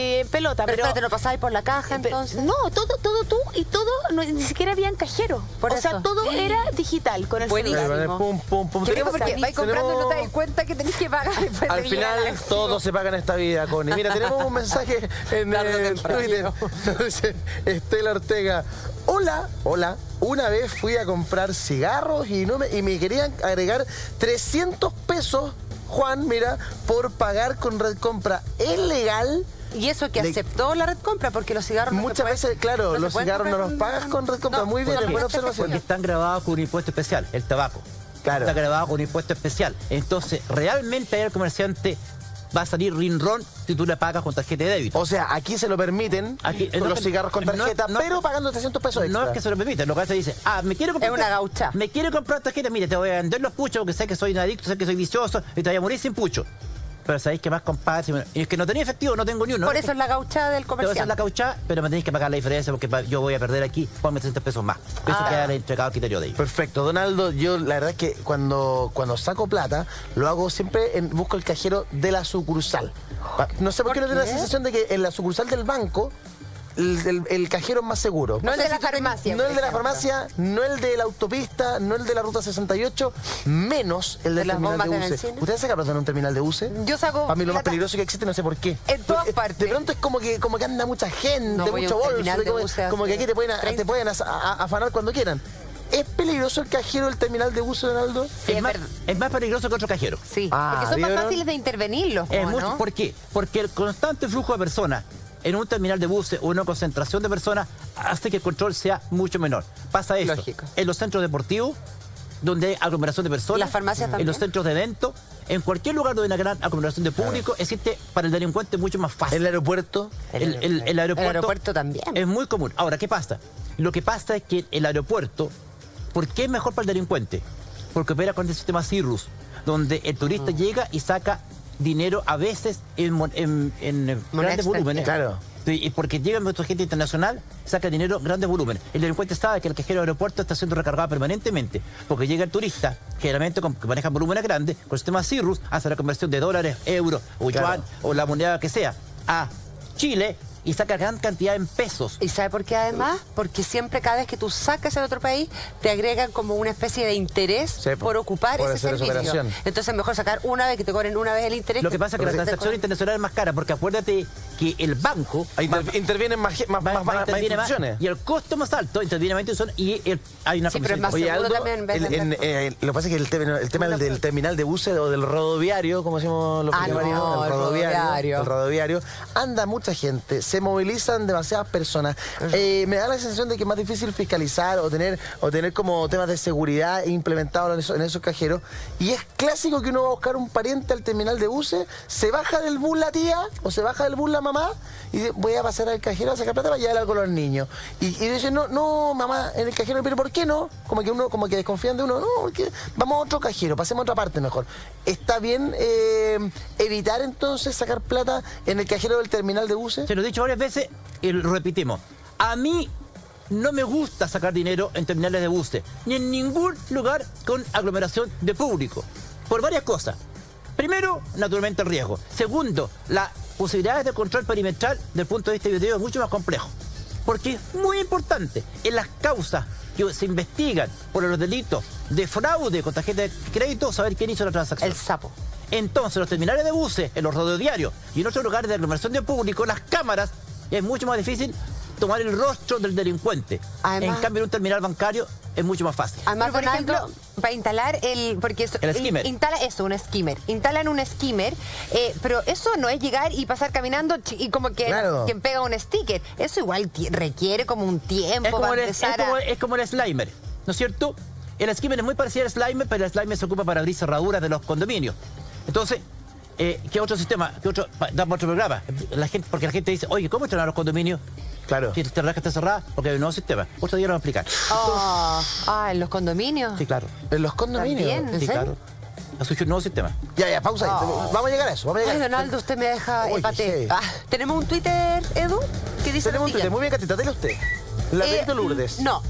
eh, pelota. Pero, Pero, pero te lo pasabas por la caja, entonces. no, todo, todo tú y todo, no, ni siquiera habían cajero. Por o eso. sea, todo era digital con el Buenísimo. celular. Pum, pum, pum. Qué Tenemos- rico, porque vais comprando y no te das tenemos- cuenta que tenés que pagar después Al de llegar final al recibo. todo se paga en esta vida, Connie. Mira, tenemos un mensaje en Tarde o eh, temprano. Twitter. Nos dice Estela Ortega. Hola, hola. Una vez fui a comprar cigarros y, no me, y me querían agregar trescientos pesos, Juan, mira, por pagar con Red Compra. ¿Es legal? Y eso que Le- aceptó la Red Compra, porque los cigarros no se Muchas pueden- veces, claro, no se los pueden cigarros no comprar los pagas con Red Compra. No, Muy bien, ¿por es qué? buena observación. Porque están grabados con un impuesto especial, el tabaco. Claro. Está grabado con un impuesto especial. Entonces, realmente ahí el comerciante va a salir rinrón si tú le pagas con tarjeta de débito. O sea, aquí se lo permiten Aquí- con no los que- cigarros con no- tarjeta, no- pero pagando trescientos pesos extra. No es que se lo permita, lo que hace dice, ah, me quiero comprar. Es una gaucha. Me quiero comprar tarjeta, mire, te voy a vender los puchos porque sé que soy un adicto, sé que soy vicioso y te voy a morir sin pucho. Pero sabéis que más, compadre, si me- y es que no tenía efectivo, no tengo ni uno. Por ¿no? eso es la gauchada del Te voy a hacer comerciante. la caucha, pero me tenéis que pagar la diferencia porque pa- yo voy a perder aquí, ponme trescientos pesos más. Eso Ah. queda entregado al criterio de ellos. Perfecto, Donaldo, yo la verdad es que cuando, cuando saco plata, lo hago siempre, en, busco el cajero de la sucursal. Pa- No sé por, qué no tengo la qué? sensación de que en la sucursal del banco, el, el- el cajero es más seguro. No el O sea, de la si tú te- farmacia, No por el de la ejemplo. farmacia, no el de la autopista, no el de la ruta sesenta y ocho, menos el del ¿De las terminal de bombas de U C E. bencina? ¿Ustedes sacan plata en un terminal de U C E? Yo saco Para mí lo más plata peligroso que existe, no sé por qué. en todas De- partes. De pronto es como que, como que anda mucha gente, No voy a mucho un bolso, terminal de de como, U C E como que hace aquí te pueden, a- treinta. te pueden as- a- a- afanar cuando quieran. ¿Es peligroso el cajero del terminal de U C E, Donaldo? Sí, es, es más, verdad. es más peligroso que otro cajero. Sí, Ah, porque son más ¿vieron? fáciles de intervenirlos, Es ¿no? mucho- ¿Por qué? Porque el constante flujo de personas en un terminal de buses o una concentración de personas hace que el control sea mucho menor. Pasa esto Lógico. en los centros deportivos, donde hay aglomeración de personas, Las farmacias en también. los centros de eventos, en cualquier lugar donde hay una gran aglomeración de público, existe para el delincuente mucho más fácil. ¿El aeropuerto? El, el- el aeropuerto, El aeropuerto también. es muy común. Ahora, ¿qué pasa? Lo que pasa es que el aeropuerto, ¿por qué es mejor para el delincuente? Porque opera con el sistema Cirrus, donde el turista llega y saca dinero a veces en, mon- en- en Moneda grandes volúmenes. Claro. Sí, y porque llega nuestra gente internacional, saca dinero en grandes volúmenes. El delincuente sabe que el cajero del aeropuerto está siendo recargado permanentemente, porque llega el turista, generalmente con- que maneja volúmenes grandes, con el sistema Cirrus, hace la conversión de dólares, euros, o Claro. yuan, o la moneda que sea, a Chile y saca gran cantidad en pesos. ¿Y sabe por qué además? Porque siempre cada vez que tú sacas en otro país, te agregan como una especie de interés Sí, por ocupar por ese hacer esa servicio. operación. Entonces es mejor sacar una vez que te cobren una vez el interés. Lo que pasa es que la te transacción cobren- internacional es más cara, porque acuérdate que el banco Ahí va- inter- intervienen más, ge- más, va- más, va- más- más interviene más, instituciones. y el costo más alto interviene más instituciones y el- hay una Sí, pero es comisión. más Oye, seguro Aldo, también, en vez el- de en- andar- eh, lo que pasa es que el tema, el tema Una del, del puerta. terminal de buses o del rodoviario, como decimos los Ah, primarios, no, el rodoviario. el rodoviario, anda mucha gente, se movilizan demasiadas personas. Eh, me da la sensación de que es más difícil fiscalizar o tener, o tener como temas de seguridad implementados en, eso- en esos cajeros. Y es clásico que uno va a buscar un pariente al terminal de buses, se baja del bus la tía o se baja del bus la mamá y dice, voy a pasar al cajero a sacar plata para llevar algo a los niños. Y, y dice, no, no, mamá, en el cajero, pero ¿por qué no? Como que uno, como que desconfían de uno, no, porque vamos a otro cajero, pasemos a otra parte mejor. ¿Está bien eh, evitar entonces sacar plata en el cajero del terminal de buses? Se lo he dicho varias veces y lo repetimos. A mí no me gusta sacar dinero en terminales de buses, ni en ningún lugar con aglomeración de público, por varias cosas. Primero, naturalmente el riesgo. Segundo, las posibilidades de control perimetral desde el punto de vista video es mucho más complejo. Porque es muy importante en las causas que se investigan por los delitos de fraude con tarjeta de crédito saber quién hizo la transacción. El sapo. Entonces, los terminales de buses, en los radiodiarios y en otros lugares de aglomeración de público, las cámaras, es mucho más difícil tomar el rostro del delincuente. Además- en cambio, en un terminal bancario es mucho más fácil. Además, Pero, por Donaldo, ejemplo- para instalar el... Porque eso, El skimmer. Instala eso, un skimmer. Instalan un skimmer, eh, pero eso no es llegar y pasar caminando chi- y como que Claro. quien pega un sticker. Eso igual ti- requiere como un tiempo Es como, para el, es, empezar como, a... es como el Slimer, ¿no es cierto? El skimmer es muy parecido al Slimer, pero el Slimer se ocupa para abrir cerraduras de los condominios. Entonces, eh, ¿qué otro sistema? ¿Qué otro? pa- Damos otro programa. La gente, porque la gente dice, oye, ¿cómo entrenar los condominios? Claro. Si te está cerrada, porque hay un nuevo sistema. Otro día lo vamos a explicar. Oh, ah, ¿en los condominios? Sí, claro. En los condominios. También. ¿En Sí, serio? claro. Ha surgido un nuevo sistema. Ya, ya, pausa ahí. Vamos a llegar a eso. Vamos a Ay, llegar a eso. Donaldo, usted me deja Oye, empate. sí. Ah, tenemos un Twitter, Edu, que dice Tenemos lo un Twitter. siguiente. Muy bien, Catita, dele usted. La Eh, Lourdes. No,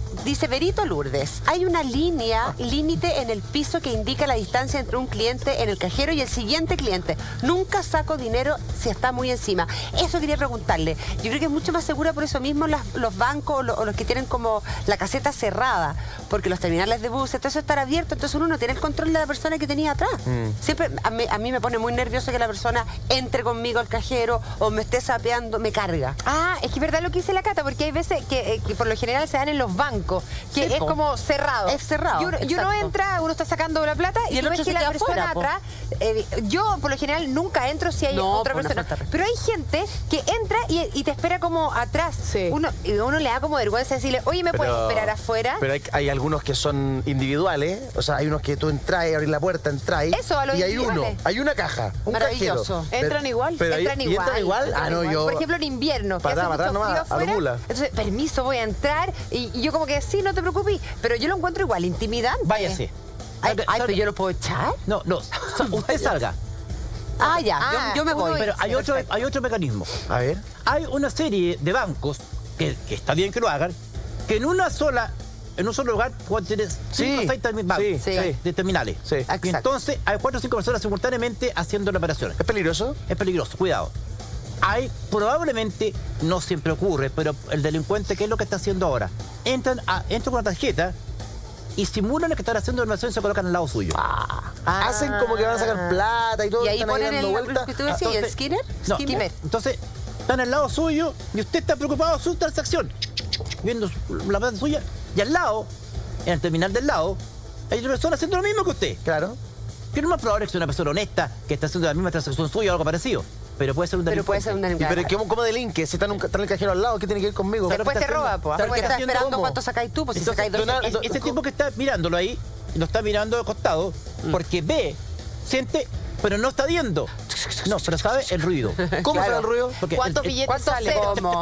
dice Berito Lourdes, hay una línea, límite en el piso que indica la distancia entre un cliente en el cajero y el siguiente cliente. Nunca saco dinero si está muy encima. Eso quería preguntarle. Yo creo que es mucho más segura por eso mismo las, los bancos o, lo, o los que tienen como la caseta cerrada, porque los terminales de bus, entonces estar abierto, entonces uno no tiene el control de la persona que tenía atrás. Mm. Siempre a mí, a mí me pone muy nervioso que la persona entre conmigo al cajero o me esté sapeando, me carga. Ah, es que es verdad lo que dice la Cata, porque hay veces que, eh, que por lo general se dan en los bancos, que sí, es po. como cerrado. Es cerrado. Y uno, y uno entra, uno está sacando la plata y, y el ves que la persona afuera, atrás, eh, yo por lo general nunca entro si hay no, otra persona. Pero hay gente que entra y, y te espera como atrás. Sí. Uno, y uno le da como vergüenza decirle, oye, ¿me pero, puedes esperar afuera? Pero hay, hay algunos que son individuales, o sea, hay unos que tú entras y abrís la puerta, entras Eso, a los y hay uno, hay una caja, un maravilloso. Cajero. Entran pero, igual. Pero entran, ahí, igual entran igual. entran Ah, no, igual. yo. Por ejemplo, en invierno, para atrás, para atrás nomás, a la mula. Entonces, permiso, voy a entrar y, y yo como que sí, no te preocupes, pero yo lo encuentro igual, intimidante. Váyase. Ay, ay, pero yo lo puedo echar. No, no, usted salga. Ah, ya, ah, yo, yo me voy. Pero hay otro, hay otro mecanismo. A ver. Hay una serie de bancos, que, que está bien que lo hagan, que en una sola, en un solo lugar pueden tener cinco o seis bancos sí, sí. de terminales. Sí. Y entonces hay cuatro o cinco personas simultáneamente haciendo la operación. ¿Es peligroso? Es peligroso, cuidado. Hay, probablemente, no siempre ocurre, pero el delincuente, ¿qué es lo que está haciendo ahora? Entran, a, entran con una tarjeta y simulan que están haciendo la operación y se colocan al lado suyo. Ah, ah, hacen como que van a sacar plata y todo. Y ahí están ponen ahí dando el, vueltas. que tú decías, entonces, ¿el Skinner? No, Skinner. Entonces, están al lado suyo y usted está preocupado de su transacción, viendo la plata suya, y al lado, en el terminal del lado, hay otra persona haciendo lo mismo que usted. Claro. Que no es más probable que sea una persona honesta que está haciendo la misma transacción suya o algo parecido. Pero puede ser un delincuente. Pero puede ser un delincuente. ¿Pero ¿cómo, cómo delinque? Si está en, un, está en el cajero al lado, ¿qué tiene que ver conmigo? Después te roba, pues. Porque está esperando ¿cómo? Cuánto sacáis tú, pues si entonces, sacáis dos. Donald, ese tipo que está mirándolo ahí, lo está mirando de costado, mm. porque ve, siente, pero no está viendo. No, pero sabe el ruido. ¿Cómo claro. sabe el ruido? Porque ¿cuántos el, el, billetes sale? ¿Cómo?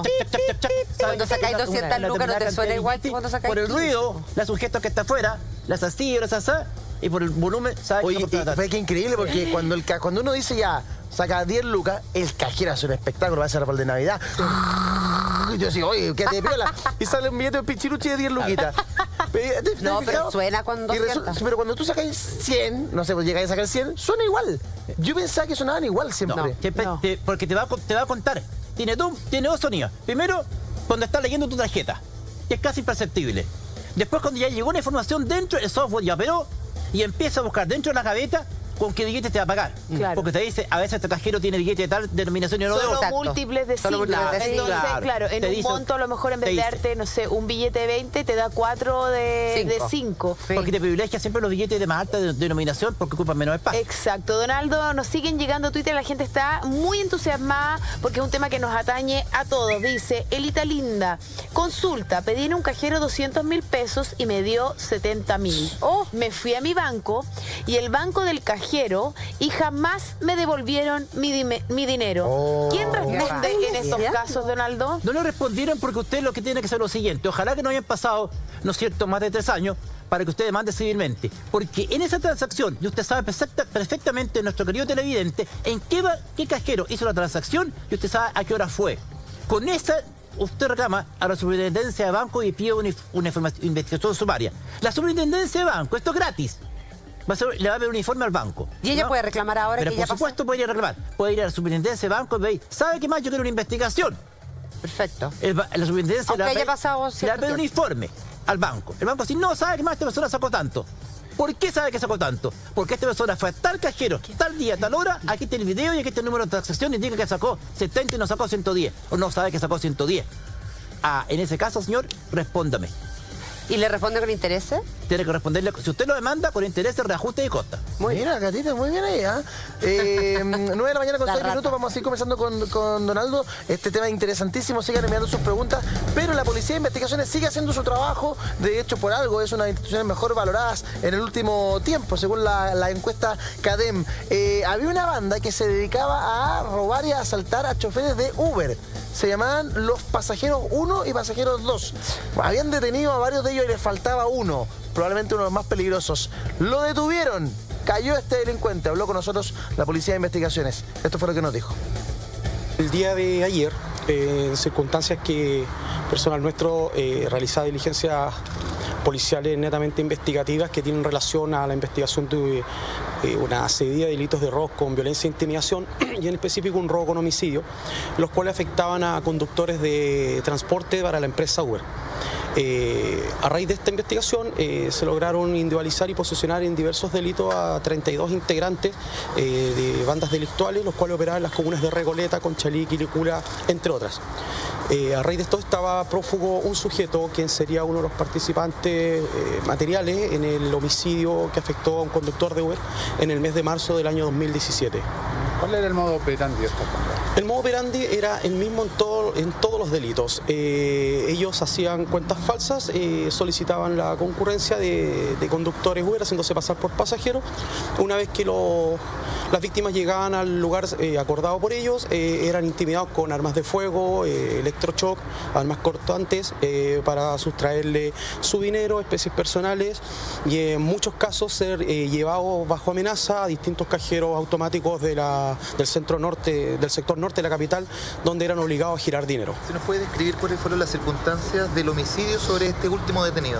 Cuando sacáis doscientas lucas no te suena igual que cuando sacáis. Por el ruido, le hace un gesto que está afuera, las así, las así, y por el volumen, sabe Oye, que fue que increíble, porque cuando, el, cuando uno dice ya, saca diez lucas, el cajero hace un espectáculo, va a ser el de Navidad. Y yo digo, oye, quédate piola. Y sale un billete de pichiruchi de diez luquitas. No, pero suena cuando Pero cuando tú sacas cien, no sé, pues llegáis a sacar cien, suena igual. Yo pensaba que sonaban igual siempre. No, que, no. Te, porque te va, te va a contar. Tiene dos, tiene dos sonidos. Primero, cuando estás leyendo tu tarjeta, que es casi imperceptible. Después, cuando ya llegó la información dentro, el software ya operó y empieza a buscar dentro de la gaveta con qué billete te va a pagar. Claro. Porque te dice, a veces este cajero tiene billete de tal denominación y no de Solo otra. múltiples de cinco. Entonces, claro, claro en un dice, monto a lo mejor en vez de darte, no sé, un billete de veinte, te da cuatro de cinco. Sí. Porque te privilegia siempre los billetes de más alta denominación porque ocupan menos espacio. Exacto. Donaldo, nos siguen llegando a Twitter, la gente está muy entusiasmada porque es un tema que nos atañe a todos. Dice, Elita Linda, consulta, pedí en un cajero doscientos mil pesos y me dio setenta mil. Oh, me fui a mi banco y el banco del cajero y jamás me devolvieron mi, dime, mi dinero. Oh, ¿quién responde en estos casos, Donaldo? No lo respondieron porque usted lo que tiene que hacer es lo siguiente. Ojalá que no hayan pasado, ¿no es cierto?, más de tres años para que usted demande civilmente. Porque en esa transacción, y usted sabe perfecta, perfectamente, nuestro querido televidente, en qué, va, qué cajero hizo la transacción y usted sabe a qué hora fue. Con esa, usted reclama a la superintendencia de banco y pide una, una investigación sumaria. La superintendencia de banco, esto es gratis. Va a ser, le va a ver un informe al banco. ¿Y ella ¿no? puede reclamar ahora? Pero que por ya supuesto pasó? puede ir a reclamar. Puede ir a la superintendencia de banco y ver, ¿sabe qué más? Yo quiero una investigación. Perfecto. El, la superintendencia Aunque le haya va, pasado le va a ver un informe al banco. El banco dice, no, ¿sabe qué más? Esta persona sacó tanto. ¿Por qué sabe que sacó tanto? Porque esta persona fue a tal cajero, tal día, tal hora, aquí está el video y aquí está el número de transacción y indica que sacó setenta y no sacó ciento diez. O no sabe que sacó ciento diez. Ah, en ese caso, señor, respóndame. ¿Y le responde con intereses? Tiene que responderle, si usted lo demanda, con intereses, reajuste y costa. Muy bien, Catita, muy bien ahí, ¿eh? eh nueve de la mañana con seis minutos, vamos a seguir conversando con, con Donaldo. Este tema es interesantísimo, sigan enviando sus preguntas, pero la Policía de Investigaciones sigue haciendo su trabajo. De hecho, por algo, es una de las instituciones mejor valoradas en el último tiempo, según la, la encuesta CADEM. Eh, había una banda que se dedicaba a robar y a asaltar a choferes de Uber. Se llamaban los Pasajeros uno y Pasajeros dos. Habían detenido a varios de ellos y les faltaba uno, probablemente uno de los más peligrosos. Lo detuvieron, cayó este delincuente, habló con nosotros la Policía de Investigaciones. Esto fue lo que nos dijo. El día de ayer eh, en circunstancias que personal nuestro eh, realiza diligencias policiales netamente investigativas que tienen relación a la investigación de eh, una serie de delitos de robo con violencia e intimidación y en específico un robo con homicidio, los cuales afectaban a conductores de transporte para la empresa Uber. Eh, a raíz de esta investigación eh, se lograron individualizar y posicionar en diversos delitos a treinta y dos integrantes eh, de bandas delictuales, los cuales operaban en las comunas de Recoleta, Conchalí, Quilicura, entre otras. Eh, a raíz de esto estaba prófugo un sujeto, quien sería uno de los participantes eh, materiales en el homicidio que afectó a un conductor de Uber en el mes de marzo del año dos mil diecisiete. ¿Cuál era el modo operandi de esta compra? El modo operandi era el mismo en, todo, en todos los delitos. Eh, ellos hacían cuentas falsas, eh, solicitaban la concurrencia de, de conductores Uber haciéndose pasar por pasajeros. Una vez que lo, las víctimas llegaban al lugar eh, acordado por ellos, eh, eran intimidados con armas de fuego, eh, electroshock, armas cortantes eh, para sustraerle su dinero, especies personales y en muchos casos ser eh, llevados bajo amenaza a distintos cajeros automáticos de la, del centro norte, del sector norte de la capital, donde eran obligados a girar dinero. ¿Se nos puede describir cuáles fueron las circunstancias del homicidio sobre este último detenido?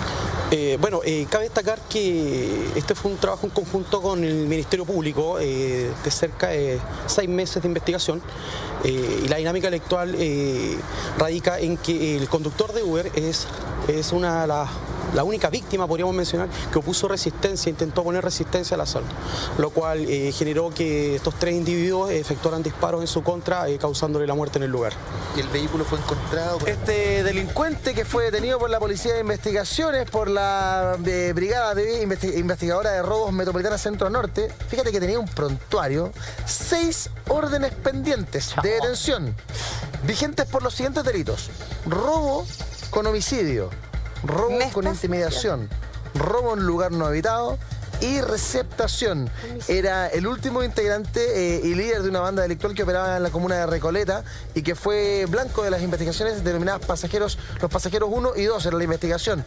Eh, bueno, eh, cabe destacar que este fue un trabajo en conjunto con el Ministerio Público eh, de cerca de seis meses de investigación eh, y la dinámica electoral eh, radica en que el conductor de Uber es, es una de las la única víctima, podríamos mencionar, que opuso resistencia, intentó poner resistencia al asalto, lo cual eh, generó que estos tres individuos efectuaran disparos en su contra, eh, causándole la muerte en el lugar. ¿Y el vehículo fue encontrado? Por... Este delincuente que fue detenido por la Policía de Investigaciones, por la de Brigada de Investi Investigadora de Robos Metropolitana Centro Norte, fíjate que tenía un prontuario, seis órdenes pendientes de detención, vigentes por los siguientes delitos: robo con homicidio, robo con intimidación, robo en lugar no habitado y receptación. Era el último integrante eh, y líder de una banda delictual que operaba en la comuna de Recoleta y que fue blanco de las investigaciones denominadas pasajeros, los pasajeros uno y dos en la investigación.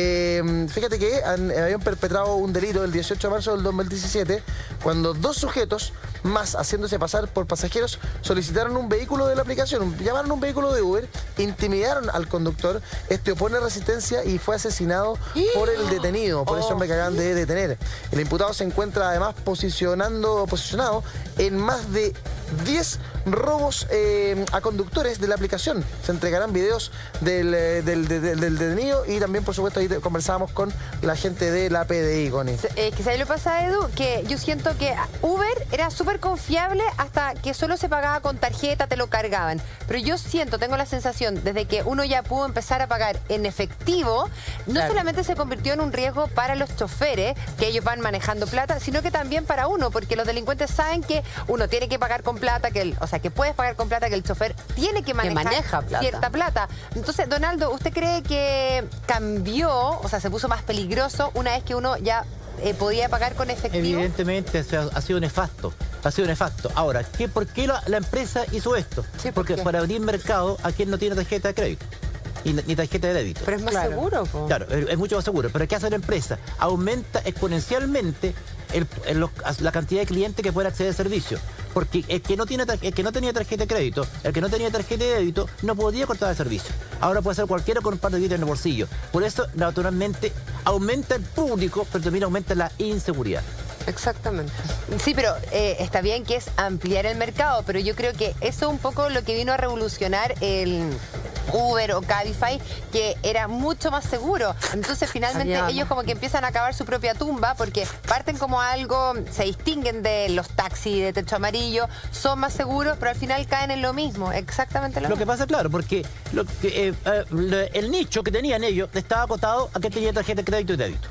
Eh, fíjate que han, habían perpetrado un delito el dieciocho de marzo del dos mil diecisiete cuando dos sujetos más, haciéndose pasar por pasajeros, solicitaron un vehículo de la aplicación, llamaron un vehículo de Uber, intimidaron al conductor, este opone resistencia y fue asesinado por el detenido, por ese hombre que acaban de detener. El imputado se encuentra además posicionando, posicionado en más de diez robos eh, a conductores de la aplicación. Se entregarán videos del, del, del, del detenido y también, por supuesto, ahí conversábamos con la gente de la P D I, Connie. Eh, que ¿sabes lo que pasa, Edu? Que yo siento que Uber era súper confiable hasta que solo se pagaba con tarjeta, te lo cargaban. Pero yo siento, tengo la sensación, desde que uno ya pudo empezar a pagar en efectivo, no claro. solamente se convirtió en un riesgo para los choferes, que ellos van manejando plata, sino que también para uno, porque los delincuentes saben que uno tiene que pagar con plata, que el, o sea, que puedes pagar con plata, que el chofer tiene que manejar que maneja plata. cierta plata. Entonces, Donaldo, ¿usted cree que cambió, o sea, se puso más peligroso una vez que uno ya eh, podía pagar con efectivo? Evidentemente, o sea, ha sido nefasto. Ha sido nefasto. Ahora, ¿qué, ¿por qué la, la empresa hizo esto? Sí, ¿por Porque qué? para abrir mercado a quien no tiene tarjeta de crédito. Y, ni tarjeta de débito. Pero es más claro. seguro, po. Claro, es, es mucho más seguro. Pero ¿qué hace la empresa? Aumenta exponencialmente el, el, los, la cantidad de clientes que pueden acceder al servicio. Porque el que, no tiene, el que no tenía tarjeta de crédito, el que no tenía tarjeta de débito, no podía cortar el servicio. Ahora puede ser cualquiera con un par de billetes en el bolsillo. Por eso, naturalmente, aumenta el público, pero también aumenta la inseguridad. Exactamente. Sí, pero eh, está bien que es ampliar el mercado, pero yo creo que eso es un poco lo que vino a revolucionar el Uber o Cabify, que era mucho más seguro. Entonces finalmente Adiós. ellos como que empiezan a cavar su propia tumba, porque parten como algo, se distinguen de los taxis de techo amarillo, son más seguros, pero al final caen en lo mismo, exactamente lo, Lo mismo. que pasa, claro, porque lo que, eh, eh, el nicho que tenían ellos estaba acotado a que tenía tarjeta de crédito y débito.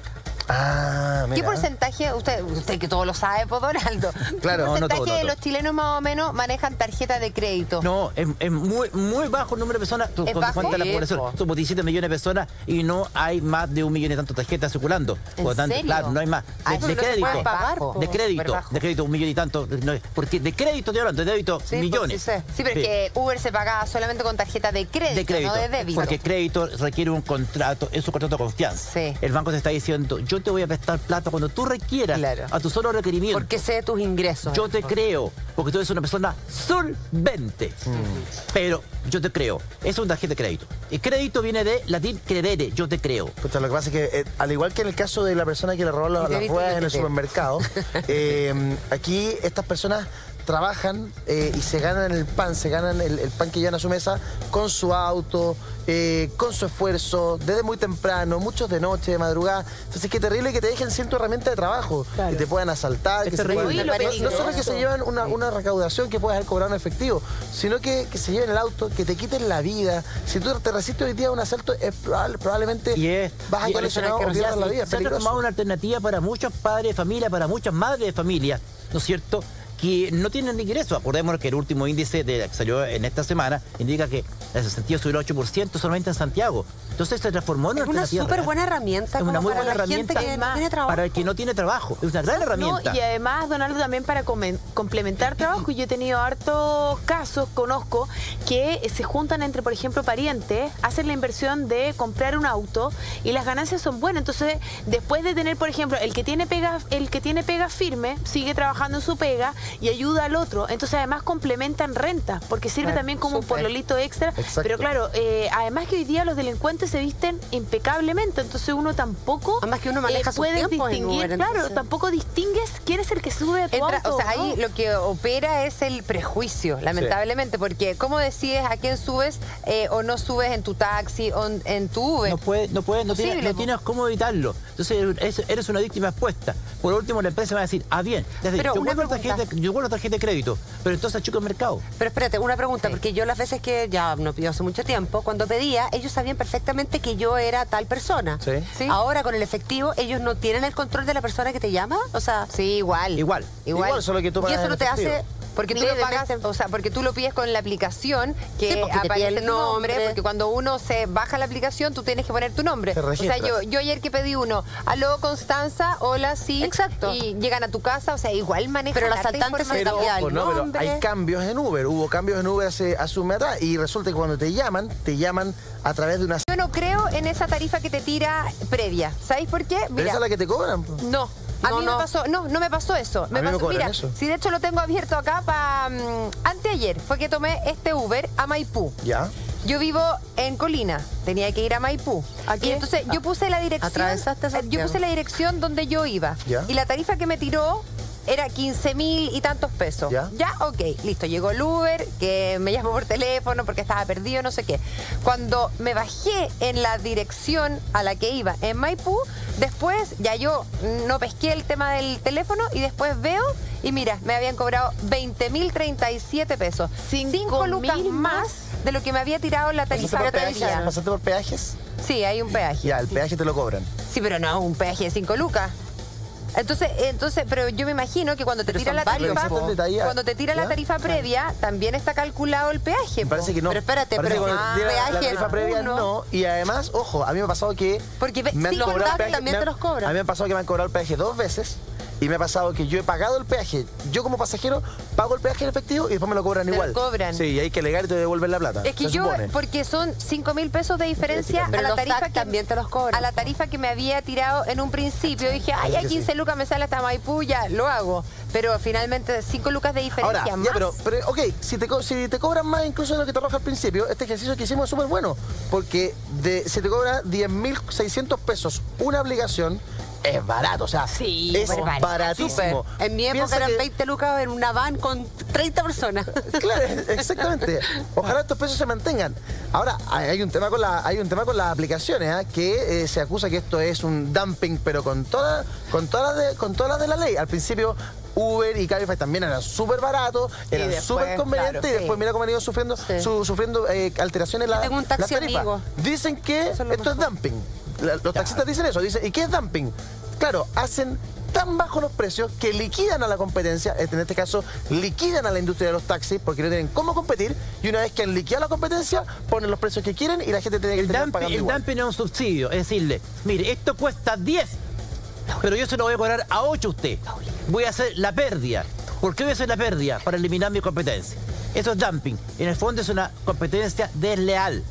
Ah, mira. ¿Qué porcentaje, usted, usted que todo lo sabe, pues, Donaldo, Claro. ¿qué No, no porcentaje todo, no de todo. los chilenos más o menos manejan tarjeta de crédito? No, es, es muy, muy bajo el número de personas. Tú, ¿Es cuando bajo? cuenta la Sí, población, po. somos diecisiete millones de personas y no hay más de un millón y tantas tarjetas circulando. ¿En Por lo tanto, serio? claro, no hay más. Ay, De, pero de no se crédito. puede pagar, po. De crédito, Súper bajo. de crédito, un millón y tanto. No, porque de crédito estoy hablando, de débito, Sí, millones. pues, sí, sé. Sí, pero es que Uber se pagaba solamente con tarjeta de crédito, De crédito, no de débito. porque crédito requiere un contrato, es un contrato de confianza. Sí. El banco te está diciendo, yo yo te voy a prestar plata cuando tú requieras, Claro. a tu solo requerimiento. Porque sé de tus ingresos. Yo te creo, porque tú eres una persona solvente. Pero yo te creo. Es una tarjeta de crédito. El crédito viene de latín credere, yo te creo. Pucha, lo que pasa es que, eh, al igual que en el caso de la persona que le robó la- Y te las viste ruedas que en el te- supermercado, eh, aquí estas personas trabajan eh, y se ganan el pan, se ganan el, el pan que llevan a su mesa con su auto, eh, con su esfuerzo, desde muy temprano, muchos de noche, de madrugada. Entonces, qué terrible que te dejen sin tu herramienta de trabajo, que te puedan asaltar, Es que se terrible. puedan- Oye, lo no, no peligroso. solo que se llevan una, una recaudación que puedes haber cobrado en efectivo, sino que, que se lleven el auto, que te quiten la vida. Si tú te resistes hoy día a un asalto, es probable- probablemente Y es, vas a y- quedar lesionado o pierdas la vida. Es Se ha peligroso. transformado una alternativa para muchos padres de familia, para muchas madres de familia, ¿no es cierto?, que no tienen ingresos. Acordémonos que el último índice de, que salió en esta semana indica que el sentido subió el ocho por ciento solamente en Santiago. Entonces se transformó en una Es una alternativa súper real. buena herramienta. Es una como muy para buena la herramienta gente que no tiene trabajo. para el que no tiene trabajo. Es una gran herramienta. No, y además, Donaldo, también para comen- complementar trabajo, yo he tenido hartos casos, conozco, que se juntan entre, por ejemplo, parientes, hacen la inversión de comprar un auto y las ganancias son buenas. Entonces, después de tener, por ejemplo, el que tiene pega, el que tiene pega firme, sigue trabajando en su pega y ayuda al otro. Entonces, además, complementan renta, porque sirve Claro, también como súper. un pololito extra. Exacto. Pero claro, eh, además que hoy día los delincuentes se visten impecablemente, entonces uno tampoco Además que uno maneja sus puedes tiempos en distinguir, Uber, claro, entonces. tampoco distingues quién es el que sube a tu Entra- auto. o sea, ¿no? ahí lo que opera es el prejuicio, lamentablemente, porque ¿cómo decides a quién subes eh, o no subes en tu taxi o en, en tu Uber? No puedes, no puedes, no tienes, Posible, no po. tienes cómo evitarlo. Entonces eres, eres una víctima expuesta. Por último, la empresa va a decir, ah, bien, ya sé, Pero yo una guardo pregunta. tarjeta, yo guardo tarjeta de crédito, pero entonces chico el mercado. Pero espérate, una pregunta, Sí. porque yo las veces que ya no pido hace mucho tiempo, cuando pedía, ellos sabían perfectamente que yo era tal persona. Sí. Sí. Ahora con el efectivo, ellos no tienen el control de la persona que te llama. O sea, Sí, igual. Igual. Igual. Igual, solo que tú y pagas eso en no te efectivo. hace. Porque tú ni lo de pagas, mente- o sea, porque tú lo pides con la aplicación que Sí, porque te pide aparece el tu nombre, nombre. porque cuando uno se baja la aplicación tú tienes que poner tu nombre. Te O sea, registras. yo, yo ayer que pedí uno, aló Constanza, hola, sí. Exacto. Y llegan a tu casa, o sea, igual manejan Pero el harta asaltante se información. Pero, sabía el ojo, no, pero nombre. hay cambios en Uber. Hubo cambios en Uber hace, hace un mes atrás y resulta que cuando te llaman, te llaman a través de una... Yo no creo en esa tarifa que te tira previa. ¿Sabéis por qué? ¿Pero esa es la que te cobran? po? No. A No, mí no. me pasó, no, no me pasó eso. Me A mí me pasó, cobran mira, eso. si de hecho lo tengo abierto acá para anteayer, fue que tomé este Uber a Maipú. ¿Ya? Yo vivo en Colina, tenía que ir a Maipú. ¿A qué? Y entonces yo puse la dirección. Atravesaste eh, Yo Santiago. puse la dirección donde yo iba. Ya. Y la tarifa que me tiró era quince mil y tantos pesos. Ya. Ya, ok, listo. Llegó el Uber, que me llamó por teléfono porque estaba perdido, no sé qué. Cuando me bajé en la dirección a la que iba en Maipú, después ya yo no pesqué el tema del teléfono y después veo y mira, me habían cobrado veinte mil treinta y siete pesos. Cinco Cinco lucas mil más de lo que me había tirado la ¿Pasaste tarifa por, peajes? previa. ¿Pasaste por peajes? Sí, hay un peaje. Ya, el peaje te lo cobran. Sí, pero no, un peaje de cinco lucas. Entonces, entonces, pero yo me imagino que cuando te Pero tira son la varios, tarifa, po. Detalle, cuando te tira ¿ya? la tarifa previa, también está calculado el peaje. Me po. parece que no. Pero espérate, Parece pero que cuando ah, te tira la peaje tarifa previa uno. no. Y además, ojo, a mí me ha pasado que... Porque ve- me han sí, los cobrado taxis peaje- también me te han- los cobran. A mí me ha pasado que me han cobrado el peaje dos veces. Y me ha pasado que yo he pagado el peaje. Yo como pasajero pago el peaje en efectivo y después me lo cobran Te lo igual. cobran. Sí, y hay que alegar y te devuelven la plata. Es que se yo, supone. porque son cinco mil pesos de diferencia Pero a la los tarifa tax que también te los cobran. a la tarifa que me había tirado en un principio. Dije, ay, Parece a que quince sí. lucas me sale hasta Maipú, ya, lo hago. Pero finalmente cinco lucas de diferencia Ahora, más. ya, pero, pero ok, si te, co- si te cobran más incluso de lo que te arroja al principio, este ejercicio que hicimos es súper bueno, porque de, si te cobra diez mil seiscientos pesos una obligación, es barato, o sea, Sí, es súper barato. baratísimo. Súper. En mi época Piensa eran que- veinte lucas en una van con treinta personas. Claro, exactamente. Ojalá estos precios se mantengan. Ahora, hay hay un tema con la, hay un tema con las aplicaciones, ¿ah? que eh, se acusa que esto es un dumping, pero con toda, con todas las de, con todas las de la ley. Al principio Uber y Cabify también eran súper baratos, eran después, súper convenientes, claro, y después sí. mira cómo han ido sufriendo, Sí. su- sufriendo eh, alteraciones la, tengo un las taxi tarifas. amigo. Dicen que Eso es lo esto es dumping. La- los taxistas dicen eso, dicen, ¿y qué es dumping? Claro, hacen tan bajos los precios que liquidan a la competencia, en este caso liquidan a la industria de los taxis porque no tienen cómo competir, y una vez que han liquidado la competencia ponen los precios que quieren y la gente tiene que El terminar dumping, pagando el igual. dumping es un subsidio, es decirle, mire, esto cuesta diez, pero yo se lo voy a cobrar a ocho a usted. Voy a hacer la pérdida. ¿Por qué voy a hacer la pérdida? Para eliminar mi competencia. Eso es dumping. En el fondo es una competencia desleal.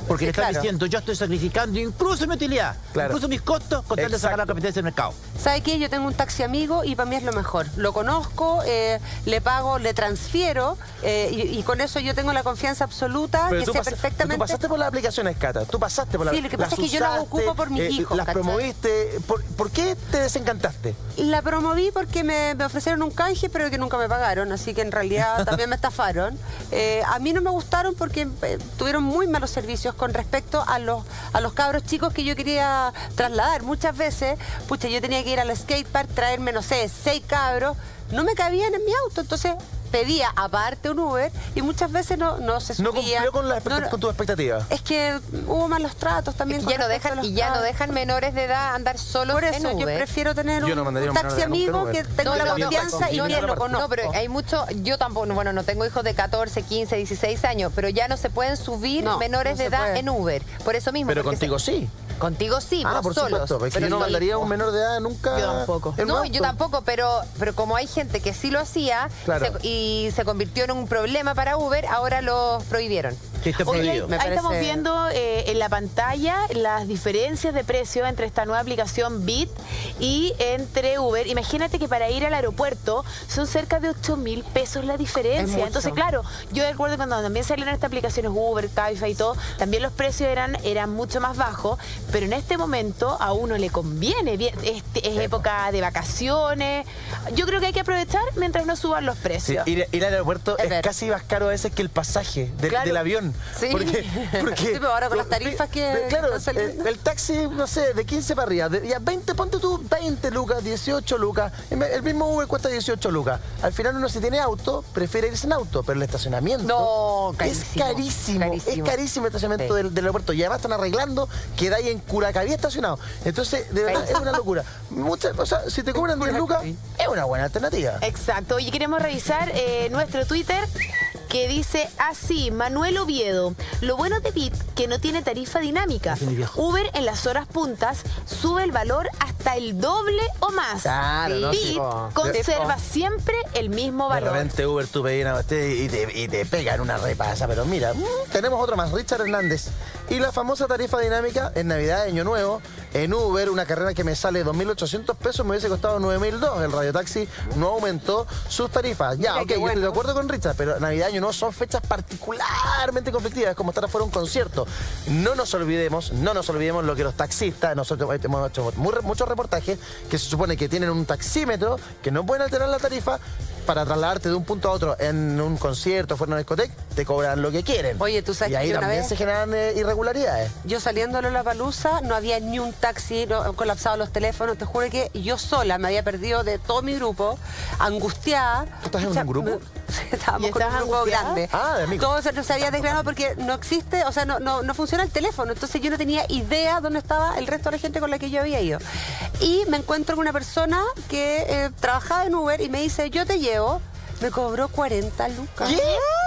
Porque Sí, le están claro. diciendo, yo estoy sacrificando incluso mi utilidad, Claro. incluso mis costos, con tal de sacar la Exacto. competencia del mercado. ¿Sabe qué? Yo tengo un taxi amigo y para mí es lo mejor. Lo conozco, eh, le pago, le transfiero eh, y, y con eso yo tengo la confianza absoluta Pero que tú, sé pas- perfectamente. tú pasaste por las aplicaciones, Cata. Tú pasaste por las Sí, lo que pasa es que yo las ocupo por mis hijos, Las ¿cachai? promoviste. ¿Por, por qué te desencantaste? La promoví porque me, me ofrecieron un canje, pero que nunca me pagaron, así que en realidad también me estafaron. Eh, a mí no me gustaron porque eh, tuvieron muy malos servicios con respecto a los, a los cabros chicos que yo quería trasladar. Muchas veces, pucha, yo tenía que ir al skatepark, traerme, no sé, seis cabros, no me cabían en mi auto, entonces pedía aparte un Uber y muchas veces no, no se subía. No cumplió con, la expect- No, no. con tu expectativa. Es que hubo malos tratos también. Y con ya no respecto a dejan, los y ya no cabros. dejan menores de edad andar solos Por en eso yo Uber. prefiero tener Yo un, no mandaría un un menor taxi de edad nunca en amigo Uber. que tenga No, la no, no, confianza no, y no, bien no, lo no, conozco. no, pero hay mucho, yo tampoco, bueno, no tengo hijos de catorce, quince, dieciséis años, pero ya no se pueden subir No, menores no de se edad puede. en Uber. Por eso mismo. Pero porque contigo se- sí. Contigo sí, Ah, vos por solos. supuesto. Porque Pero yo no sí. mandaría a un menor de edad nunca. Yo tampoco. en un No, auto. yo tampoco, pero, pero como hay gente que sí lo hacía Claro. se- y se convirtió en un problema para Uber, ahora lo prohibieron. Sí, está Oye, ahí, prohibido. Me ahí estamos parece- viendo eh, en la pantalla las diferencias de precio entre esta nueva aplicación Bit y entre Uber. Imagínate que para ir al aeropuerto son cerca de ocho mil pesos la Es diferencia. mucho. Entonces, claro, yo recuerdo cuando también salieron estas aplicaciones Uber, Cabify y todo, también los precios eran, eran mucho más bajos, pero en este momento a uno le conviene. Bien, este- es época de vacaciones. Yo creo que hay que aprovechar mientras no suban los Sí, precios. ir, ir al aeropuerto Es es, ver. casi más caro a veces que el pasaje del, Claro. del avión. Sí. Porque, porque, Sí, pero ahora con las tarifas que Claro, están saliendo. el, el taxi, no sé, de quince para arriba. De, ya veinte, ponte tú, veinte lucas, dieciocho lucas. El mismo Uber cuesta dieciocho lucas. Al final uno si tiene auto, prefiere irse en auto, pero el estacionamiento No, es carísimo, carísimo. carísimo. Es carísimo el estacionamiento Sí. del, del aeropuerto. Y además están arreglando que ahí en Curacaví estacionado. Entonces, de verdad, es una locura. Muchas, o sea, si te cobran diez lucas, es una buena alternativa. Exacto. Y queremos revisar eh, nuestro Twitter que dice así, Manuel Oviedo. Lo bueno de Bit que no tiene tarifa dinámica. Uber en las horas puntas sube el valor hasta el doble o más. Claro, no, sí, Bit po. conserva siempre el mismo De valor. repente Uber tú pedís una cuestión y te, y te pegan una repasa, pero mira, mm, tenemos otro más, Richard Hernández. Y la famosa tarifa dinámica en Navidad, Año Nuevo, en Uber, una carrera que me sale dos mil ochocientos pesos, me hubiese costado nueve mil dos. El radiotaxi no aumentó sus tarifas. Ya, Mira, ok, qué yo bueno. estoy de acuerdo con Richard, pero Navidad, Año Nuevo son fechas particularmente conflictivas, es como estar afuera de un concierto. No nos olvidemos, no nos olvidemos lo que los taxistas, nosotros hemos hecho muy- muchos reportajes que se supone que tienen un taxímetro, que no pueden alterar la tarifa para trasladarte de un punto a otro en un concierto, fuera de una discoteca, te cobran lo que quieren. Oye, tú sabes y ahí que yo una también vez- se generan eh, irregularidades. Yo saliendo a Lollapalooza no había ni un taxi, no, han colapsado los teléfonos. Te juro que yo sola me había perdido de todo mi grupo, angustiada. ¿Tú estás en Pucha, un grupo? me- Estábamos ¿Y con un estabas grupo angustiada? grande. Ah, de amigos. Todo se nos había desgranado porque no existe, o sea, no, no, no funciona el teléfono. Entonces yo no tenía idea dónde estaba el resto de la gente con la que yo había ido. Y me encuentro con una persona que eh, trabajaba en Uber y me dice, yo te llevo. Me cobró cuarenta lucas. ¿Qué?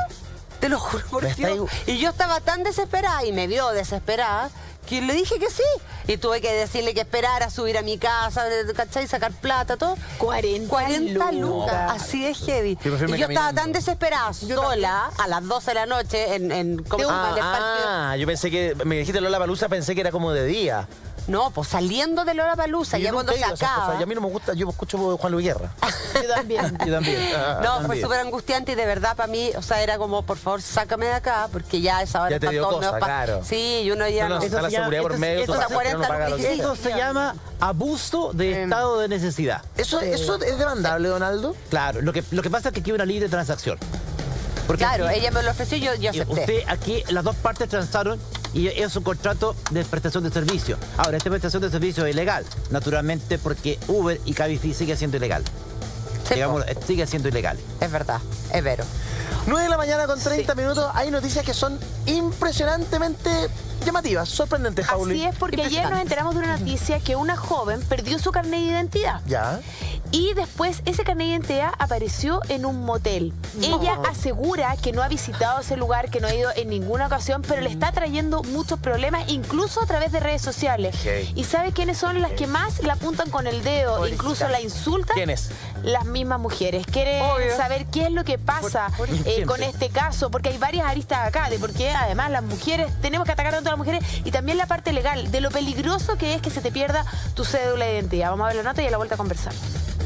Te lo juro por Me Dios. está- Y yo estaba tan desesperada y me vio desesperada que le dije que sí. Y tuve que decirle que esperara, subir a mi casa, ¿cachai? Sacar plata, todo. cuarenta, cuarenta lucas. lucas. Así es heavy. prefiero Y irme yo estaba caminando. tan desesperada, sola, a las doce de la noche, en, en ¿cómo se llama? En el parque. Ah, yo pensé que, me dijiste Lollapalooza, pensé que era como de día. No, pues saliendo de Lollapalooza, Y ya yo cuando nunca se he ido a esas acaba. cosas, y a mí no me gusta, yo escucho Juan Luis Guerra. Yo también. Yo también. Ah, No, fue también. súper angustiante y de verdad para mí, o sea, era como, por favor, sácame de acá, porque ya a esa hora Ya te está dio todo cosa, medio pa- claro. Sí, y uno ya No, no, no. está la se llama- seguridad por esto- medio, esto tú es sabes que cuarenta uno paga lo que lucas. quiere. Esto se llama abuso de estado de necesidad. ¿Eso, ¿Eso es demandable, Donaldo? Claro, lo que, lo que pasa es que aquí hay una libre transacción. Porque Claro, aquí- ella me lo ofreció y yo, yo y acepté. usted aquí, las dos partes transaron y es un contrato de prestación de servicio. Ahora, esta prestación de servicio es ilegal, naturalmente, porque Uber y Cabify sigue siendo ilegal. Sí, Digamos, po. sigue siendo ilegal. Es verdad, es vero. nueve de la mañana con treinta minutos. Hay noticias que son impresionantemente llamativas, sorprendentes, Pauli. Así es, porque ayer nos enteramos de una noticia que una joven perdió su carnet de identidad. Ya. Y después ese carnet de identidad apareció en un motel. Ella asegura que no ha visitado ese lugar, que no ha ido en ninguna ocasión, pero le está trayendo muchos problemas, incluso a través de redes sociales. Ok. ¿Y sabe quiénes son las que más la apuntan con el dedo? Pobrecita. Incluso la insultan. ¿Quiénes? Las mismas mujeres. Quieren Obvio. saber qué es lo que pasa Por- por eh, siempre. con este caso, porque hay varias aristas acá de por qué además las mujeres, tenemos que atacar tanto a las mujeres y también la parte legal, de lo peligroso que es que se te pierda tu cédula de identidad. Vamos a ver la nota y a la vuelta conversamos.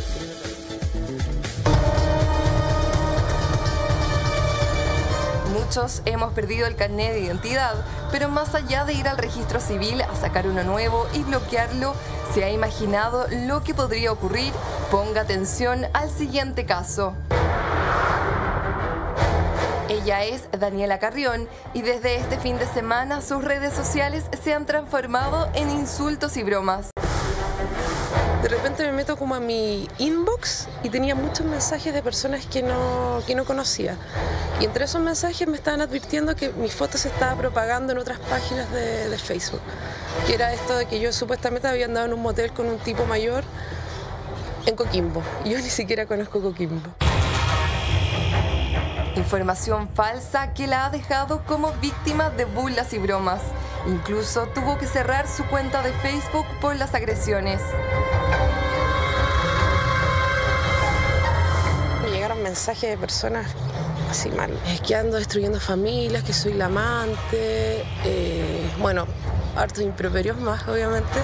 Muchos hemos perdido el carnet de identidad, pero más allá de ir al registro civil a sacar uno nuevo y bloquearlo, ¿se ha imaginado lo que podría ocurrir? Ponga atención al siguiente caso. Ella es Daniela Carrión y desde este fin de semana sus redes sociales se han transformado en insultos y bromas. De repente me meto como a mi inbox y tenía muchos mensajes de personas que no, que no conocía. Y entre esos mensajes me estaban advirtiendo que mi foto se estaba propagando en otras páginas de, de Facebook. Que era esto de que yo supuestamente había andado en un motel con un tipo mayor en Coquimbo. Y yo ni siquiera conozco Coquimbo. Información falsa que la ha dejado como víctima de burlas y bromas. Incluso tuvo que cerrar su cuenta de Facebook por las agresiones. Me llegaron mensajes de personas así mal. Es que ando destruyendo familias, que soy la amante. Eh, bueno, hartos improperios más, obviamente.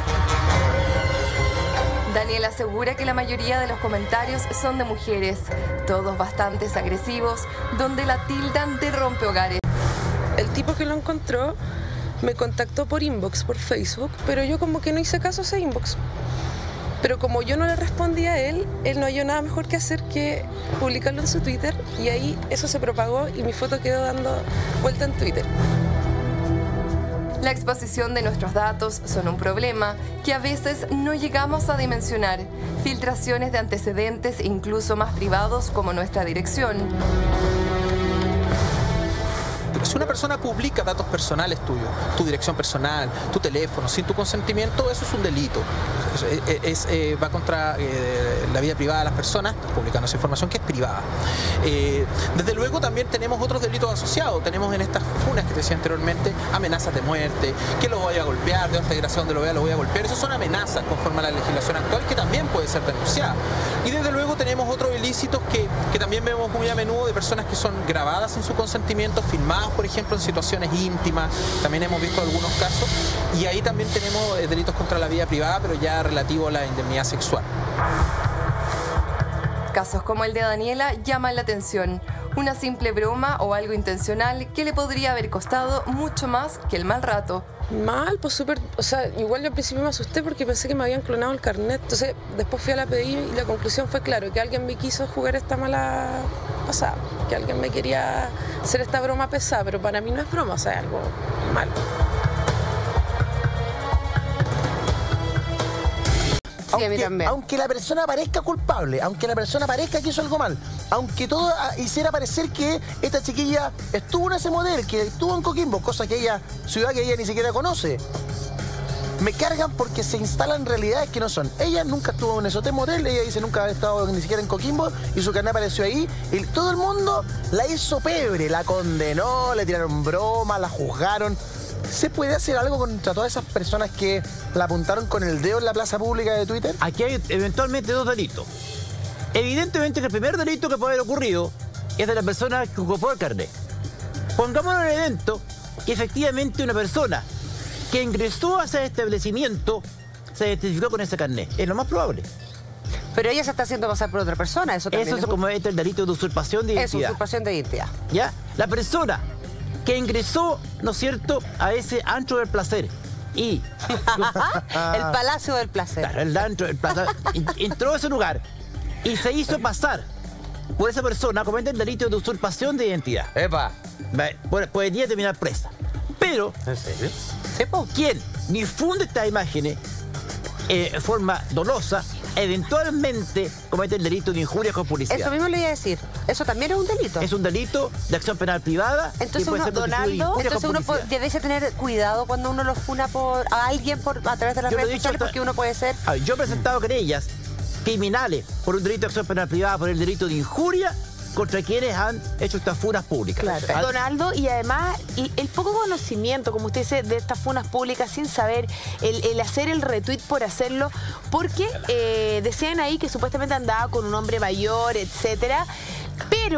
Daniela asegura que la mayoría de los comentarios son de mujeres, todos bastante agresivos, donde la tildan de rompehogares. El tipo que lo encontró me contactó por inbox, por Facebook, pero yo como que no hice caso a ese inbox. Pero como yo no le respondí a él, él no halló nada mejor que hacer que publicarlo en su Twitter y ahí eso se propagó y mi foto quedó dando vuelta en Twitter. La exposición de nuestros datos son un problema que a veces no llegamos a dimensionar. Filtraciones de antecedentes incluso más privados como nuestra dirección. Si una persona publica datos personales tuyos, tu dirección personal, tu teléfono, sin tu consentimiento, eso es un delito. Es, es, eh, va contra eh, la vida privada de las personas, publicando esa información que es privada. Eh, desde luego también tenemos otros delitos asociados. Tenemos en estas funas que te decía anteriormente, amenazas de muerte, que lo voy a golpear, de esta desgracia donde lo vea lo voy a golpear. Esas son amenazas conforme a la legislación actual que también puede ser denunciada. Y desde luego tenemos otros ilícitos que, que también vemos muy a menudo de personas que son grabadas sin su consentimiento, filmadas por ejemplo en situaciones íntimas, también hemos visto algunos casos y ahí también tenemos eh, delitos contra la vida privada, pero ya relativo a la indemnidad sexual. Casos como el de Daniela llaman la atención. Una simple broma o algo intencional que le podría haber costado mucho más que el mal rato. Mal, pues súper, o sea, igual yo al principio me asusté porque pensé que me habían clonado el carnet. Entonces después fui a la P D I y la conclusión fue claro, que alguien me quiso jugar esta mala pasada, que alguien me quería hacer esta broma pesada, pero para mí no es broma, o sea, es algo malo. Aunque, aunque la persona parezca culpable, aunque la persona parezca que hizo algo mal, aunque todo hiciera parecer que esta chiquilla estuvo en ese motel, que estuvo en Coquimbo, cosa que ella, ciudad que ella ni siquiera conoce, me cargan porque se instalan realidades que no son. Ella nunca estuvo en ese hotel motel, ella dice nunca ha estado ni siquiera en Coquimbo y su carnet apareció ahí y todo el mundo la hizo pebre, la condenó, le tiraron bromas, la juzgaron. ¿Se puede hacer algo contra todas esas personas que la apuntaron con el dedo en la plaza pública de Twitter? Aquí hay eventualmente dos delitos. Evidentemente que el primer delito que puede haber ocurrido es de la persona que ocupó el carnet. Pongámonos en el evento que efectivamente una persona que ingresó a ese establecimiento se identificó con ese carnet. Es lo más probable. Pero ella se está haciendo pasar por otra persona. Eso también Eso es, es como este el delito de usurpación de identidad. Es usurpación de identidad. ¿Ya? La persona que ingresó, ¿no es cierto?, a ese antro del placer. Y... el Palacio del Placer. Claro, el antro del placer. Entró a ese lugar y se hizo pasar por esa persona, comete el delito de usurpación de identidad. ¡Epa! Podría terminar presa. Pero... ¿En serio? ¿Quién difunde estas imágenes eh, de forma dolosa, eventualmente comete el delito de injuria con publicidad? Eso mismo le iba a decir. Eso también es un delito. Es un delito de acción penal privada. Entonces, uno, Donaldo, entonces uno debe tener cuidado cuando uno lo funa por, a alguien por, a través de las yo redes sociales, porque uno puede ser... Ver, yo he presentado querellas criminales por un delito de acción penal privada, por el delito de injuria contra quienes han hecho estas funas públicas. Claro. Donaldo, y además el, el poco conocimiento, como usted dice, de estas funas públicas sin saber, el, el hacer el retweet por hacerlo, porque eh, decían ahí que supuestamente andaba con un hombre mayor, etcétera, pero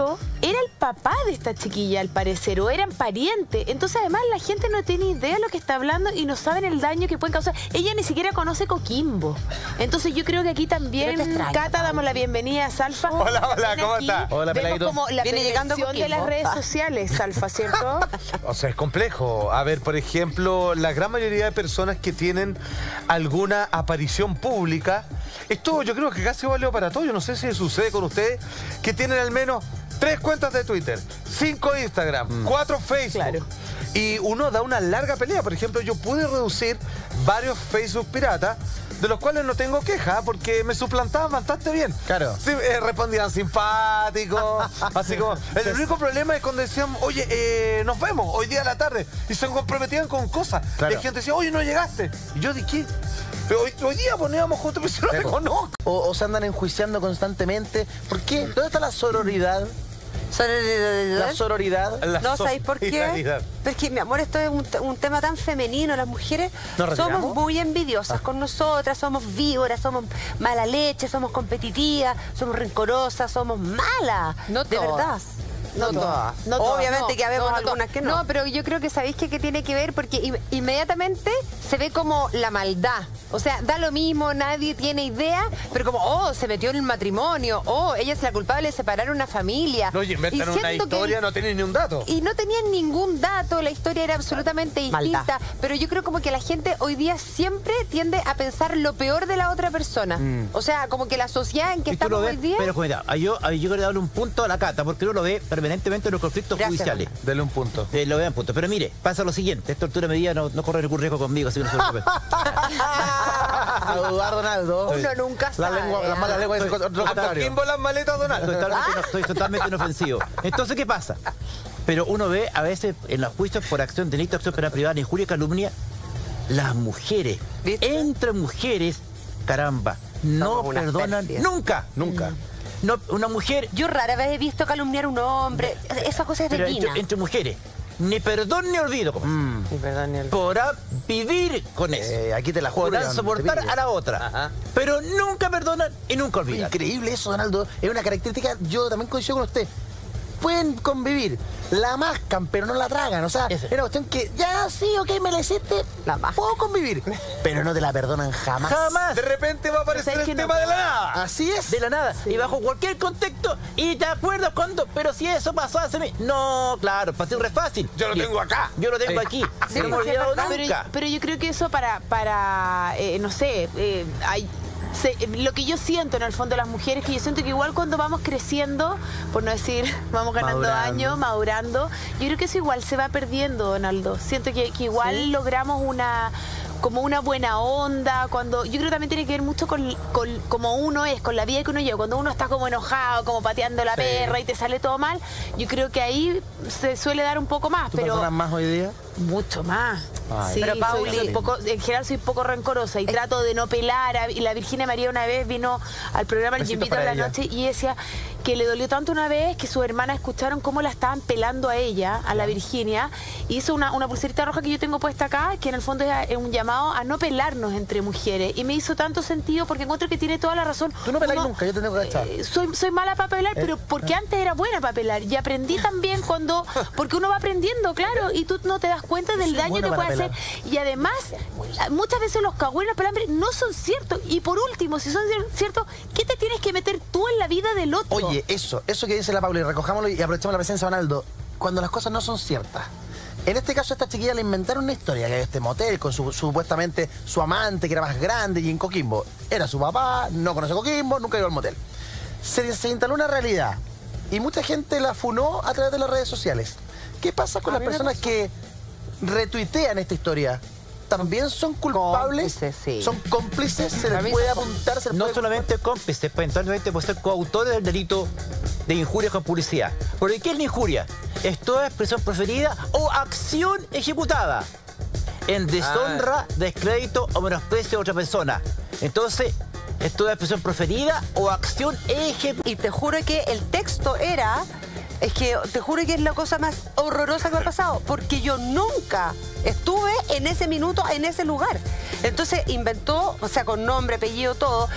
era el papá de esta chiquilla, al parecer, o eran parientes. Entonces, además, la gente no tiene idea de lo que está hablando y no saben el daño que pueden causar. Ella ni siquiera conoce Coquimbo. Entonces, yo creo que aquí también, extraño, Cata, damos la bienvenida a Salfa. Hola, hola, ¿cómo aquí, está? Hola, Peladito. Como la Viene llegando de las redes sociales, Salfa, ¿cierto? O sea, es complejo. A ver, por ejemplo, la gran mayoría de personas que tienen alguna aparición pública, esto yo creo que casi vale para todo. Yo no sé si sucede con ustedes, que tienen al menos tres cuentas de Twitter, cinco Instagram, mm. cuatro Facebook. Claro. Y uno da una larga pelea. Por ejemplo, yo pude reducir varios Facebook piratas, de los cuales no tengo queja, porque me suplantaban bastante bien. Claro. Sí, eh, respondían simpáticos, así como... El único problema es cuando decían, oye, eh, nos vemos hoy día a la tarde, y se comprometían con cosas. Claro. Y la gente decía, oye, no llegaste. Y yo dije, pero hoy, hoy día poníamos juntos, pero si no te conozco. O, o se andan enjuiciando constantemente. ¿Por qué? ¿Dónde está la sororidad? ¿Sororidad? La sororidad. La no, ¿sabéis por qué? Porque, mi amor, esto es un, un tema tan femenino. Las mujeres somos muy envidiosas ah. con nosotras, somos víboras, somos mala leche, somos competitivas, somos rencorosas, somos malas. No de todas. verdad. No, no todas. No todas. Obviamente no, que habemos no, no, algunas que no. No, pero yo creo que sabéis que, que tiene que ver porque inmediatamente se ve como la maldad. O sea, da lo mismo, nadie tiene idea, pero como, oh, se metió en el matrimonio, oh, ella es la culpable de separar una familia. No, y inventan una historia, que, no tienen ni un dato. Y no tenían ningún dato, la historia era absolutamente distinta. Maldad. Pero yo creo como que la gente hoy día siempre tiende a pensar lo peor de la otra persona. Mm. O sea, como que la sociedad en que estamos hoy día... Pero cuidado, yo, yo quiero darle un punto a la Cata, porque uno lo ve permanentemente en los conflictos Gracias, judiciales. Man. Dale un punto. Eh, lo vean punto. Pero mire, pasa lo siguiente, esta altura medida no, no corre ningún riesgo conmigo, así que no se preocupe. A dudar, Donaldo. Uno nunca sabe. La lengua, la mala lengua es lo contrario. ¿Quién las maletas, Donaldo? Estoy totalmente, estoy totalmente inofensivo. Entonces, ¿qué pasa? Pero uno ve a veces en los juicios por acción, delito, acción penal privada, injuria y calumnia, las mujeres, ¿viste? Entre mujeres, caramba, no perdonan especies. nunca, nunca. Mm. No, una mujer... Yo rara vez he visto calumniar a un hombre. Esa cosa es de Pero entre, entre mujeres. Ni perdón ni olvido. Mm. Ni perdón ni olvido. Podrá vivir con eso. Eh, aquí te la juro. Podrán soportar a la otra. Ajá. Pero nunca perdonan y nunca olvidan. Increíble eso, Donaldo. Es una característica, yo también coincido con usted. Pueden convivir, la mascan, pero no la tragan. O sea, es una cuestión que, ya sí, ok, me la hiciste, la puedo convivir, pero no te la perdonan jamás. Jamás. De repente va a aparecer el tema no? de la nada. Así es. De la nada. Sí. Y bajo cualquier contexto. Y te acuerdas cuando, pero si eso pasó hace mí. No, claro, para ti es re fácil. Yo lo y, tengo acá. Yo lo tengo sí. aquí. Sí, no me he olvidado nunca. Pero, pero yo creo que eso para, para eh, no sé, eh, hay... Se, lo que yo siento en el fondo de las mujeres, que yo siento que igual cuando vamos creciendo, por no decir, vamos ganando madurando. años, madurando, yo creo que eso igual se va perdiendo, Donaldo. Siento que, que igual ¿Sí? logramos una... como una buena onda, cuando yo creo que también tiene que ver mucho con, con como uno es, con la vida que uno lleva. Cuando uno está como enojado, como pateando la sí. perra y te sale todo mal, yo creo que ahí se suele dar un poco más. ¿Tú pero perdonas más hoy día? Mucho más. Ay, sí, pero Pauli, soy, soy poco, en general soy poco rencorosa y es... trato de no pelar. A, y la Virginia María una vez vino al programa El Chimpito en la ella. noche y decía que le dolió tanto una vez que sus hermanas escucharon cómo la estaban pelando a ella, a la Virginia, y hizo una, una pulserita roja que yo tengo puesta acá, que en el fondo es un llamado a no pelarnos entre mujeres. Y me hizo tanto sentido porque encuentro que tiene toda la razón. Tú no pelas nunca, yo te tengo que echar. Eh, soy, soy mala para pelar, eh, pero porque eh. antes era buena para pelar. Y aprendí también cuando... Porque uno va aprendiendo, claro, y tú no te das cuenta del daño bueno que puede hacer. Y además, muchas veces los cagüenos pelambres no son ciertos. Y por último, si son ciertos, ¿qué te tienes que meter tú en la vida del otro? Oye, eso, eso que dice la Paula, y recojámoslo y aprovechamos la presencia de Donaldo. Cuando las cosas no son ciertas. En este caso, a esta chiquilla le inventaron una historia, que hay este motel con su, supuestamente su amante, que era más grande, y en Coquimbo. Era su papá, no conoce Coquimbo, nunca iba al motel. Se, se instaló una realidad, y mucha gente la funó a través de las redes sociales. ¿Qué pasa con a las personas que retuitean esta historia? ¿También son culpables? Cómplices, sí. ¿Son cómplices? ¿Se les puede apuntar? ¿Se les no puede solamente cómplices, pues eventualmente pueden ser coautores del delito de injuria con publicidad. Porque ¿qué es la injuria? Es toda expresión preferida o acción ejecutada en deshonra, ah. descrédito o menosprecio de otra persona. Entonces, es toda expresión preferida o acción ejecutada. Y te juro que el texto era... Es que te juro que es la cosa más horrorosa que me ha pasado, porque yo nunca estuve en ese minuto, en ese lugar. Entonces inventó, o sea, con nombre, apellido, todo,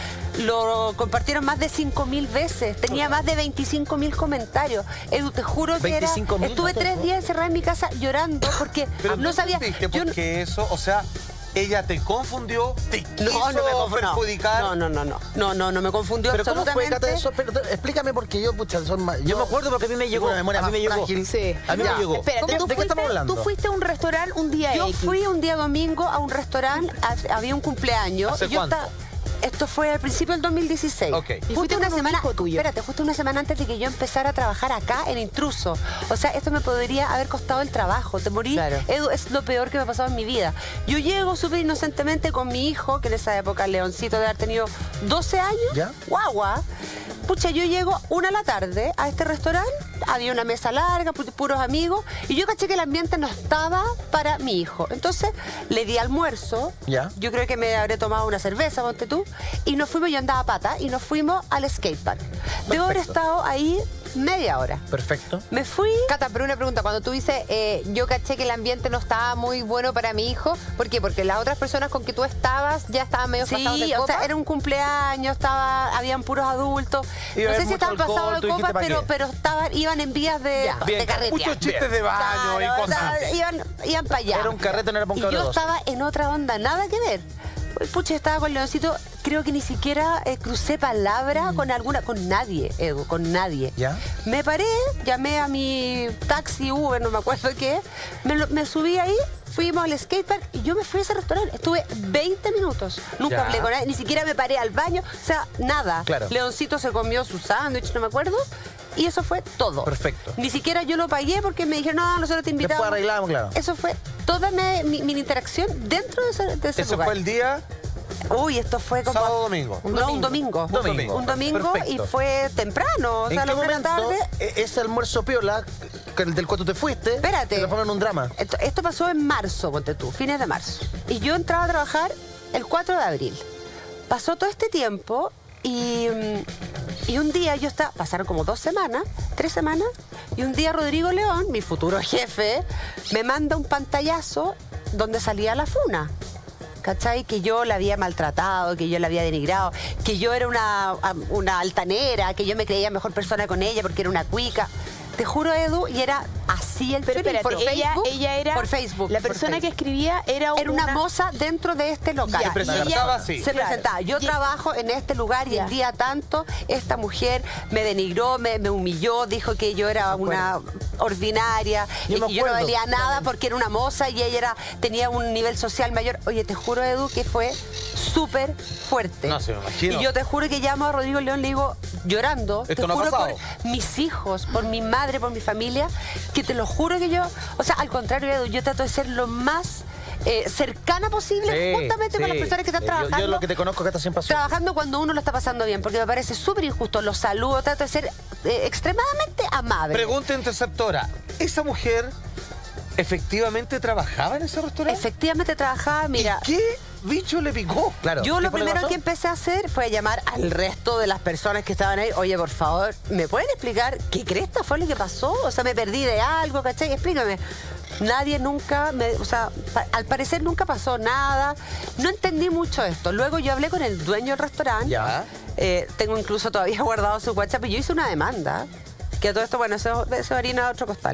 lo compartieron más de cinco mil veces, tenía más de veinticinco mil comentarios. Edu, te juro que era... Estuve tres días encerrada en mi casa llorando porque Pero no sabía... Yo porque eso, o sea... Ella te confundió, te quiso No, no me confundió. perjudicar. No, no, no, no. No, no, no me confundió Pero ¿cómo fue, absolutamente. Cata, eso? Pero, explícame porque yo, pucha, son más... Yo me acuerdo porque a mí me llegó. Una memoria A mí me más llegó. frágil. Sí. A mí Ya. me llegó. Espérate, ¿Cómo- ¿tú de qué estamos fuiste- hablando? Tú fuiste a un restaurante un día Yo X. fui un día domingo a un restaurante, a- había un cumpleaños. ¿Hace y yo cuánto? estaba- Esto fue al principio del dos mil dieciséis. Ok. Y Justo fuiste una con un semana, hijo tuyo. espérate, justo una semana antes de que yo empezara a trabajar acá en Intruso. O sea, esto me podría haber costado el trabajo. Te morí, Claro. Edu, es lo peor que me ha pasado en mi vida. Yo llego súper inocentemente con mi hijo, que en esa época, Leoncito, de haber tenido doce años, ¿Ya? guagua. Pucha, yo llego una de la tarde a este restaurante, había una mesa larga, pu- puros amigos, y yo caché que el ambiente no estaba para mi hijo. Entonces, le di almuerzo, ¿Ya? yo creo que me habré tomado una cerveza, ponte tú, y nos fuimos, yo andaba a pata, y nos fuimos al skatepark. Debo haber Perfecto. estado ahí media hora. Perfecto. Me fui... Cata, pero una pregunta. Cuando tú dices, eh, yo caché que el ambiente no estaba muy bueno para mi hijo, ¿por qué? Porque las otras personas con que tú estabas ya estaban medio pasados de Sí, o copa. sea, era un cumpleaños, estaba, habían puros adultos. Iba a no sé haber si estaban mucho alcohol, pasados tú de dijiste, copa, ¿para pero, qué? pero estaban, iban en vías de, Ya. de Bien, carretear. muchos chistes de baño Claro, y cosas. o sea, iban, iban para allá. Era un carrete, no era para un Y cabre yo dos. estaba en otra onda, nada que ver. Pucha, estaba con Leoncito, creo que ni siquiera eh, crucé palabra con alguna, con nadie, Edu, con nadie. ¿Ya? Me paré, llamé a mi taxi, Uber, no me acuerdo qué, me, lo- me subí ahí, fuimos al skatepark y yo me fui a ese restaurante. Estuve veinte minutos, nunca Ya. hablé con nadie, ni siquiera me paré al baño, o sea, nada. Claro. Leoncito se comió su sándwich, no me acuerdo, y eso fue todo. Perfecto. Ni siquiera yo lo pagué porque me dijeron, no, nosotros te invitamos. Después arreglamos, claro. Eso fue toda mi, mi- mi interacción dentro de ese, de ese Ese lugar. fue el día Uy, esto fue como... sábado o domingo. No, un domingo. Un domingo. Un domingo y Perfecto. fue temprano, o sea, a ¿En las qué tres de la momento tarde. e- ese almuerzo piola que- del cual tú te fuiste Espérate. te transformó en un drama? Esto, esto pasó en marzo, ponte tú, fines de marzo. Y yo entraba a trabajar el cuatro de abril. Pasó todo este tiempo y, mm, y un día yo estaba, pasaron como dos semanas, tres semanas, y un día Rodrigo León, mi futuro jefe, me manda un pantallazo donde salía la funa. ¿Cachai? Que yo la había maltratado, que yo la había denigrado, que yo era una, una altanera, que yo me creía mejor persona con ella porque era una cuica. Te juro, Edu, y era así el Pero chori. espérate, por ella, Facebook, ella era... por Facebook. La por persona que Facebook. escribía era, Era una moza dentro de este local. Ya, Se presentaba así. Se Claro. presentaba. Yo Y- trabajo en este lugar y Ya. el día tanto esta mujer me denigró, me, me humilló, dijo que yo era una ordinaria Yo y me que yo no acuerdo, valía nada totalmente. porque era una moza y ella era, tenía un nivel social mayor. Oye, te juro, Edu, que fue súper fuerte. No, se me imagino. Y yo te juro que llamo a Rodrigo León, le digo, llorando, Esto te no ha juro pasado. por mis hijos, por mi madre, por mi familia, que te lo juro que yo, o sea, al contrario, Edu, yo trato de ser lo más eh, cercana posible Sí, justamente con sí. las personas que están Eh, yo- trabajando. Yo, lo que te conozco que estás sin pasión. Trabajando cuando uno lo está pasando bien, porque me parece súper injusto. Los saludo, trato de ser eh, extremadamente amable. Pregunta interceptora. ¿Esa mujer efectivamente trabajaba en ese restaurante? Efectivamente trabajaba, mira. ¿Y qué bicho le picó? Claro. Yo ¿Qué lo fue que primero pasó? que empecé a hacer fue llamar al resto de las personas que estaban ahí. Oye, por favor, ¿me pueden explicar qué cresta fue lo que pasó? O sea, me perdí de algo, ¿cachai? Explícame. Nadie nunca, me, o sea, pa- al parecer nunca pasó nada. No entendí mucho esto. Luego yo hablé con el dueño del restaurante. Ya. Eh, tengo incluso todavía guardado su WhatsApp y yo hice una demanda. Que a todo esto, bueno, eso, eso harina a otro costal.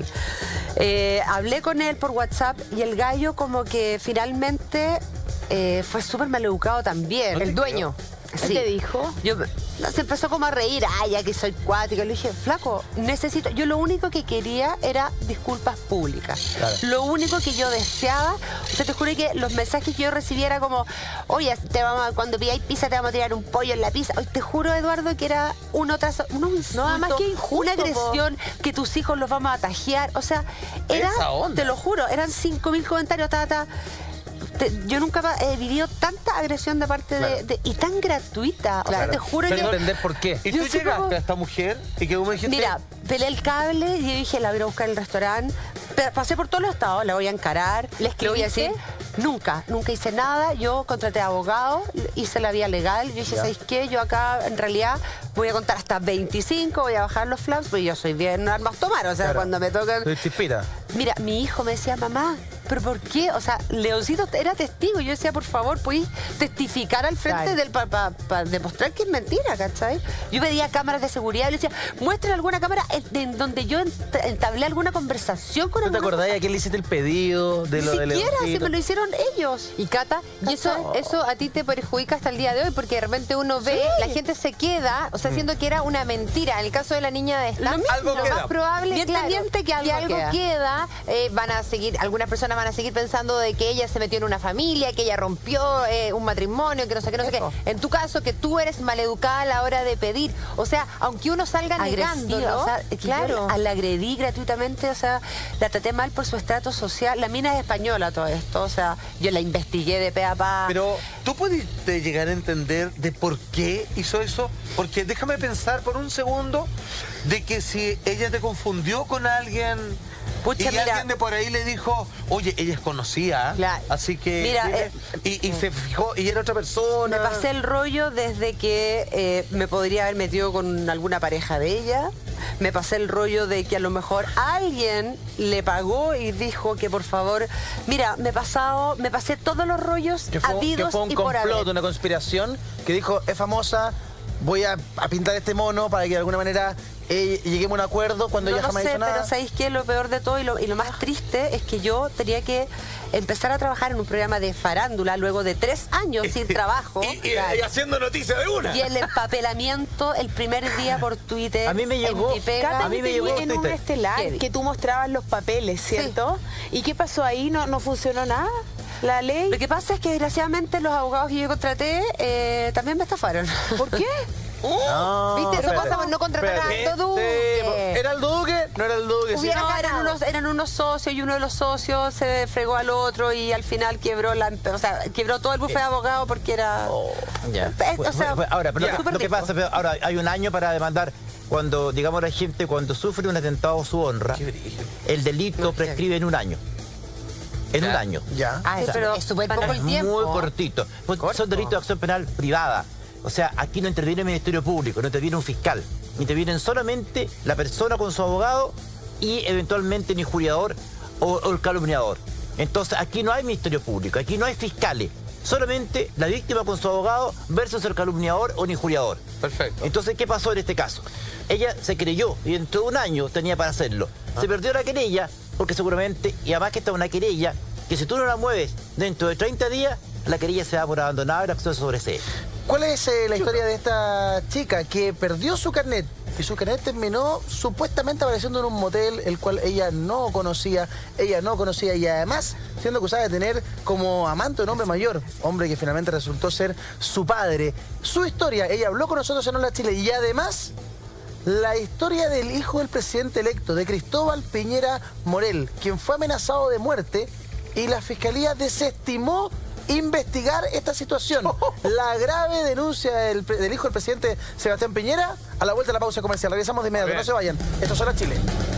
Eh, hablé con él por WhatsApp y el gallo como que finalmente eh, fue súper maleducado también. El dueño. ¿Qué te dijo? Yo, se empezó como a reír, ay, ya que soy cuática. Le dije, flaco, necesito... Yo lo único que quería era disculpas públicas. Claro. Lo único que yo deseaba... O sea, te juro que los mensajes que yo recibía era como, oye, te vamos a- cuando pidáis pizza te vamos a tirar un pollo en la pizza. Oye, te juro, Eduardo, que era uno tras otro, un insulto, además, qué injusto, una agresión, que tus hijos los vamos a tajear. O sea, era... Esa onda. Te lo juro, eran cinco mil comentarios, ta, ta. Te- yo nunca he vivido tanta agresión de parte de, de- y tan gratuita. O sea, te juro Sin que... entender por qué. ¿Y Yo tú sé llegaste cómo- a esta mujer y que tú me dijiste... Mira, pelé el cable y yo dije, la voy a ir a buscar el restaurante. Pe- Pasé por todos los estados, la voy a encarar. ¿Le voy a decir, escribiste? Nunca, nunca hice nada. Yo contraté abogado, hice la vía legal. Yo dije, ¿sabéis qué? Yo acá, en realidad, voy a contar hasta veinticinco, voy a bajar los flaps, porque yo soy bien armas tomar. O sea, Claro. cuando me tocan... Soy chispita. Mira, mi hijo me decía, mamá, ¿pero por qué? O sea, Leoncito era testigo. Yo decía, por favor, ¿puedes testificar al frente Claro. del para pa, pa demostrar que es mentira, ¿cachai? Yo pedía cámaras de seguridad y le decía, muestren alguna cámara en, en donde yo ent- entablé alguna conversación con ¿No te alguna acordás a quién le hiciste el pedido de Ni lo de siquiera, si Leoncito? me lo hicieron ellos. Y Cata, y eso, eso a ti te perjudica hasta el día de hoy, porque de repente uno ve, Sí. la gente se queda, o sea, siendo que era una mentira. En el caso de la niña de esta, Lo mismo. Algo lo queda. más probable, Bien claro, pendiente que algo queda. queda, eh, van a seguir, algunas personas van a seguir pensando de que ella se metió en una familia, que ella rompió eh, un matrimonio, que no sé qué, no sé qué. Eso. En tu caso, que tú eres maleducada a la hora de pedir. O sea, aunque uno salga Agresiva, negándolo, o sea, que claro. yo la agredí gratuitamente, o sea, la traté mal por su estrato social. La mina es española, todo esto, o sea, yo la investigué de pe a pa. Pero, ¿tú pudiste llegar a entender de por qué hizo eso? Porque déjame pensar por un segundo de que si ella te confundió con alguien... Pucha, y mira. alguien de por ahí le dijo, oye, ella es conocida, Claro. así que... Mira, dime", eh, y, y se fijó, y era otra persona. Me pasé el rollo desde que eh, me podría haber metido con alguna pareja de ella. Me pasé el rollo de que a lo mejor alguien le pagó y dijo que por favor... Mira, me he pasado, me pasé todos los rollos Que fue, que habidos fue un y por complot, haber. una conspiración que dijo, es famosa, voy a, a pintar este mono para que de alguna manera eh, lleguemos a un acuerdo cuando No ella lo jamás sé, hizo nada. pero ¿sabéis qué? Lo peor de todo y lo, y lo más triste es que yo tenía que empezar a trabajar en un programa de farándula luego de tres años sin trabajo. Y, y- y haciendo noticia de una. Y el empapelamiento el primer día por Twitter. A mí me llegó- en mi pega. Cata, a mí me yo te llegó vi en un Twitter. estelar Heavy. que tú mostrabas los papeles, ¿cierto? ¿Y qué pasó ahí? ¿No, no funcionó nada? ¿La ley? Lo que pasa es que desgraciadamente los abogados que yo contraté eh, también me estafaron. ¿Por qué? No, ¿Viste? Eso espérate. pasa por no contratar a Espérate. Aldo Duque. Sí, ¿era el Duque? No era el Duque. sí. Hubiera No, eran ganado. unos, eran unos socios y uno de los socios se fregó al otro y al final quebró la, o sea, quebró todo el bufete de abogados porque era... Ya. Eh, o sea, ahora, pero ya. lo, lo que pasa, pero ahora hay un año para demandar cuando, digamos, la gente cuando sufre un atentado a su honra, el delito prescribe en un año. En un año. Ya. Ah, O sea, pero es súper poco el tiempo. muy cortito. Pues son delitos de acción penal privada. O sea, aquí no interviene el Ministerio Público, no interviene un fiscal. Intervienen solamente la persona con su abogado y eventualmente el injuriador o, o el calumniador. Entonces, aquí no hay Ministerio Público, aquí no hay fiscales. Solamente la víctima con su abogado versus el calumniador o el injuriador. Perfecto. Entonces, ¿qué pasó en este caso? Ella se creyó y dentro de un año tenía para hacerlo. Se perdió la querella porque seguramente, y además que está una querella, que si tú no la mueves dentro de treinta días, la querella se da por abandonada y la acción se sobresee. ¿Cuál es eh, la historia de esta chica que perdió su carnet? Y su carnet terminó supuestamente apareciendo en un motel, el cual ella no conocía, ella no conocía y además siendo acusada de tener como amante un hombre mayor, hombre que finalmente resultó ser su padre. Su historia, ella habló con nosotros en Hola Chile y además la historia del hijo del presidente electo, de Cristóbal Piñera Morel, quien fue amenazado de muerte y la fiscalía desestimó investigar esta situación. La grave denuncia del, pre- del hijo del presidente Sebastián Piñera. A la vuelta de la pausa comercial. Regresamos de inmediato. No se vayan. Esto es Hola Chile.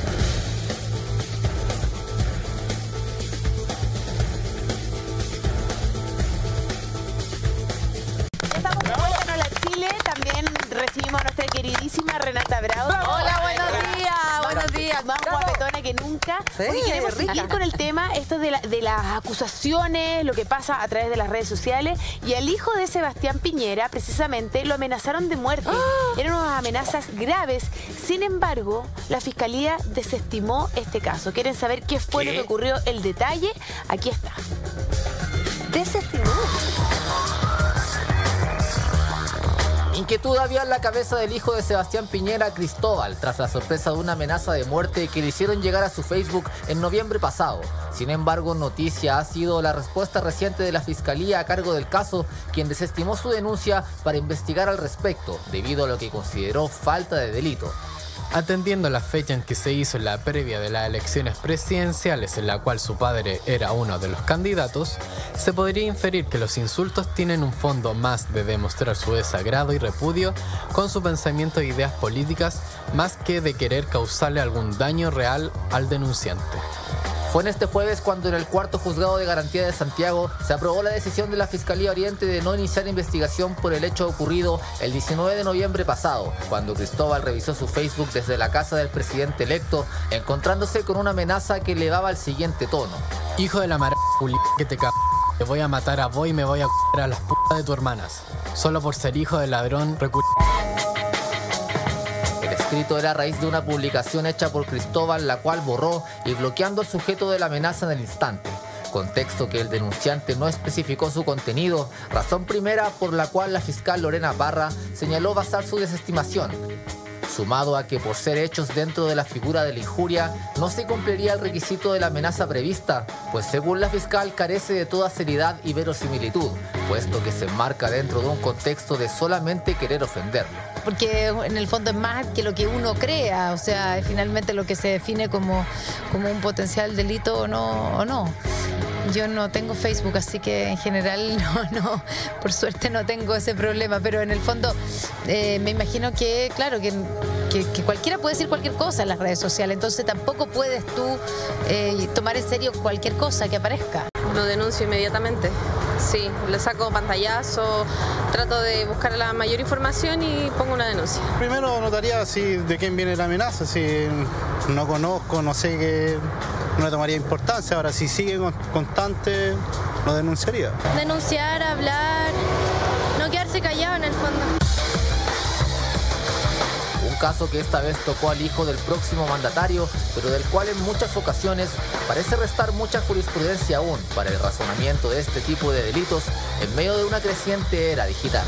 Estamos de vuelta en Hola Chile. También recibimos a nuestra queridísima Renata Bravo. Hola, buenos días, buenos días. Más guapetona que nunca. Sí, Oye, queremos rica. seguir con el tema esto de, la- de las acusaciones, lo que pasa a través de las redes sociales. Y al hijo de Sebastián Piñera, precisamente, lo amenazaron de muerte. Eran unas amenazas graves. Sin embargo, la fiscalía desestimó este caso. ¿Quieren saber qué fue ¿Qué? lo que ocurrió? El detalle, aquí está. Desestimó. Inquietud había en la cabeza del hijo de Sebastián Piñera, Cristóbal, tras la sorpresa de una amenaza de muerte que le hicieron llegar a su Facebook en noviembre pasado. Sin embargo, noticia ha sido la respuesta reciente de la Fiscalía a cargo del caso, quien desestimó su denuncia para investigar al respecto, debido a lo que consideró falta de delito. Atendiendo la fecha en que se hizo la previa de las elecciones presidenciales en la cual su padre era uno de los candidatos, se podría inferir que los insultos tienen un fondo más de demostrar su desagrado y repudio con su pensamiento e ideas políticas, más que de querer causarle algún daño real al denunciante. Fue en este jueves cuando en el cuarto juzgado de garantía de Santiago se aprobó la decisión de la Fiscalía Oriente de no iniciar investigación por el hecho ocurrido el diecinueve de noviembre pasado, cuando Cristóbal revisó su Facebook desde la casa del presidente electo, encontrándose con una amenaza que elevaba al siguiente tono. Hijo de la mara que te cago. Te voy a matar a vos y me voy a c*** a las putas de tus hermanas. Solo por ser hijo del ladrón recu... El escrito era a raíz de una publicación hecha por Cristóbal, la cual borró y bloqueando al sujeto de la amenaza en el instante. Contexto que el denunciante no especificó su contenido, razón primera por la cual la fiscal Lorena Parra señaló basar su desestimación. Sumado a que por ser hechos dentro de la figura de la injuria, no se cumpliría el requisito de la amenaza prevista, pues según la fiscal carece de toda seriedad y verosimilitud, puesto que se enmarca dentro de un contexto de solamente querer ofenderlo. Porque en el fondo es más que lo que uno crea, o sea, es finalmente lo que se define como, como un potencial delito o no, o no. Yo no tengo Facebook, así que en general no, no, por suerte no tengo ese problema, pero en el fondo eh, me imagino que, claro, que, que, que cualquiera puede decir cualquier cosa en las redes sociales, entonces tampoco puedes tú eh, tomar en serio cualquier cosa que aparezca. Lo denuncio inmediatamente, sí, le saco pantallazo, trato de buscar la mayor información y pongo una denuncia. Primero notaría si de quién viene la amenaza, si no conozco, no sé qué, no le tomaría importancia. Ahora, si sigue constante, lo denunciaría. Denunciar, hablar, no quedarse callado en el fondo. Un caso que esta vez tocó al hijo del próximo mandatario, pero del cual en muchas ocasiones parece restar mucha jurisprudencia aún para el razonamiento de este tipo de delitos en medio de una creciente era digital.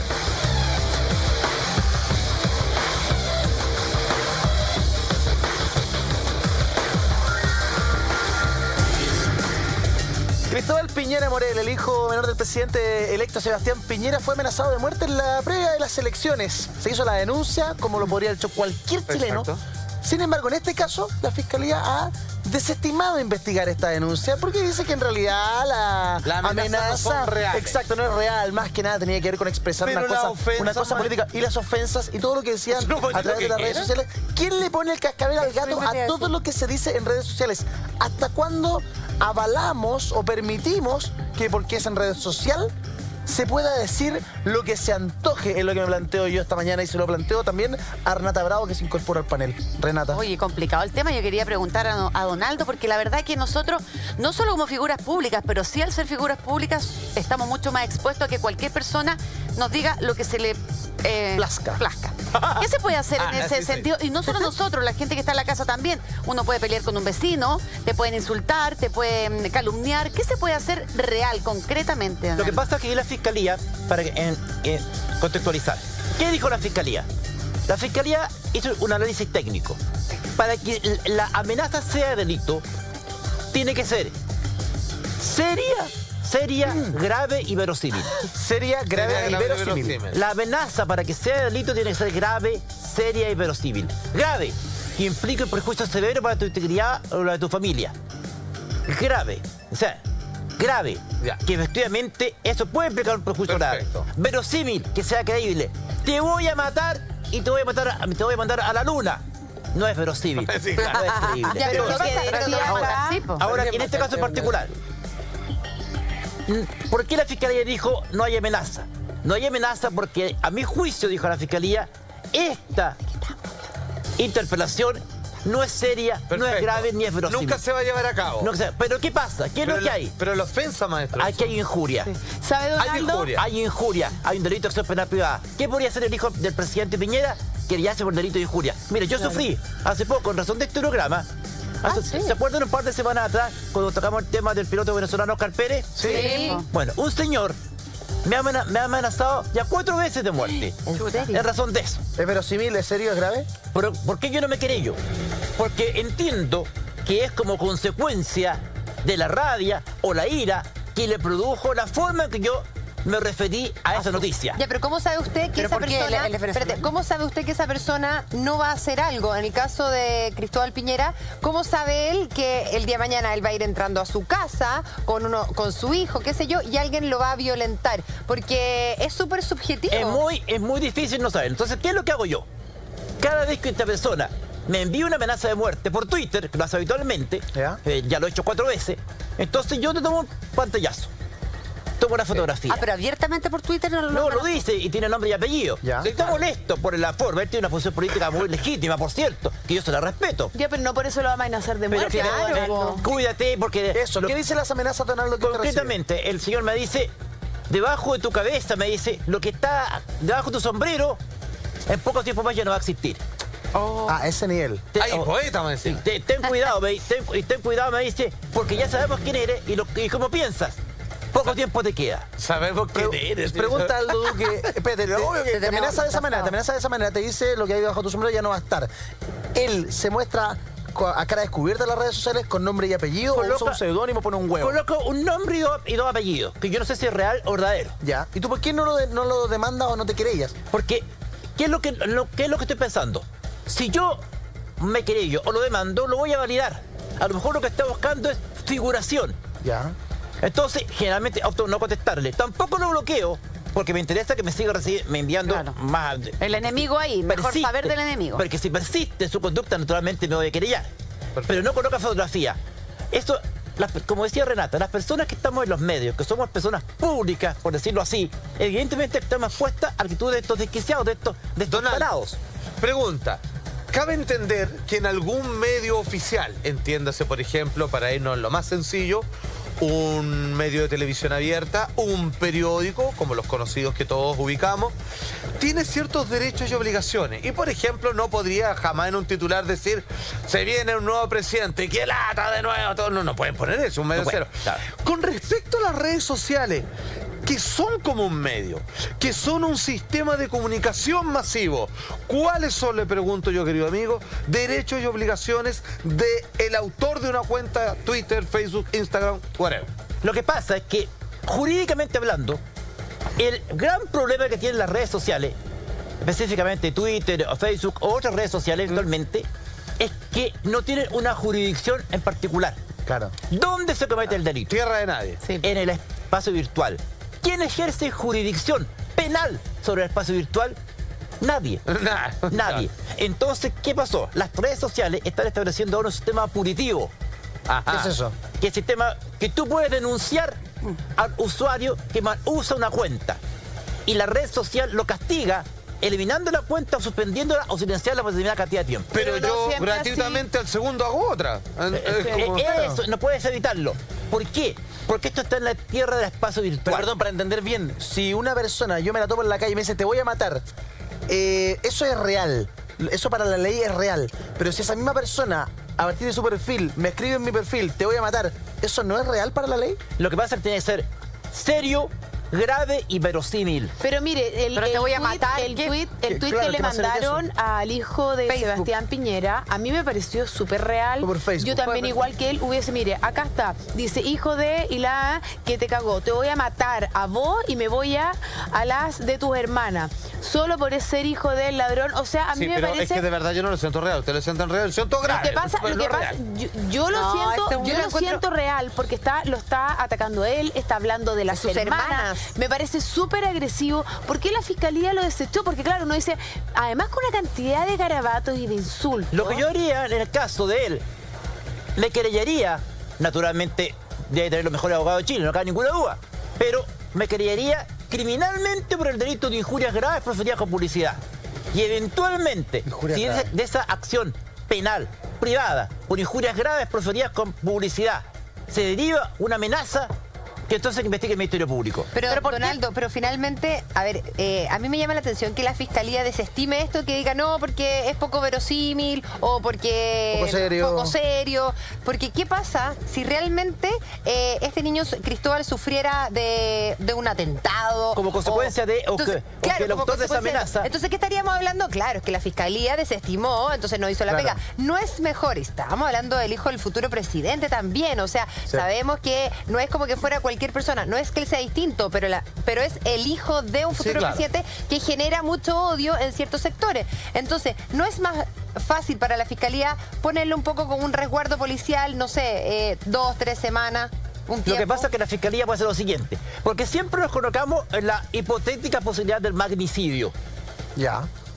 Cristóbal Piñera Morel, el hijo menor del presidente electo Sebastián Piñera, fue amenazado de muerte en la previa de las elecciones. Se hizo la denuncia, como lo podría haber hecho cualquier chileno. Exacto. Sin embargo, en este caso, la Fiscalía ha desestimado investigar esta denuncia porque dice que en realidad la, la amenaza, amenaza no son exacto, no es real, más que nada tenía que ver con expresar Pero una cosa, ofensa, una cosa política. Y las ofensas y todo lo que decían no, a través de las redes sociales. ¿Quién le pone el cascabel al gato a todo lo que se dice en redes sociales? ¿Hasta cuándo avalamos o permitimos que porque es en red social se pueda decir lo que se antoje? Es lo que me planteo yo esta mañana y se lo planteo también a Renata Bravo, que se incorpora al panel. Renata. Oye, complicado el tema. Yo quería preguntar a, a Donaldo, porque la verdad es que nosotros, no solo como figuras públicas, pero sí al ser figuras públicas, estamos mucho más expuestos a que cualquier persona nos diga lo que se le eh, plazca. plazca. ¿Qué se puede hacer ah, en ese sí, sentido? sí. Y no solo nosotros, la gente que está en la casa también. Uno puede pelear con un vecino, te pueden insultar, te pueden calumniar. ¿Qué se puede hacer real, concretamente, Donaldo? Lo que pasa es que la Fiscalía, para en, en contextualizar, ¿qué dijo la Fiscalía? La Fiscalía hizo un análisis técnico. Para que la amenaza sea delito, tiene que ser seria, seria, mm. grave y verosímil. Seria, grave, seria, y grave verosímil. verosímil. La amenaza para que sea delito tiene que ser grave, seria y verosímil. Grave, que implique un perjuicio severo para tu integridad o la de tu familia. Grave, o sea, grave, ya. Que efectivamente eso puede implicar un perjuicio grave. Verosímil, que sea creíble. Te voy a matar y te voy a matar, a, te voy a mandar a la luna. No es verosímil, sí, claro. No es creíble. Ya, pero Entonces, que decía ahora, sí, ahora en este caso en particular, ¿por qué la Fiscalía dijo no hay amenaza? No hay amenaza porque, a mi juicio, dijo la Fiscalía, esta interpelación no es seria, Perfecto. no es grave, ni es verosímil. Nunca se va a llevar a cabo. No, pero ¿qué pasa? ¿Qué es pero lo que la, hay? Pero la ofensa, maestro. Aquí hay injuria. Sí. ¿Sabe, Donaldo? Hay injuria. Hay injuria. Hay un delito de acción penal privada. ¿Qué podría hacer el hijo del presidente Piñera? Que ya hace por delito de injuria. Mire, yo claro. sufrí hace poco, en razón de este programa. Ah, ¿sí? ¿Se acuerdan un par de semanas atrás cuando tocamos el tema del piloto venezolano Oscar Pérez? Sí. sí. Bueno, un señor me ha, me ha amenazado ya cuatro veces de muerte. ¿En serio? En razón de eso. ¿Es verosímil? ¿Es serio? ¿Es grave? Pero, ¿por qué yo no me querello? Porque entiendo que es como consecuencia de la rabia o la ira que le produjo la forma en que yo me referí a esa noticia. Ya, pero ¿cómo sabe usted que esa persona... El, el espérate, ¿cómo sabe usted que esa persona no va a hacer algo? En el caso de Cristóbal Piñera, ¿cómo sabe él que el día de mañana él va a ir entrando a su casa con uno, con su hijo, qué sé yo, y alguien lo va a violentar? Porque es súper subjetivo. Es muy, es muy difícil no saber. Entonces, ¿qué es lo que hago yo? Cada vez que esta persona me envía una amenaza de muerte por Twitter, que lo hace habitualmente, ¿ya? Eh, ya lo he hecho cuatro veces, entonces yo te tomo un pantallazo. Tomo una fotografía. Ah, pero abiertamente por Twitter no lo No, lo dice y tiene nombre y apellido. Ya. Está molesto por la forma. Él tiene una posición política muy legítima, por cierto, que yo se la respeto. Ya, pero no por eso lo va a amenazar de muerte. Pero claro, claro. Cuídate, porque... Eso, ¿qué dicen las amenazas, Donaldo? Concretamente, el señor me dice, debajo de tu cabeza, me dice, lo que está debajo de tu sombrero, en poco tiempo más ya no va a existir. Oh. Ah, ese nivel. Te, Ay, oh, poeta, me dice. Ten, ten cuidado, me, ten, ten cuidado, me dice, porque ya sabemos quién eres y, lo, y cómo piensas. Poco tiempo te queda. Sabemos quién eres. Pregunta al Duque. Espérate, te, te, te amenaza de esa manera, te amenaza de esa manera, te dice lo que hay debajo de tu sombrero ya no va a estar. Él se muestra a cara descubierta en las redes sociales con nombre y apellido, coloca, o usa un seudónimo, pone un huevo. Coloco un nombre y dos, y dos apellidos, que yo no sé si es real o verdadero. Ya. ¿Y tú por qué no lo, de, no lo demandas o no te querellas? Porque, ¿qué es lo que, lo, qué es lo que estoy pensando? Si yo me querello o lo demando, lo voy a validar. A lo mejor lo que está buscando es figuración. Ya. Entonces, generalmente opto no contestarle. Tampoco lo bloqueo, porque me interesa que me siga me enviando claro. más... El enemigo ahí, mejor persiste, saber del enemigo. Porque si persiste en su conducta, naturalmente me voy a querellar. Perfecto. Pero no coloca fotografía. Esto, las, como decía Renata, las personas que estamos en los medios, que somos personas públicas, por decirlo así, evidentemente estamos expuestas a actitudes de estos desquiciados, de estos, de estos parados. Pregunta. Cabe entender que en algún medio oficial, entiéndase, por ejemplo, para irnos en lo más sencillo, un medio de televisión abierta, un periódico, como los conocidos que todos ubicamos, tiene ciertos derechos y obligaciones. Y, por ejemplo, no podría jamás en un titular decir, se viene un nuevo presidente, ¡qué lata de nuevo! Todo. No, no pueden poner eso, un medio no cero. Claro. Con respecto a las redes sociales, que son como un medio, que son un sistema de comunicación masivo, ¿cuáles son, le pregunto yo, querido amigo, derechos y obligaciones del autor de una cuenta Twitter, Facebook, Instagram, whatever? Lo que pasa es que, jurídicamente hablando, el gran problema que tienen las redes sociales, específicamente Twitter o Facebook o otras redes sociales actualmente, mm. es que no tienen una jurisdicción en particular. Claro. ¿Dónde se comete el delito? Tierra de nadie. Sí. En el espacio virtual. ¿Quién ejerce jurisdicción penal sobre el espacio virtual? Nadie. Nah, Nadie. Entonces, ¿qué pasó? Las redes sociales están estableciendo ahora un sistema punitivo. Ajá. ¿Qué es eso? Que es el sistema que tú puedes denunciar al usuario que mal usa una cuenta. Y la red social lo castiga eliminando la cuenta o suspendiéndola o silenciarla por determinada cantidad de tiempo. Pero, Pero no yo gratuitamente así. Al segundo hago otra. Eh, como, eh, eso, claro. No puedes evitarlo. ¿Por qué? Porque esto está en la tierra del espacio virtual. Pero, perdón, para entender bien, si una persona, yo me la topo en la calle y me dice, te voy a matar, eh, eso es real. Eso para la ley es real. Pero si esa misma persona, a partir de su perfil, me escribe en mi perfil, te voy a matar, ¿eso no es real para la ley? Lo que pasa es que tiene que ser serio, grave y verosímil. Pero mire, el, Pero el te voy a tweet, matar. el tweet, el tweet claro, que le mandaron al hijo de Facebook. Sebastián Piñera, a mí me pareció súper real. Por Facebook. Yo también, igual que él, hubiese, mire, acá está, dice, hijo de y la que te cagó, te voy a matar a vos y me voy a, a las de tus hermanas. Solo por ser hijo del ladrón. O sea, a mí sí, me pero parece... es que de verdad yo no lo siento real. Usted lo siente real, lo siento grave. Lo que pasa, lo que pasa yo, yo lo no, siento, este yo lo encuentro... siento real porque está, lo está atacando él, está hablando de las sus hermanas. hermanas. Me parece súper agresivo. ¿Por qué la fiscalía lo desechó? Porque claro, uno dice, además con una cantidad de garabatos y de insultos. Lo que yo haría en el caso de él, le querellaría, naturalmente, debe tener los mejores abogados de Chile, no cabe ninguna duda, pero me querellaría criminalmente por el delito de injurias graves proferidas con publicidad. Y eventualmente, Injuria si de, de esa acción penal, privada, por injurias graves proferidas con publicidad, se deriva una amenaza, que entonces investigue el Ministerio Público. Pero, pero Donaldo, pero finalmente, a ver, eh, a mí me llama la atención que la Fiscalía desestime esto, que diga no, porque es poco verosímil o porque... Poco serio. Poco serio. Porque, ¿qué pasa si realmente eh, este niño Cristóbal sufriera de, de un atentado? Como consecuencia o, de... O entonces, que, claro, o que el autor de esa amenaza... Entonces, ¿qué estaríamos hablando? Claro, es que la Fiscalía desestimó, entonces no hizo la claro. pega. No es mejor, estábamos hablando del hijo del futuro presidente también, o sea, sí. sabemos que no es como que fuera cualquier persona, no es que él sea distinto, pero, la, pero es el hijo de un futuro sí, claro. presidente que genera mucho odio en ciertos sectores. Entonces, ¿no es más fácil para la Fiscalía ponerle un poco con un resguardo policial, no sé, eh, dos, tres semanas? Un lo que pasa es que la Fiscalía puede hacer lo siguiente, porque siempre nos colocamos en la hipotética posibilidad del magnicidio. Ya.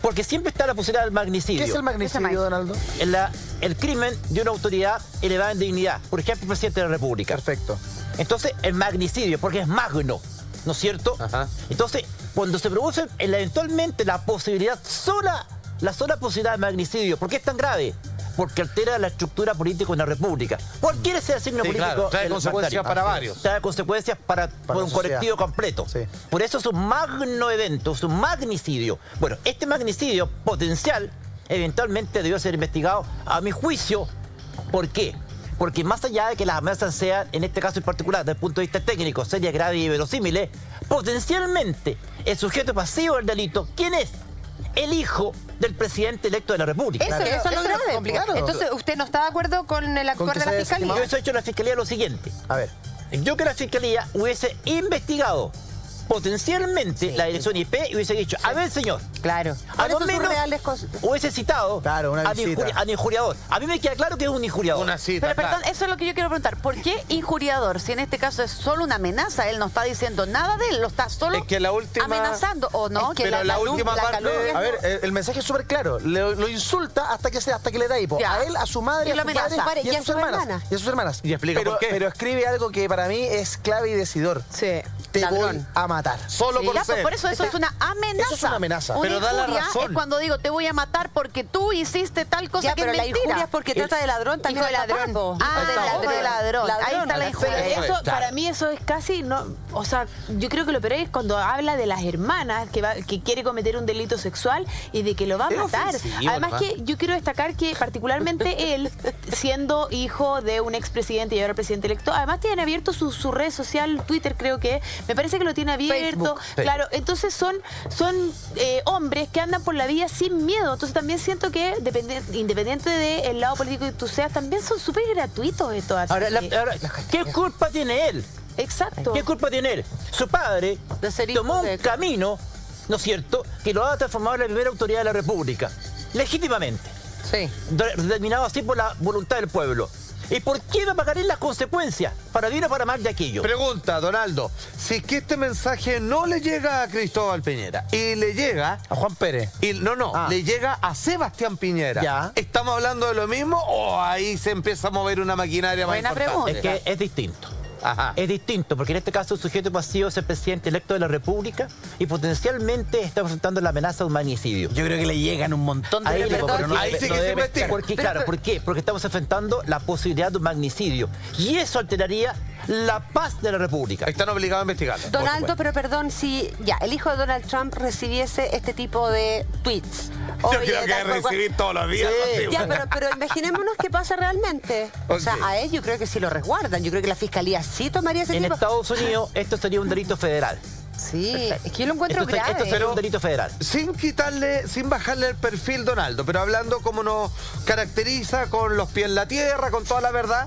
Porque siempre está la posibilidad del magnicidio. ¿Qué es el magnicidio, Donaldo? El, la, el crimen de una autoridad elevada en dignidad. Por ejemplo, el presidente de la República. Perfecto. Entonces, el magnicidio, porque es magno, ¿no es cierto? Ajá. Entonces, cuando se produce eventualmente la posibilidad, sola, la sola posibilidad de magnicidio, ¿por qué es tan grave? Porque altera la estructura política de una república. Cualquier sea el signo Sí, político. claro, trae el consecuencias mandatario. para varios. Trae consecuencias para, por la un sociedad. colectivo completo. Sí. Por eso es un magno evento, es un magnicidio. Bueno, este magnicidio potencial eventualmente debió ser investigado, a mi juicio. ¿Por qué? Porque más allá de que las amenazas sean, en este caso en particular, desde el punto de vista técnico, serias, graves y verosímiles, potencialmente el sujeto pasivo del delito, ¿quién es? El hijo del presidente electo de la República. Eso, eso es lo grave. complicado. Entonces, ¿usted no está de acuerdo con el actuar que de la se Fiscalía? desestimó. Yo hubiese hecho la Fiscalía lo siguiente. A ver. Yo que la Fiscalía hubiese investigado potencialmente la dirección I P y hubiese dicho, a ver, señor. Claro. A ¿Cuáles lo son sus menos reales cosas? hubiese citado Claro, una al, visita. injuri- al injuriador. A mí me queda claro que es un injuriador. Una cita, Pero perdón, claro. eso es lo que yo quiero preguntar. ¿Por qué injuriador? Si en este caso es solo una amenaza, él no está diciendo nada de él, lo está solo Es que la última- amenazando, ¿o no? Es que Pero la calum- última parte- calumnia- A ver, el, el mensaje es súper claro. Le- lo insulta hasta que, se, hasta que le da hipo. Ya. A él, a su madre, Y a lo su amenaza. padre y a Y a sus su hermanas. hermana. Y a sus hermanas. Y explica pero, por qué. pero escribe algo que para mí es clave y decidor. Sí. Te Ladrón. voy a matar. Solo Sí, por ya, pues, ser. por eso eso es una amenaza. Eso es una amenaza. Una Pero da la injuria razón. es cuando digo te voy a matar porque tú hiciste tal cosa Ya, que pero es la mentira. injuria es porque trata de ladrón también. Hijo de al ladrón. papá, po. Ah, Hijo de ladrón. de ladrón. Ahí está la Pero injuria. eso, Claro. para mí eso es casi, no, o sea, yo creo que lo peor es cuando habla de las hermanas que, va, que quiere cometer un delito sexual y de que lo va a Es matar. ofensivo, Además ¿no? que yo quiero destacar que particularmente él, siendo hijo de un expresidente y ahora presidente electo, además tiene abierto su, su red social, Twitter creo que, me parece que lo tiene abierto. Facebook. Claro, entonces son, son eh, hombres que andan por la vida sin miedo. Entonces también siento que depende, independiente del lado político que tú seas, también son súper gratuitos estos Ahora, la- ataques. ahora, ¿qué culpa tiene él? Exacto. ¿Qué culpa tiene él? Su padre De ser hijo tomó un de- camino, ¿no es cierto?, que lo ha transformado en la primera autoridad de la República, legítimamente, Sí. de- determinado así por la voluntad del pueblo. ¿Y por qué va a pagar él las consecuencias? Para bien o para mal de aquello. Pregunta, Donaldo, si es que este mensaje no le llega a Cristóbal Piñera y le llega A Juan Pérez. y no, no, Ah. le llega a Sebastián Piñera. Ya. ¿Estamos hablando de lo mismo o ahí se empieza a mover una maquinaria más Buena importante? pregunta. Es que es distinto. Ajá. Es distinto, porque en este caso el sujeto pasivo es el presidente electo de la República y potencialmente está enfrentando la amenaza de un magnicidio. Yo creo que le llegan un montón de Ahí, delitos, le- pero no ahí debe- sí no que se debe investiga. pescar. ¿Por qué? Claro, ¿por qué? Porque estamos enfrentando la posibilidad de un magnicidio. Y eso alteraría la paz de la República. Están obligados a investigarlo. Donaldo, pero perdón, si ya el hijo de Donald Trump recibiese este tipo de tweets. Yo Oye, creo que tal cual- recibir todos los días. Sí. no sé, Ya, bueno. pero, pero imaginémonos qué pasa realmente. O sea, Ok. a él yo creo que sí lo resguardan. Yo creo que la fiscalía sí tomaría ese En tipo. Estados Unidos esto sería un delito federal. Sí. Es que yo lo encuentro Esto, se- grave. esto sería un delito federal. Sin quitarle, sin bajarle el perfil, Donaldo, pero hablando como nos caracteriza, con los pies en la tierra, con toda la verdad,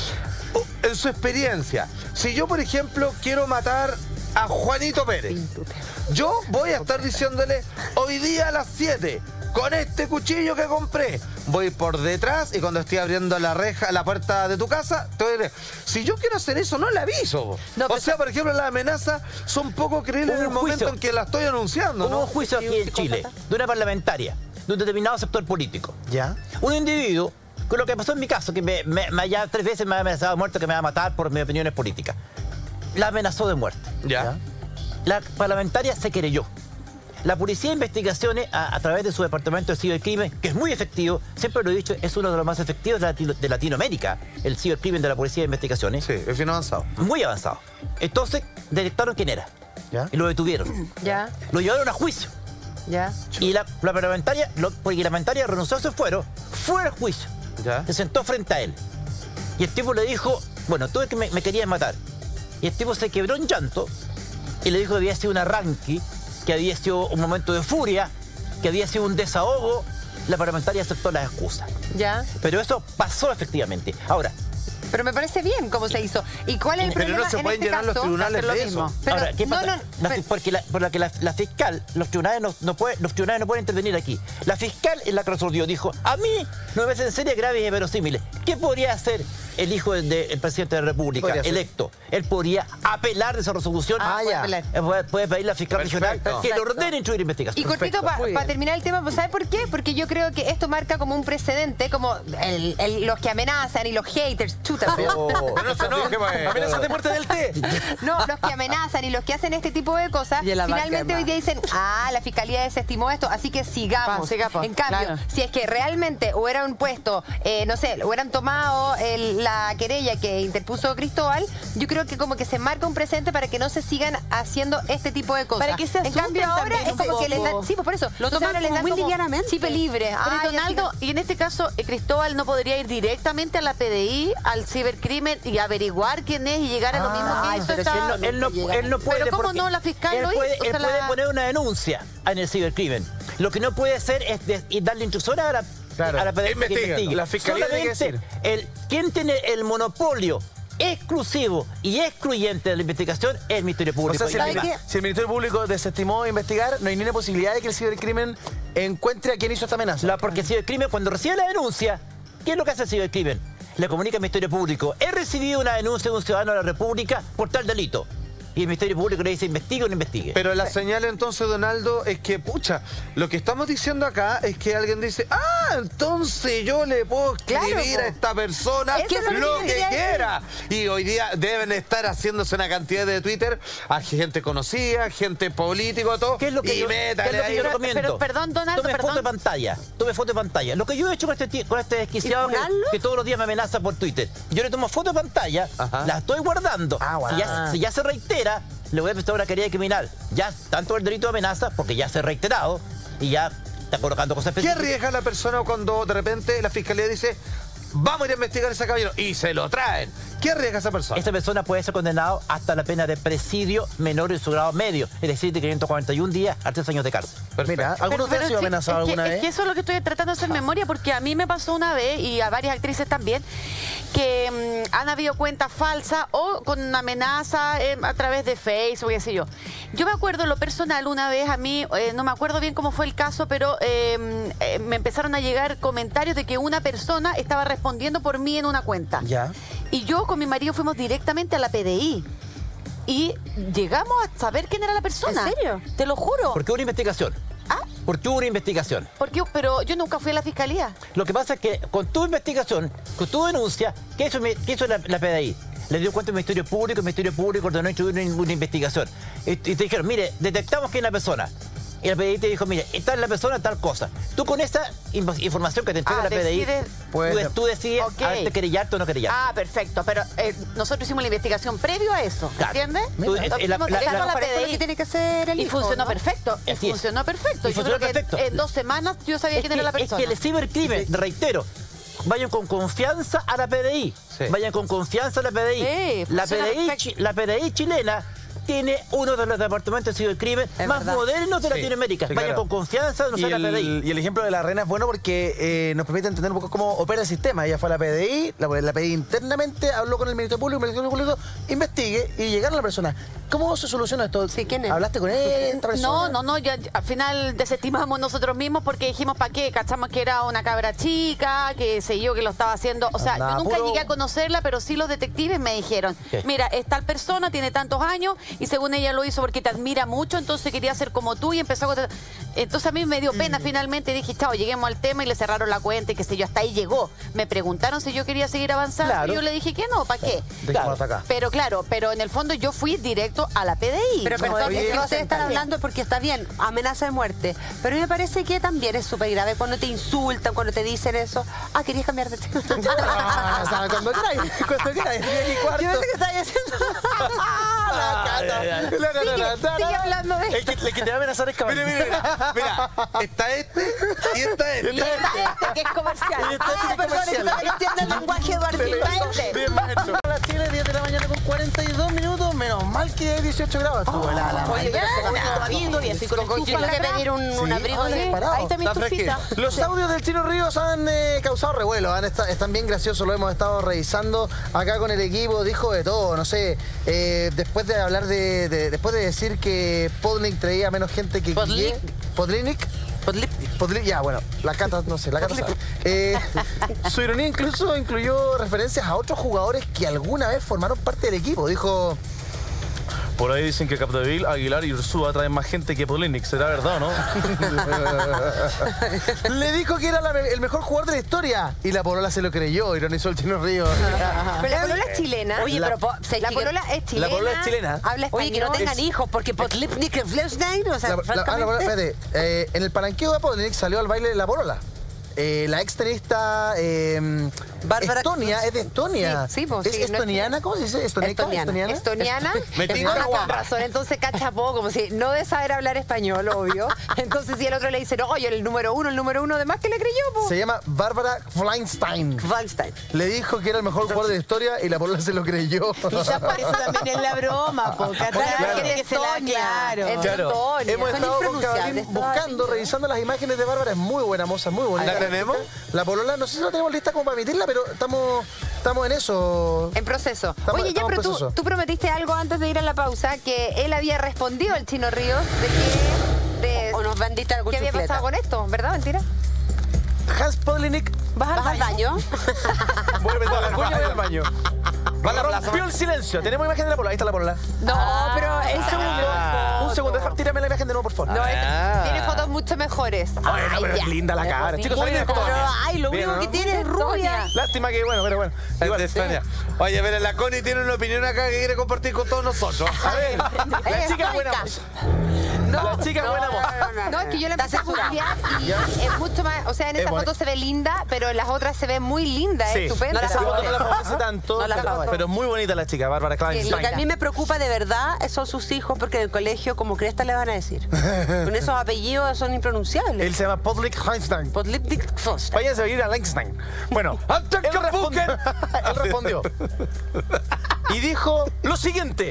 o- en su experiencia. Si yo, por ejemplo, quiero matar a Juanito Pérez, yo voy a estar diciéndole hoy día a las siete, con este cuchillo que compré, voy por detrás y cuando estoy abriendo la reja, la puerta de tu casa, te voy a decir, si yo quiero hacer eso, no le aviso. No, o pero- sea, por ejemplo, las amenazas son poco creíbles Hubo en el un momento juicio. en que la estoy anunciando, Hubo ¿no? un juicio aquí en Chile de una parlamentaria, de un determinado sector político. ¿Ya? Un individuo, con lo que pasó en mi caso, que me, me- me- ya tres veces me ha amenazado de muerte, que me va a matar por mis opiniones políticas. La amenazó de muerte. Ya. La parlamentaria se querelló. La Policía de Investigaciones, a, a través de su Departamento de Cibercrimen, que es muy efectivo, siempre lo he dicho, es uno de los más efectivos de, Latino- de Latinoamérica, el cibercrimen de la Policía de Investigaciones. Sí, es bien avanzado. Muy avanzado. Entonces, detectaron quién era. ¿Ya? Y lo detuvieron. Ya, Lo llevaron a juicio. ya. Y la, la parlamentaria, lo- porque la parlamentaria renunció a su fuero, fue al juicio. Ya. Se sentó frente a él. Y el tipo le dijo, bueno, tú es que me, me querías matar. Y el tipo se quebró en llanto y le dijo que había sido un arranque, que había sido un momento de furia, que había sido un desahogo. La parlamentaria aceptó las excusas. Ya. Pero eso pasó efectivamente. Ahora, Pero me parece bien cómo se hizo. ¿Y cuál es el Pero no problema se en pueden este llenar los caso? tribunales Hacer lo de mismo. eso. Pero, ahora, ¿qué no, pasa? no, La- pero- porque la, por la que la, la fiscal, los tribunales no, no puede, los tribunales no pueden intervenir aquí. La fiscal es la que resolvió, dijo, a mí no me parecen serias, graves y verosímiles. ¿Qué podría hacer el hijo del de, presidente de la República, electo, él podría apelar de esa resolución. Ah, puede, apelar. puede, puede pedirle a fiscal regional que le ordene instruir investigación. Y cortito, para pa terminar el tema, ¿sabe por qué? Porque yo creo que esto marca como un precedente, como el, el, los que amenazan y los haters, chuta. Oh, pero no se enoje, pues. Amenazas de muerte del té. No, los que amenazan y los que hacen este tipo de cosas, finalmente hoy día dicen, ah, la fiscalía desestimó esto, así que sigamos. Va, sigamos. En cambio, Claro. si es que realmente hubieran puesto, eh, no sé, hubieran tomado el, la querella que interpuso Cristóbal, yo creo que como que se marca un presente para que no se sigan haciendo este tipo de cosas. Para que se En cambio ahora es como que les dan, sí, pues por eso, Lo toman les como dan muy como livianamente. chip libre. Pero Ay, Donaldo, así y en este caso, eh, Cristóbal no podría ir directamente a la P D I, al cibercrimen y averiguar quién es y llegar a lo mismo que Ay, hizo pero si esta- él no, él no, él no puede. Pero ¿cómo porque no? La fiscal él lo puede, hizo. o Él sea, puede la- poner una denuncia en el cibercrimen. Lo que no puede hacer es de- y darle instrucción a la, Claro. a la P D I para que Investiga. investigue. La fiscalía tiene que Solamente el, quien tiene el monopolio exclusivo y excluyente de la investigación es el Ministerio O Público. sea, si el, Y- si el Ministerio Público desestimó investigar, no hay ninguna posibilidad de que el cibercrimen encuentre a quien hizo esta amenaza. La, porque el cibercrimen, cuando recibe la denuncia, ¿qué es lo que hace el cibercrimen? Le comunica al Ministerio Público. He recibido una denuncia de un ciudadano de la República por tal delito. Y el Ministerio Público le dice, investigue o no investigue. Pero la señal entonces, Donaldo, es que, pucha, lo que estamos diciendo acá es que alguien dice, ah, entonces yo le puedo escribir Claro, a esta persona Eso es lo que lo yo que quería quiera. Y hoy día deben estar haciéndose una cantidad de Twitter a gente conocida, gente política, todo. ¿Qué es lo que y yo, métale qué es lo que ahí. yo recomiendo? pero, perdón, Donaldo, Tome perdón. foto de pantalla. Tome foto de pantalla. Lo que yo he hecho con este, ti- con este desquiciado que, funarlo? que todos los días me amenaza por Twitter. Yo le tomo foto de pantalla, Ajá. la estoy guardando. Ah, si, ya, si ya se reitera, le voy a prestar una querella criminal. Ya, tanto el delito de amenaza, porque ya se ha reiterado y ya está colocando cosas ¿Qué específicas. arriesga la persona cuando de repente la fiscalía dice, vamos a ir a investigar a ese caballero? Y se lo traen. ¿Qué arriesga esa persona? Esta persona puede ser condenado hasta la pena de presidio menor en su grado medio, es decir, de quinientos cuarenta y un días a tres años de cárcel. Mira, ¿alguno de ustedes ha sido sí, amenazado es que, alguna es vez? que eso es lo que estoy tratando de hacer memoria, porque a mí me pasó una vez, y a varias actrices también, que mm, han habido cuentas falsas o con una amenaza eh, a través de Facebook, qué sé yo. Yo me acuerdo en lo personal, una vez a mí, eh, no me acuerdo bien cómo fue el caso, pero eh, eh, me empezaron a llegar comentarios de que una persona estaba respondiendo por mí en una cuenta. Ya. Y yo con mi marido fuimos directamente a la P D I. Y llegamos a saber quién era la persona. ¿En serio? Te lo juro. ¿Por qué hubo una investigación? ¿Ah? ¿Por qué hubo una investigación? Porque, pero yo nunca fui a la fiscalía. Lo que pasa es que con tu investigación, con tu denuncia, ¿qué hizo, mi- qué hizo la, la P D I? Le dio cuenta al Ministerio Público, el Ministerio Público ordenó instruir una, una investigación. Y, y te dijeron, mire, detectamos que es la persona. Y la P D I te dijo, mire, está en la persona tal cosa. Tú con esa in- información que te entrega Ah, la P D I, decides- tú, de- tú decides Ok. a ver, querellarte o no querellarte. Ah, perfecto. Pero eh, nosotros hicimos la investigación previo a eso. Claro. ¿Entiendes? Tú, Lo eh, la- hicimos la- directo la- a la Para P eso D es lo I. que tiene que hacer el Y hijo, funcionó ¿no? perfecto. Y Así es. funcionó perfecto. Y Yo funcionó creo que perfecto. en dos semanas yo sabía Es quién que, era la es persona. que el cibercrimen, reitero, vayan con confianza a la P D I. Sí. Vayan con confianza a la P D I. Sí, la, funciona P D I perfecto. chi- la P D I chilena tiene uno de los departamentos de cibercrimen Es más verdad. modernos de Sí, Latinoamérica. sí, Vayan claro. con confianza, no Y sea la P D I. el, y el ejemplo de la reina es bueno porque eh, nos permite entender un poco cómo opera el sistema. Ella fue a la P D I, la, la P D I internamente habló con el Ministerio Público, el Ministerio Público investigue y llegaron a la persona. ¿Cómo se soluciona esto? Sí, ¿quién es? ¿Hablaste con él? esta persona? No, no, no, ya, ya, al final desestimamos nosotros mismos porque dijimos, ¿para qué? Cachamos que era una cabra chica, que sé yo, que lo estaba haciendo. O sea, Andaba yo nunca puro- llegué a conocerla, pero sí los detectives me dijeron, ¿Qué? mira, es tal persona, tiene tantos años, y según ella lo hizo porque te admira mucho, entonces quería ser como tú y empezó a... Entonces a mí me dio pena finalmente, dije, chao, lleguemos al tema y le cerraron la cuenta y qué sé yo, hasta ahí llegó. Me preguntaron si yo quería seguir avanzando Claro. y yo le dije que no, ¿para qué? Dejémoslo hasta acá. Pero claro, pero en el fondo yo fui directo a la P D I. Pero No, perdón, oye, es que no, ustedes están también. hablando porque está bien, amenaza de muerte. Pero a mí me parece que también es súper grave cuando te insultan, cuando te dicen eso. Ah, querías cambiar de tema. Ah, ¿sabes? Cuando quieras, cuando quieras, diez y cuarto. Yo pensé que estabas haciendo. La cata. Ay, ay, ay. La cata, Sigue, la cata. sigue hablando de El que, el que te va a amenazar es caballero. Mira, mira, mira, mira, está este y está este. Y está este, que es comercial. Y está este, Ah, perdón, es que comercial. no entiendo el lenguaje eduardino. Bien, maestro. Hola Chile, diez de la mañana con cuarenta y dos minutos. Menos mal que hay dieciocho grados. Estuvo la, la Oye, pero se mañana. va viendo y así con estufa Tengo que acá. pedir un, un Sí. abrigo Ah, de... parado. Ahí está mi Está estufita. Los audios del Chino Ríos han eh, causado revuelo, han esta- están bien graciosos, lo hemos estado revisando acá con el equipo, dijo de todo, no sé, eh, después de hablar de, de- después de decir que Podnik traía menos gente que Podlik. Guille- Podlinik, Podlipnik. Ya, bueno, la Cata, no sé, la Cata sabe. Eh, su ironía incluso incluyó referencias a otros jugadores que alguna vez formaron parte del equipo. Dijo... Por ahí dicen que Capdeville, Aguilar y Ursúa traen más gente que Podlipnik. ¿Será verdad o no? Le dijo que era la, el mejor jugador de la historia. Y la polola se lo creyó, ironizó el Chino Ríos. Pero la polola es chilena. Oye, La- pero po- se- La polola es chilena. La polola es chilena. Habla español. Oye, que no tengan Es- hijos, porque Podlipnik es Flesnay, o sea, La- la- ah, la francamente... polola- espérate, eh, en el palanqueo de Podlipnik salió al baile de la polola. Eh, la ex tenista eh, Bárbara Estonia, Cruz. es de Estonia. Sí, sí, pues, ¿Es sí, no es estoniana? ¿Cómo se dice? ¿Estonica? Estoniana. Estoniana. Me tinca Con guapa. razón, entonces cachapó, como si no de saber hablar español, obvio. Entonces si el otro le dice, no, yo el número uno, el número uno, además que le creyó, po. Se llama Bárbara Fleinstein. Fleinstein. Le dijo que era el mejor jugador de la historia y la polola se lo creyó. Quizás por eso también es la broma, porque Claro. quiere que se la claro. Es Claro, Estonia. hemos Son estado con impronunciables. Carolín buscando, revisando las imágenes de Bárbara. Es muy buena moza, muy bonita. ¿La tenemos? La polola, no sé si la tenemos lista como para emitirla, pero estamos, estamos en eso. En proceso. Estamos- Oye, ya, estamos en pero tú, proceso. tú prometiste algo antes de ir a la pausa, que él había respondido al Chino Ríos de que... De, O nos vendiste algún ¿Qué había chufleta. pasado con esto? ¿Verdad? ¿Mentira? Hans Podlipnik ¿Vas al ¿Vas al baño? baño? vuelve a la cuña del baño. Va a la Rompió plaza. el silencio. Tenemos imagen de la polola. Ahí está la polola. No, pero el segundo. Un segundo, deja- tírame la imagen de nuevo, por favor. No, es- Ah. tiene fotos mucho mejores. Bueno, pero es ya. linda la cara. Chicos, Muy soy de bien. Estonia. Pero, ay, lo Bien, único ¿no? que tiene es rubia. Lástima que, bueno, pero bueno. Es Igual, de Estonia. Oye, pero la Connie tiene una opinión acá que quiere compartir con todos nosotros. A ver, la chica es buena moza. La chica es buena moza. No, es que yo la empecé a censurada. googlear y es mucho más, o sea, en Es esta bonita. foto se ve linda, pero en las otras se ve muy linda, Sí, es estupenda. esa foto no la favorece tanto, No la pero, favorece. pero muy bonita la chica, Bárbara Lo Kleinstein. que a mí me preocupa de verdad son sus hijos, porque en el colegio, como cresta, le van a decir. Con esos apellidos son impronunciables. Él se llama Podlik Kleinstein. Podlipnik Flesnay. Váyanse a ir a Leinstein. Bueno, él respondió, él respondió. Y dijo lo siguiente.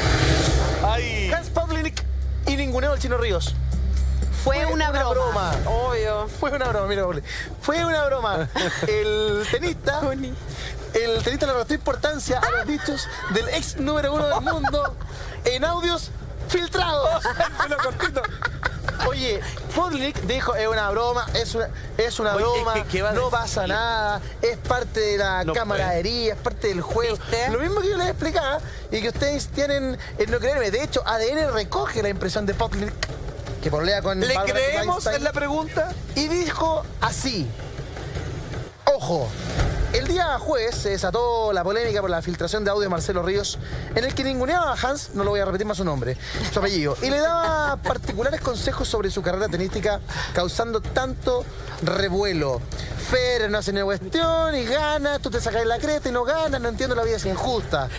Ay. Hans Podlipnik y ninguneo al Chino Ríos. Fue una broma. Obvio. Fue una broma, mira, Poli. Fue una broma. El tenista, el tenista le restó importancia a los dichos del ex número uno del mundo en audios filtrados. Fue lo cortito. Oye, Podlipnik dijo, es una broma, es una, es una Oye, broma, ¿qué- qué va a no decir? pasa nada, es parte de la No camaradería, es parte del juego. ¿Viste? Lo mismo que yo les explicaba y que ustedes tienen en no creerme. De hecho, A D N recoge la impresión de Podlipnik, que polea con ¿Le Bárbara creemos Kleinstein. en la pregunta? Y dijo así. Ojo, el día jueves se desató la polémica por la filtración de audio de Marcelo Ríos, en el que ninguneaba a Hans, no lo voy a repetir más su nombre, su apellido, y le daba particulares consejos sobre su carrera tenística, causando tanto revuelo. Fer no hace ni cuestión y gana, tú te sacas la cresta y no ganas, no entiendo, la vida es injusta.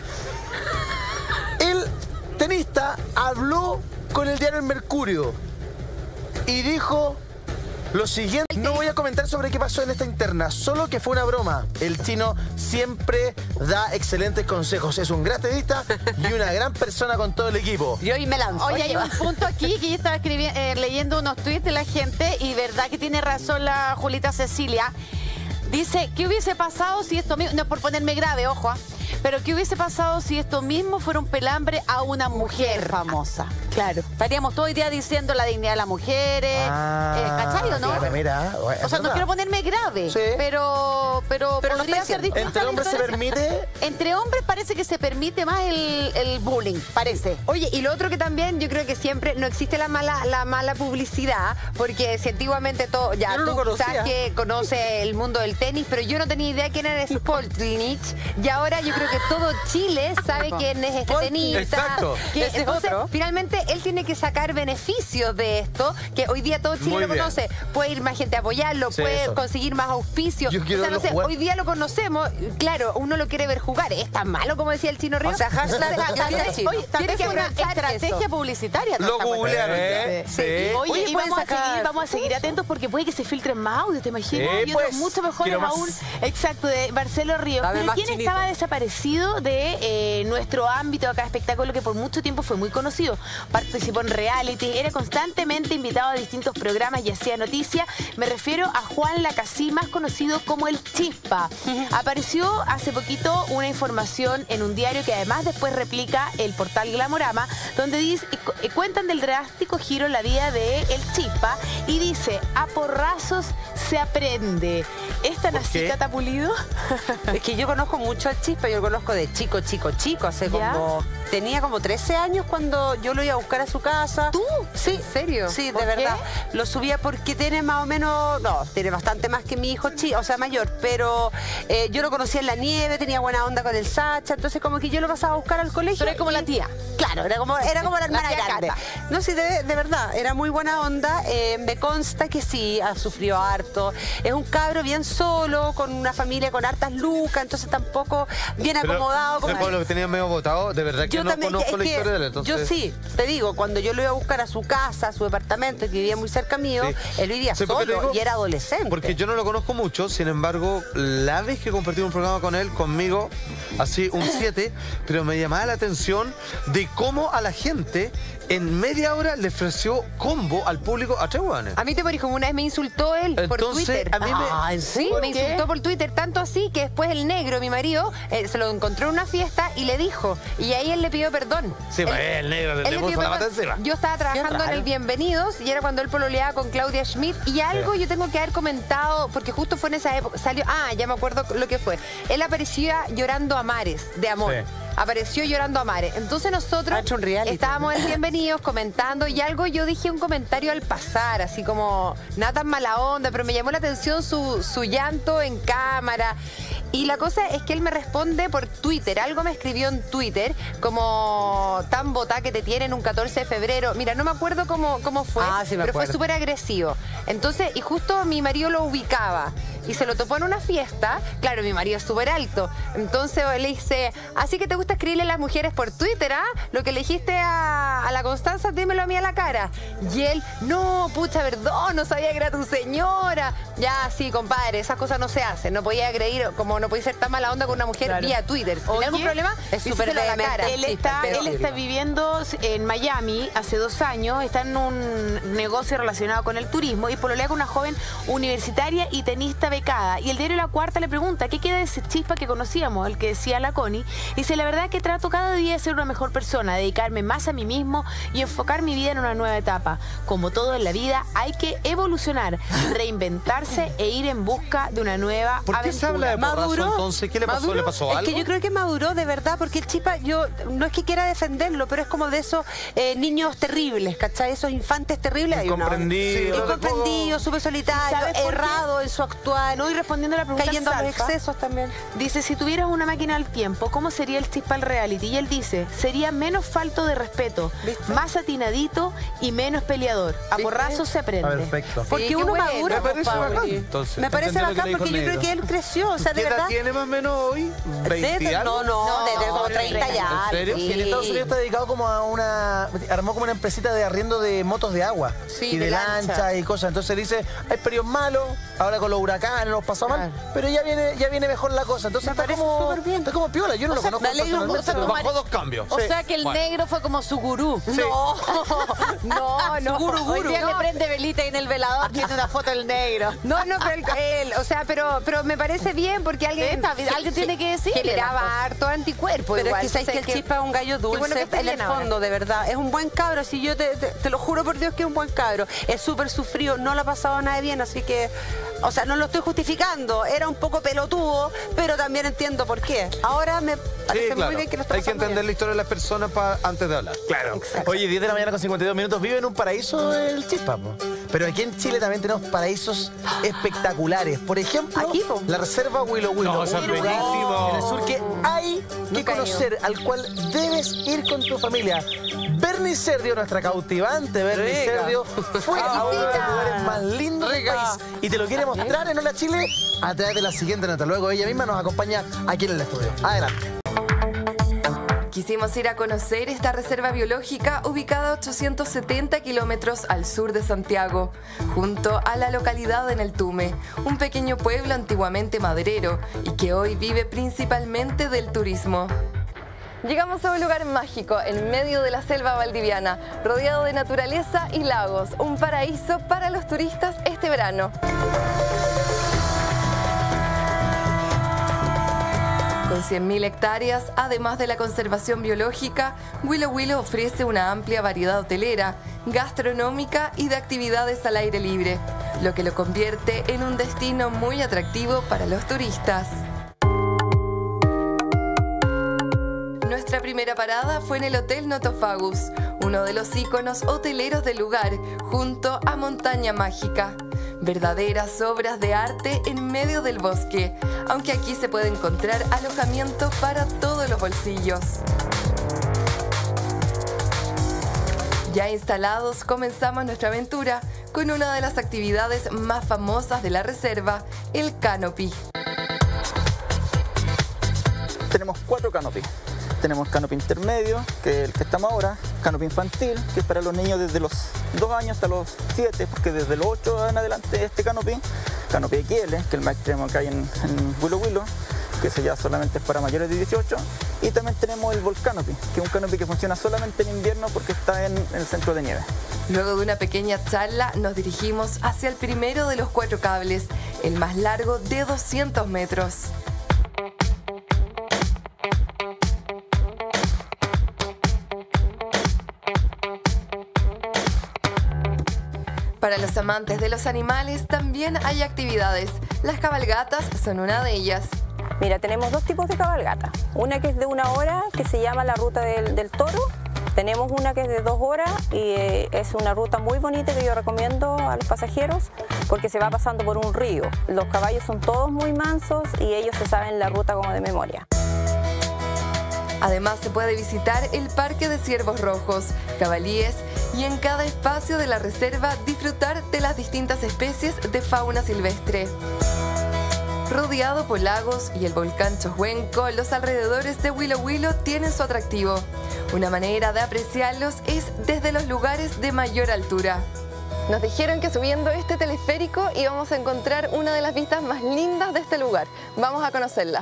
El tenista habló con el diario El Mercurio y dijo lo siguiente. No voy a comentar sobre qué pasó en esta interna, solo que fue una broma. El chino siempre da excelentes consejos. Es un gran tenista y una gran persona con todo el equipo. Yo y me lanzo. Oye, hay un punto aquí que yo estaba escribi- eh, leyendo unos tweets de la gente y verdad que tiene razón la Julita Cecilia. Dice, ¿qué hubiese pasado si esto mismo, no es por ponerme grave, ojo, ¿ah? Pero ¿qué hubiese pasado si esto mismo fuera un pelambre a una mujer famosa? Claro. Estaríamos todo el día diciendo la dignidad de las mujeres, eh, ¿cachai o no? Mira, mira, O sea, no quiero ponerme grave, Sí. pero, pero, Pero lo podría está ser diciendo. distinta ¿Entre la hombres se historia. permite? Entre hombres parece que se permite más el, el bullying, parece. Oye, y lo otro que también yo creo que siempre no existe la mala la mala publicidad, porque si antiguamente todo, ya Yo no lo tú conocía. sabes que conoce el mundo del tenis, pero yo no tenía idea quién era Podlipnik, y ahora yo creo que todo Chile sabe quién es este tenista. Exacto. Que, Ese es entonces, otro. finalmente él tiene que sacar beneficios de esto, que hoy día todo Chile Muy lo bien. conoce. Puede ir más gente a apoyarlo, Sí, puede eso. conseguir más auspicios. Yo quiero o sea, no verlo sé, jugar. hoy día lo conocemos, claro, uno lo quiere ver jugar. ¿Es tan malo como decía el Chino Ríos? O sea, hashtag Tal yo vez- soy chino. Oye, tal Tiene vez que fue una aprovechar estrategia eso. publicitaria. ¿no? Lo Esta cuestión. googlearon. Eh, Sí. sí. Oye, Oye, y pueden vamos a, sacar seguir, vamos a seguir atentos porque puede que se filtren más audios, ¿te imaginas? Sí, y otros pues, mucho mejores quiero más. aún. Exacto, de Marcelo Ríos. Dame Pero más ¿quién chinito. estaba desaparecido de eh, nuestro ámbito acá de espectáculo que por mucho tiempo fue muy conocido? participó en reality, era constantemente invitado a distintos programas y hacía noticias. Me refiero a Juan Lacasí, más conocido como el Chispa. Apareció hace poquito una información en un diario que además después replica el portal Glamorama, donde dice, cuentan del drástico giro en la vida de el Chispa y dice, a porrazos se aprende. ¿Es tan así, Cata Pulido? Es que yo conozco mucho al Chispa, yo lo conozco de chico, chico, chico, hace ¿Ya? como... Tenía como trece años cuando yo lo iba a buscar a su casa. ¿Tú? Sí. ¿En serio? Sí, de verdad. Qué? Lo subía porque tiene más o menos... No, tiene bastante más que mi hijo, o sea, mayor. Pero eh, yo lo conocía en la nieve, tenía buena onda con el Sacha. Entonces como que yo lo pasaba a buscar al colegio. Pero era como y, la tía. Claro, era como, era como la hermana la grande. Cata. No, sí, de, de verdad, era muy buena onda. Eh, me consta que sí, ha sufrido harto. Es un cabro bien solo, con una familia con hartas lucas, entonces tampoco bien Pero, acomodado. Como por lo que tenía medio votado, de verdad que yo no también, conozco la historia de él. Entonces... Yo sí, te digo, cuando yo lo iba a buscar a su casa, a su departamento, que vivía muy cerca mío, sí. él vivía sí, solo digo, y era adolescente. Porque yo no lo conozco mucho, sin embargo, la vez que compartí un programa con él, conmigo, así un siete, pero me llamaba la atención de cómo a la gente en media hora le ofreció combo al público a tres hueones. A mí te morís como una vez me insultó él Entonces, por Twitter. A mí me... Ah, ¿sí? Me qué? insultó por Twitter, tanto así que después el negro, mi marido, eh, se lo encontró en una fiesta y le dijo. Y ahí él le pidió perdón. Sí, él, el negro le, le puso la pata encima. Yo estaba trabajando en el Bienvenidos y era cuando él pololeaba con Claudia Schmidt. Y algo sí. yo tengo que haber comentado, porque justo fue en esa época, salió, ah, ya me acuerdo lo que fue. Él aparecía llorando a mares de amor. Sí. Apareció llorando a mares. Entonces nosotros estábamos en Bienvenidos comentando y algo yo dije un comentario al pasar, así como nada tan mala onda, pero me llamó la atención su, su llanto en cámara. Y la cosa es que él me responde por Twitter, algo me escribió en Twitter, como tan botá que te tienen un catorce de febrero. Mira, no me acuerdo cómo, cómo fue, ah, sí me pero acuerdo. Fue súper agresivo. Entonces, y justo mi marido lo ubicaba y se lo topó en una fiesta. Claro, mi marido es súper alto. Entonces le dice, así que te gusta escribirle a las mujeres por Twitter, ¿ah? Lo que le dijiste a, a la Constanza, dímelo a mí a la cara. Y él, no, pucha, perdón, no sabía que era tu señora. Ya, sí, compadre, esas cosas no se hacen. No podía agredir, como no podía ser tan mala onda con una mujer claro. vía Twitter. Si tiene algún problema, es súper la cara. Él, sí, está, él está viviendo en Miami hace dos años, está en un negocio relacionado con el turismo y pololea con una joven universitaria y tenista becada. Y el diario La Cuarta le pregunta, ¿qué queda de ese Chispa que conocíamos? El que decía la Connie. Dice, la verdad es que trato cada día de ser una mejor persona, dedicarme más a mí mismo y enfocar mi vida en una nueva etapa. Como todo en la vida, hay que evolucionar, reinventarse e ir en busca de una nueva ¿Por qué aventura. se habla de porrazo, entonces? ¿Qué le pasó? ¿Maduro? ¿Le pasó algo? Es que yo creo que maduró de verdad, porque el Chispa, yo no es que quiera defenderlo, pero es como de esos eh, niños terribles, ¿cachai? Esos infantes terribles. Incomprendido. Sí, incomprendido, súper solitario, errado en su actuar. No, y respondiendo a la pregunta cayendo a los Salfa, excesos también. Dice, si tuvieras una máquina al tiempo, ¿cómo sería el Chispa al reality? Y él dice, sería menos falto de respeto, ¿viste? Más atinadito y menos peleador. A porrazos se aprende. Perfecto. Porque sí, uno bueno. madura. Me parece Pablo. bacán, entonces. Me parece bacán porque yo creo que él creció, o sea, de ¿Qué verdad. edad tiene más o menos hoy? ¿veinte No, no, No, de como treinta ya. ¿En serio? Sí. En Estados Unidos está dedicado como a una... Armó como una empresita de arriendo de motos de agua. Sí, y de, de lancha. lancha y cosas. Entonces dice, hay periodos malos, ahora con los huracanes nos pasó mal, pero ya viene, ya viene mejor la cosa. Entonces Me está parece como, súper bien. está como piola. Yo no O lo sea, conozco me alegro personalmente, mucho, pero tomar- Bajó dos cambios. O Sí. sea que el Bueno. negro fue como su gurú. Sí. No, no, no. Guru, guru. Hoy día No. le prende velita y en el velador tiene una foto del negro. No, no, pero él, él, o sea, pero, pero me parece bien porque alguien, Está bien, alguien tiene que decirle generaba las cosas. harto anticuerpo. Pero igual. es que sabes que el Entonces, Chispa es un gallo dulce bueno que esté en el bien ahora. fondo, de verdad. Es un buen cabro, si yo te, te, te lo juro por Dios que es un buen cabro. Es súper sufrido, no lo ha pasado nada bien, así que, o sea, no lo estoy justificando. Era un poco pelotudo, pero también entiendo por qué. Ahora me parece Sí, claro. muy bien que lo está Hay que pasando entender bien. la historia de las personas pa- antes de hablar. Claro. Exacto. Oye, diez de la mañana con cincuenta y dos minutos. Vive en un paraíso el Chispa, po. Pero aquí en Chile también tenemos paraísos espectaculares. Por ejemplo, Aquí, po. la reserva Willow Willow. No, eso es un lugar buenísimo. en el sur que hay que Nunca he conocer, al cual debes ir con tu familia. Bernie Serdio, nuestra cautivante Bernie Rica. Serdio, fue a uno de los lugares más lindos del país y te lo quiere mostrar en Hola Chile a través de la siguiente nota. Luego ella misma nos acompaña aquí en el estudio. Adelante. Quisimos ir a conocer esta reserva biológica ubicada a ochocientos setenta kilómetros al sur de Santiago, junto a la localidad de Neltume, un pequeño pueblo antiguamente maderero y que hoy vive principalmente del turismo. Llegamos a un lugar mágico en medio de la selva valdiviana, rodeado de naturaleza y lagos, un paraíso para los turistas este verano. Con cien mil hectáreas, además de la conservación biológica, Willow Willow ofrece una amplia variedad hotelera, gastronómica y de actividades al aire libre, lo que lo convierte en un destino muy atractivo para los turistas. Nuestra primera parada fue en el Hotel Notofagus, uno de los íconos hoteleros del lugar, junto a Montaña Mágica. Verdaderas obras de arte en medio del bosque, aunque aquí se puede encontrar alojamiento para todos los bolsillos. Ya instalados, comenzamos nuestra aventura con una de las actividades más famosas de la reserva, el canopy. Tenemos cuatro canopies. Tenemos canopy intermedio, que es el que estamos ahora, canopy infantil, que es para los niños desde los dos años hasta los siete, porque desde los ocho en adelante este canopy, canopy X L, que es el más extremo que hay en, en Willow Willow, que ese ya solamente es para mayores de dieciocho, y también tenemos el Volcanopy, que es un canopy que funciona solamente en invierno porque está en, en el centro de nieve. Luego de una pequeña charla nos dirigimos hacia el primero de los cuatro cables, el más largo de doscientos metros. Para los amantes de los animales también hay actividades. Las cabalgatas son una de ellas. Mira, tenemos dos tipos de cabalgata. Una que es de una hora, que se llama la ruta del, del toro. Tenemos una que es de dos horas y eh, es una ruta muy bonita que yo recomiendo a los pasajeros porque se va pasando por un río. Los caballos son todos muy mansos y ellos se saben la ruta como de memoria. Además se puede visitar el Parque de Ciervos Rojos, jabalíes y en cada espacio de la reserva disfrutar de las distintas especies de fauna silvestre. Rodeado por lagos y el volcán Chohuenco, los alrededores de Willow Willow tienen su atractivo. Una manera de apreciarlos es desde los lugares de mayor altura. Nos dijeron que subiendo este teleférico íbamos a encontrar una de las vistas más lindas de este lugar. Vamos a conocerla.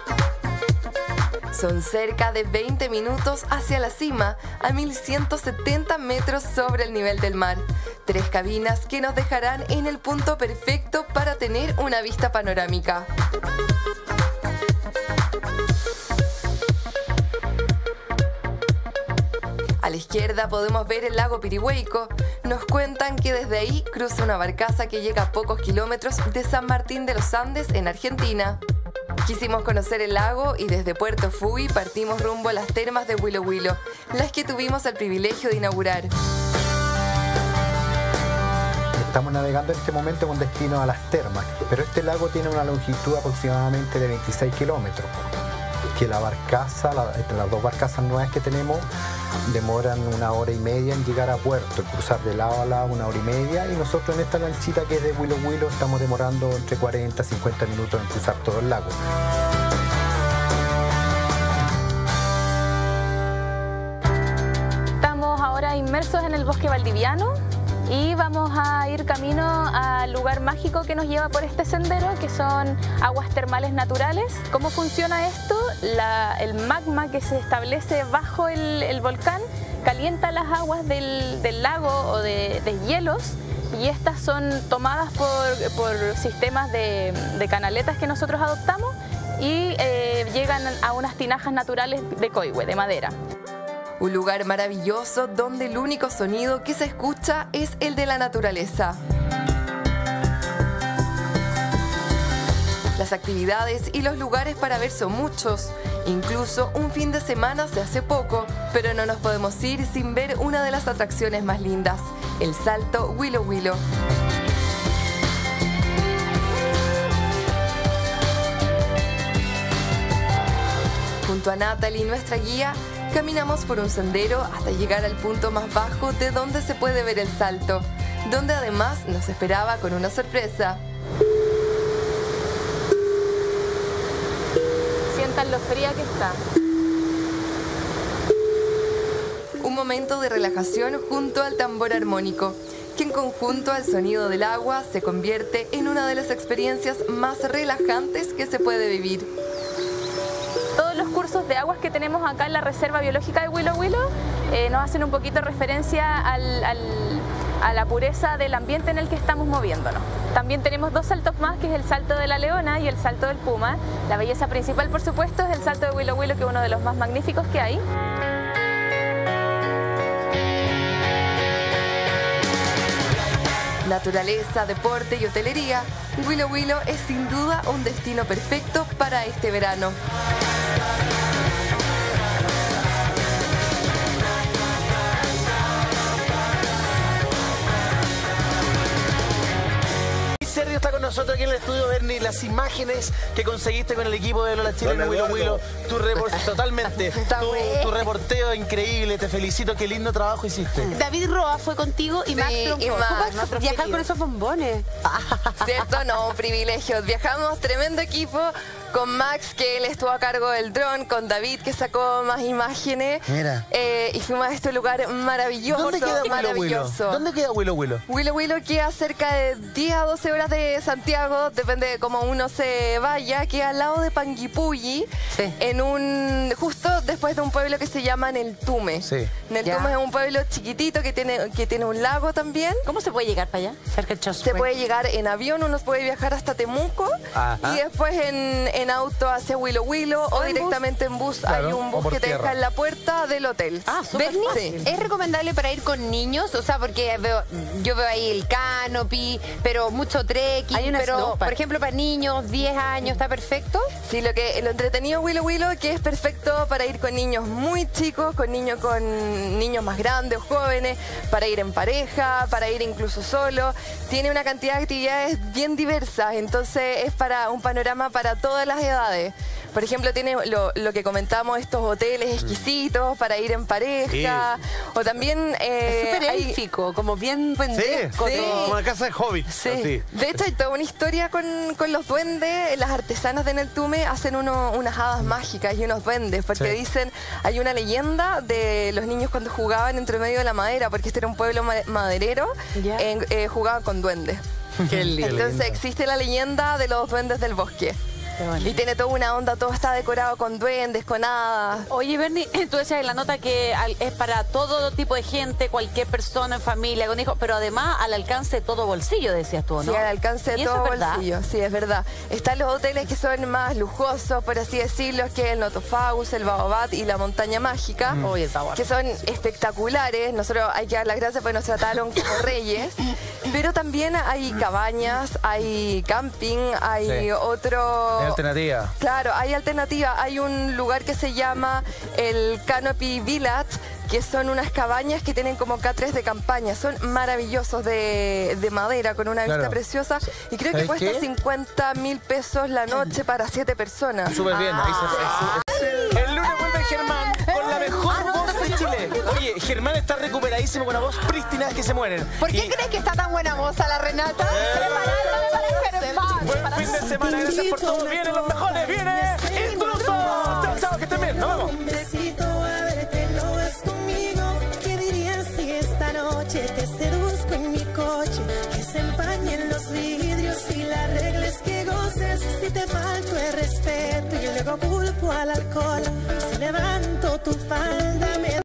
Son cerca de veinte minutos hacia la cima, a mil ciento setenta metros sobre el nivel del mar. Tres cabinas que nos dejarán en el punto perfecto para tener una vista panorámica. A la izquierda podemos ver el lago Pirihueco. Nos cuentan que desde ahí cruza una barcaza que llega a pocos kilómetros de San Martín de los Andes, en Argentina. Quisimos conocer el lago y desde Puerto Fui partimos rumbo a las termas de Willow Willow, las que tuvimos el privilegio de inaugurar. Estamos navegando en este momento con destino a las termas, pero este lago tiene una longitud aproximadamente de veintiséis kilómetros, que la barcaza, la, las dos barcazas nuevas que tenemos demoran una hora y media en llegar a puerto, cruzar de lado a lado una hora y media, y nosotros en esta lanchita que es de Willow Willow estamos demorando entre cuarenta y cincuenta minutos en cruzar todo el lago. Estamos ahora inmersos en el bosque valdiviano y vamos a ir camino al lugar mágico que nos lleva por este sendero, que son aguas termales naturales. ¿Cómo funciona esto? La, el magma que se establece bajo el, el volcán calienta las aguas del, del lago o de, de hielos, y estas son tomadas por, por sistemas de, de canaletas que nosotros adoptamos y eh, llegan a unas tinajas naturales de coihue, de madera. Un lugar maravilloso donde el único sonido que se escucha es el de la naturaleza. Las actividades y los lugares para ver son muchos. Incluso un fin de semana se hace poco, pero no nos podemos ir sin ver una de las atracciones más lindas, el Salto Willow Willow. Junto a Natalie, nuestra guía, caminamos por un sendero hasta llegar al punto más bajo de donde se puede ver el salto, donde además nos esperaba con una sorpresa. Sientan lo fría que está. Un momento de relajación junto al tambor armónico, que en conjunto al sonido del agua se convierte en una de las experiencias más relajantes que se puede vivir. Todos los cursos cursos de aguas que tenemos acá en la Reserva Biológica de Huilo Huilo eh, nos hacen un poquito referencia al, al, a la pureza del ambiente en el que estamos moviéndonos. También tenemos dos saltos más, que es el salto de la leona y el salto del puma. La belleza principal, por supuesto, es el salto de Huilo Huilo, que es uno de los más magníficos que hay. Naturaleza, deporte y hotelería, Huilo Huilo es sin duda un destino perfecto para este verano. Sergio está con nosotros aquí en el estudio, Bernie. Las imágenes que conseguiste con el equipo de Lola Chile en Huilo Huilo, tu report, totalmente, tu, tu reporteo increíble, te felicito, qué lindo trabajo hiciste. David Roa fue contigo y Sí, Max Tronco. y ¿Cómo Max, es nuestros viajar con queridos. esos bombones? ¿Cierto? No, privilegios. Viajamos tremendo equipo con Max, que él estuvo a cargo del dron, con David, que sacó más imágenes. Mira. Eh, y fuimos a este lugar maravilloso. ¿Dónde queda Huilo Huilo? maravilloso. ¿Dónde queda Huilo Huilo? Huilo Huilo queda cerca de diez a doce horas de Santiago, depende de cómo uno se vaya, queda al lado de Panguipulli, Sí. en un justo después de un pueblo que se llama Neltume. Sí. Neltume es un pueblo chiquitito que tiene, que tiene un lago también. ¿Cómo se puede llegar para allá? Cerca del Se puede llegar en avión, uno puede viajar hasta Temuco. Ajá. Y después en, en auto hacia Huilo Huilo o, en directamente en bus. Claro, Hay un o bus por que te tierra. deja en la puerta del hotel. Ah, súper Bernie, fácil. ¿es recomendable para ir con niños? O sea, porque veo, yo veo ahí el canopy, pero mucho trekking. Hay una pero, snowpark. por ejemplo, para niños, diez años, ¿está perfecto? Sí, lo que lo entretenido de Huilo Huilo que es perfecto para ir con niños muy chicos, con niños con niños más grandes o jóvenes, para ir en pareja, para ir incluso solo. Tiene una cantidad de actividades bien diversas, entonces es para un panorama para todas las edades. Por ejemplo, tiene lo, lo que comentamos, estos hoteles exquisitos para ir en pareja. O también... eh, Es súper hay- élfico, como bien Sí, duendesco. sí. como una casa de hobbits. Sí. así. De hecho hay toda una historia con, con los duendes. Las artesanas de Neltume hacen uno- unas hadas mágicas y unos duendes, porque Sí. dicen, hay una leyenda de los niños cuando jugaban entre medio de la madera, porque este era un pueblo ma- maderero, Ya. en- eh, jugaban con duendes. Qué lindo. Entonces existe la leyenda de los duendes del bosque. Y tiene toda una onda, todo está decorado con duendes, con hadas. Oye, Bernie, tú decías en la nota que al- es para todo tipo de gente, cualquier persona en familia, con hijos, pero además al alcance de todo bolsillo, decías tú, ¿no? Sí, al alcance de ¿Y eso todo es verdad? bolsillo, sí, es verdad. Están los hoteles que son más lujosos, por así decirlo, que es el Notofagus, el Baobab y la Montaña Mágica, Uy, el Baobab. que son espectaculares. Nosotros hay que dar las gracias porque nos trataron como reyes. Pero también hay cabañas, hay camping, hay Sí. otro... Es alternativa. Claro, hay alternativa. Hay un lugar que se llama el Canopy Village, que son unas cabañas que tienen como K tres de campaña. Son maravillosos de, de madera, con una Claro. vista preciosa. Y creo que ¿Sabes cuesta qué? cincuenta mil pesos la noche para siete personas. Súper bien. Ahí se- El lunes vuelve Germán con la mejor voz de Chile. Oye, Germán está recuperadísimo con una voz prístina que se mueren. ¿Por qué Y- crees que está tan buena moza la Renata? Buen fin de semana, gracias por todo. Vienen los mejores, viene Intrusos. Chao, chao, que estén bien. Nos vemos. Un besito a verte, no vas conmigo. ¿Qué dirías si esta noche te seduzco en mi coche? Que se empañen los vidrios y las reglas que goces. Si te falto el respeto y luego culpo al alcohol, si levanto tu falda me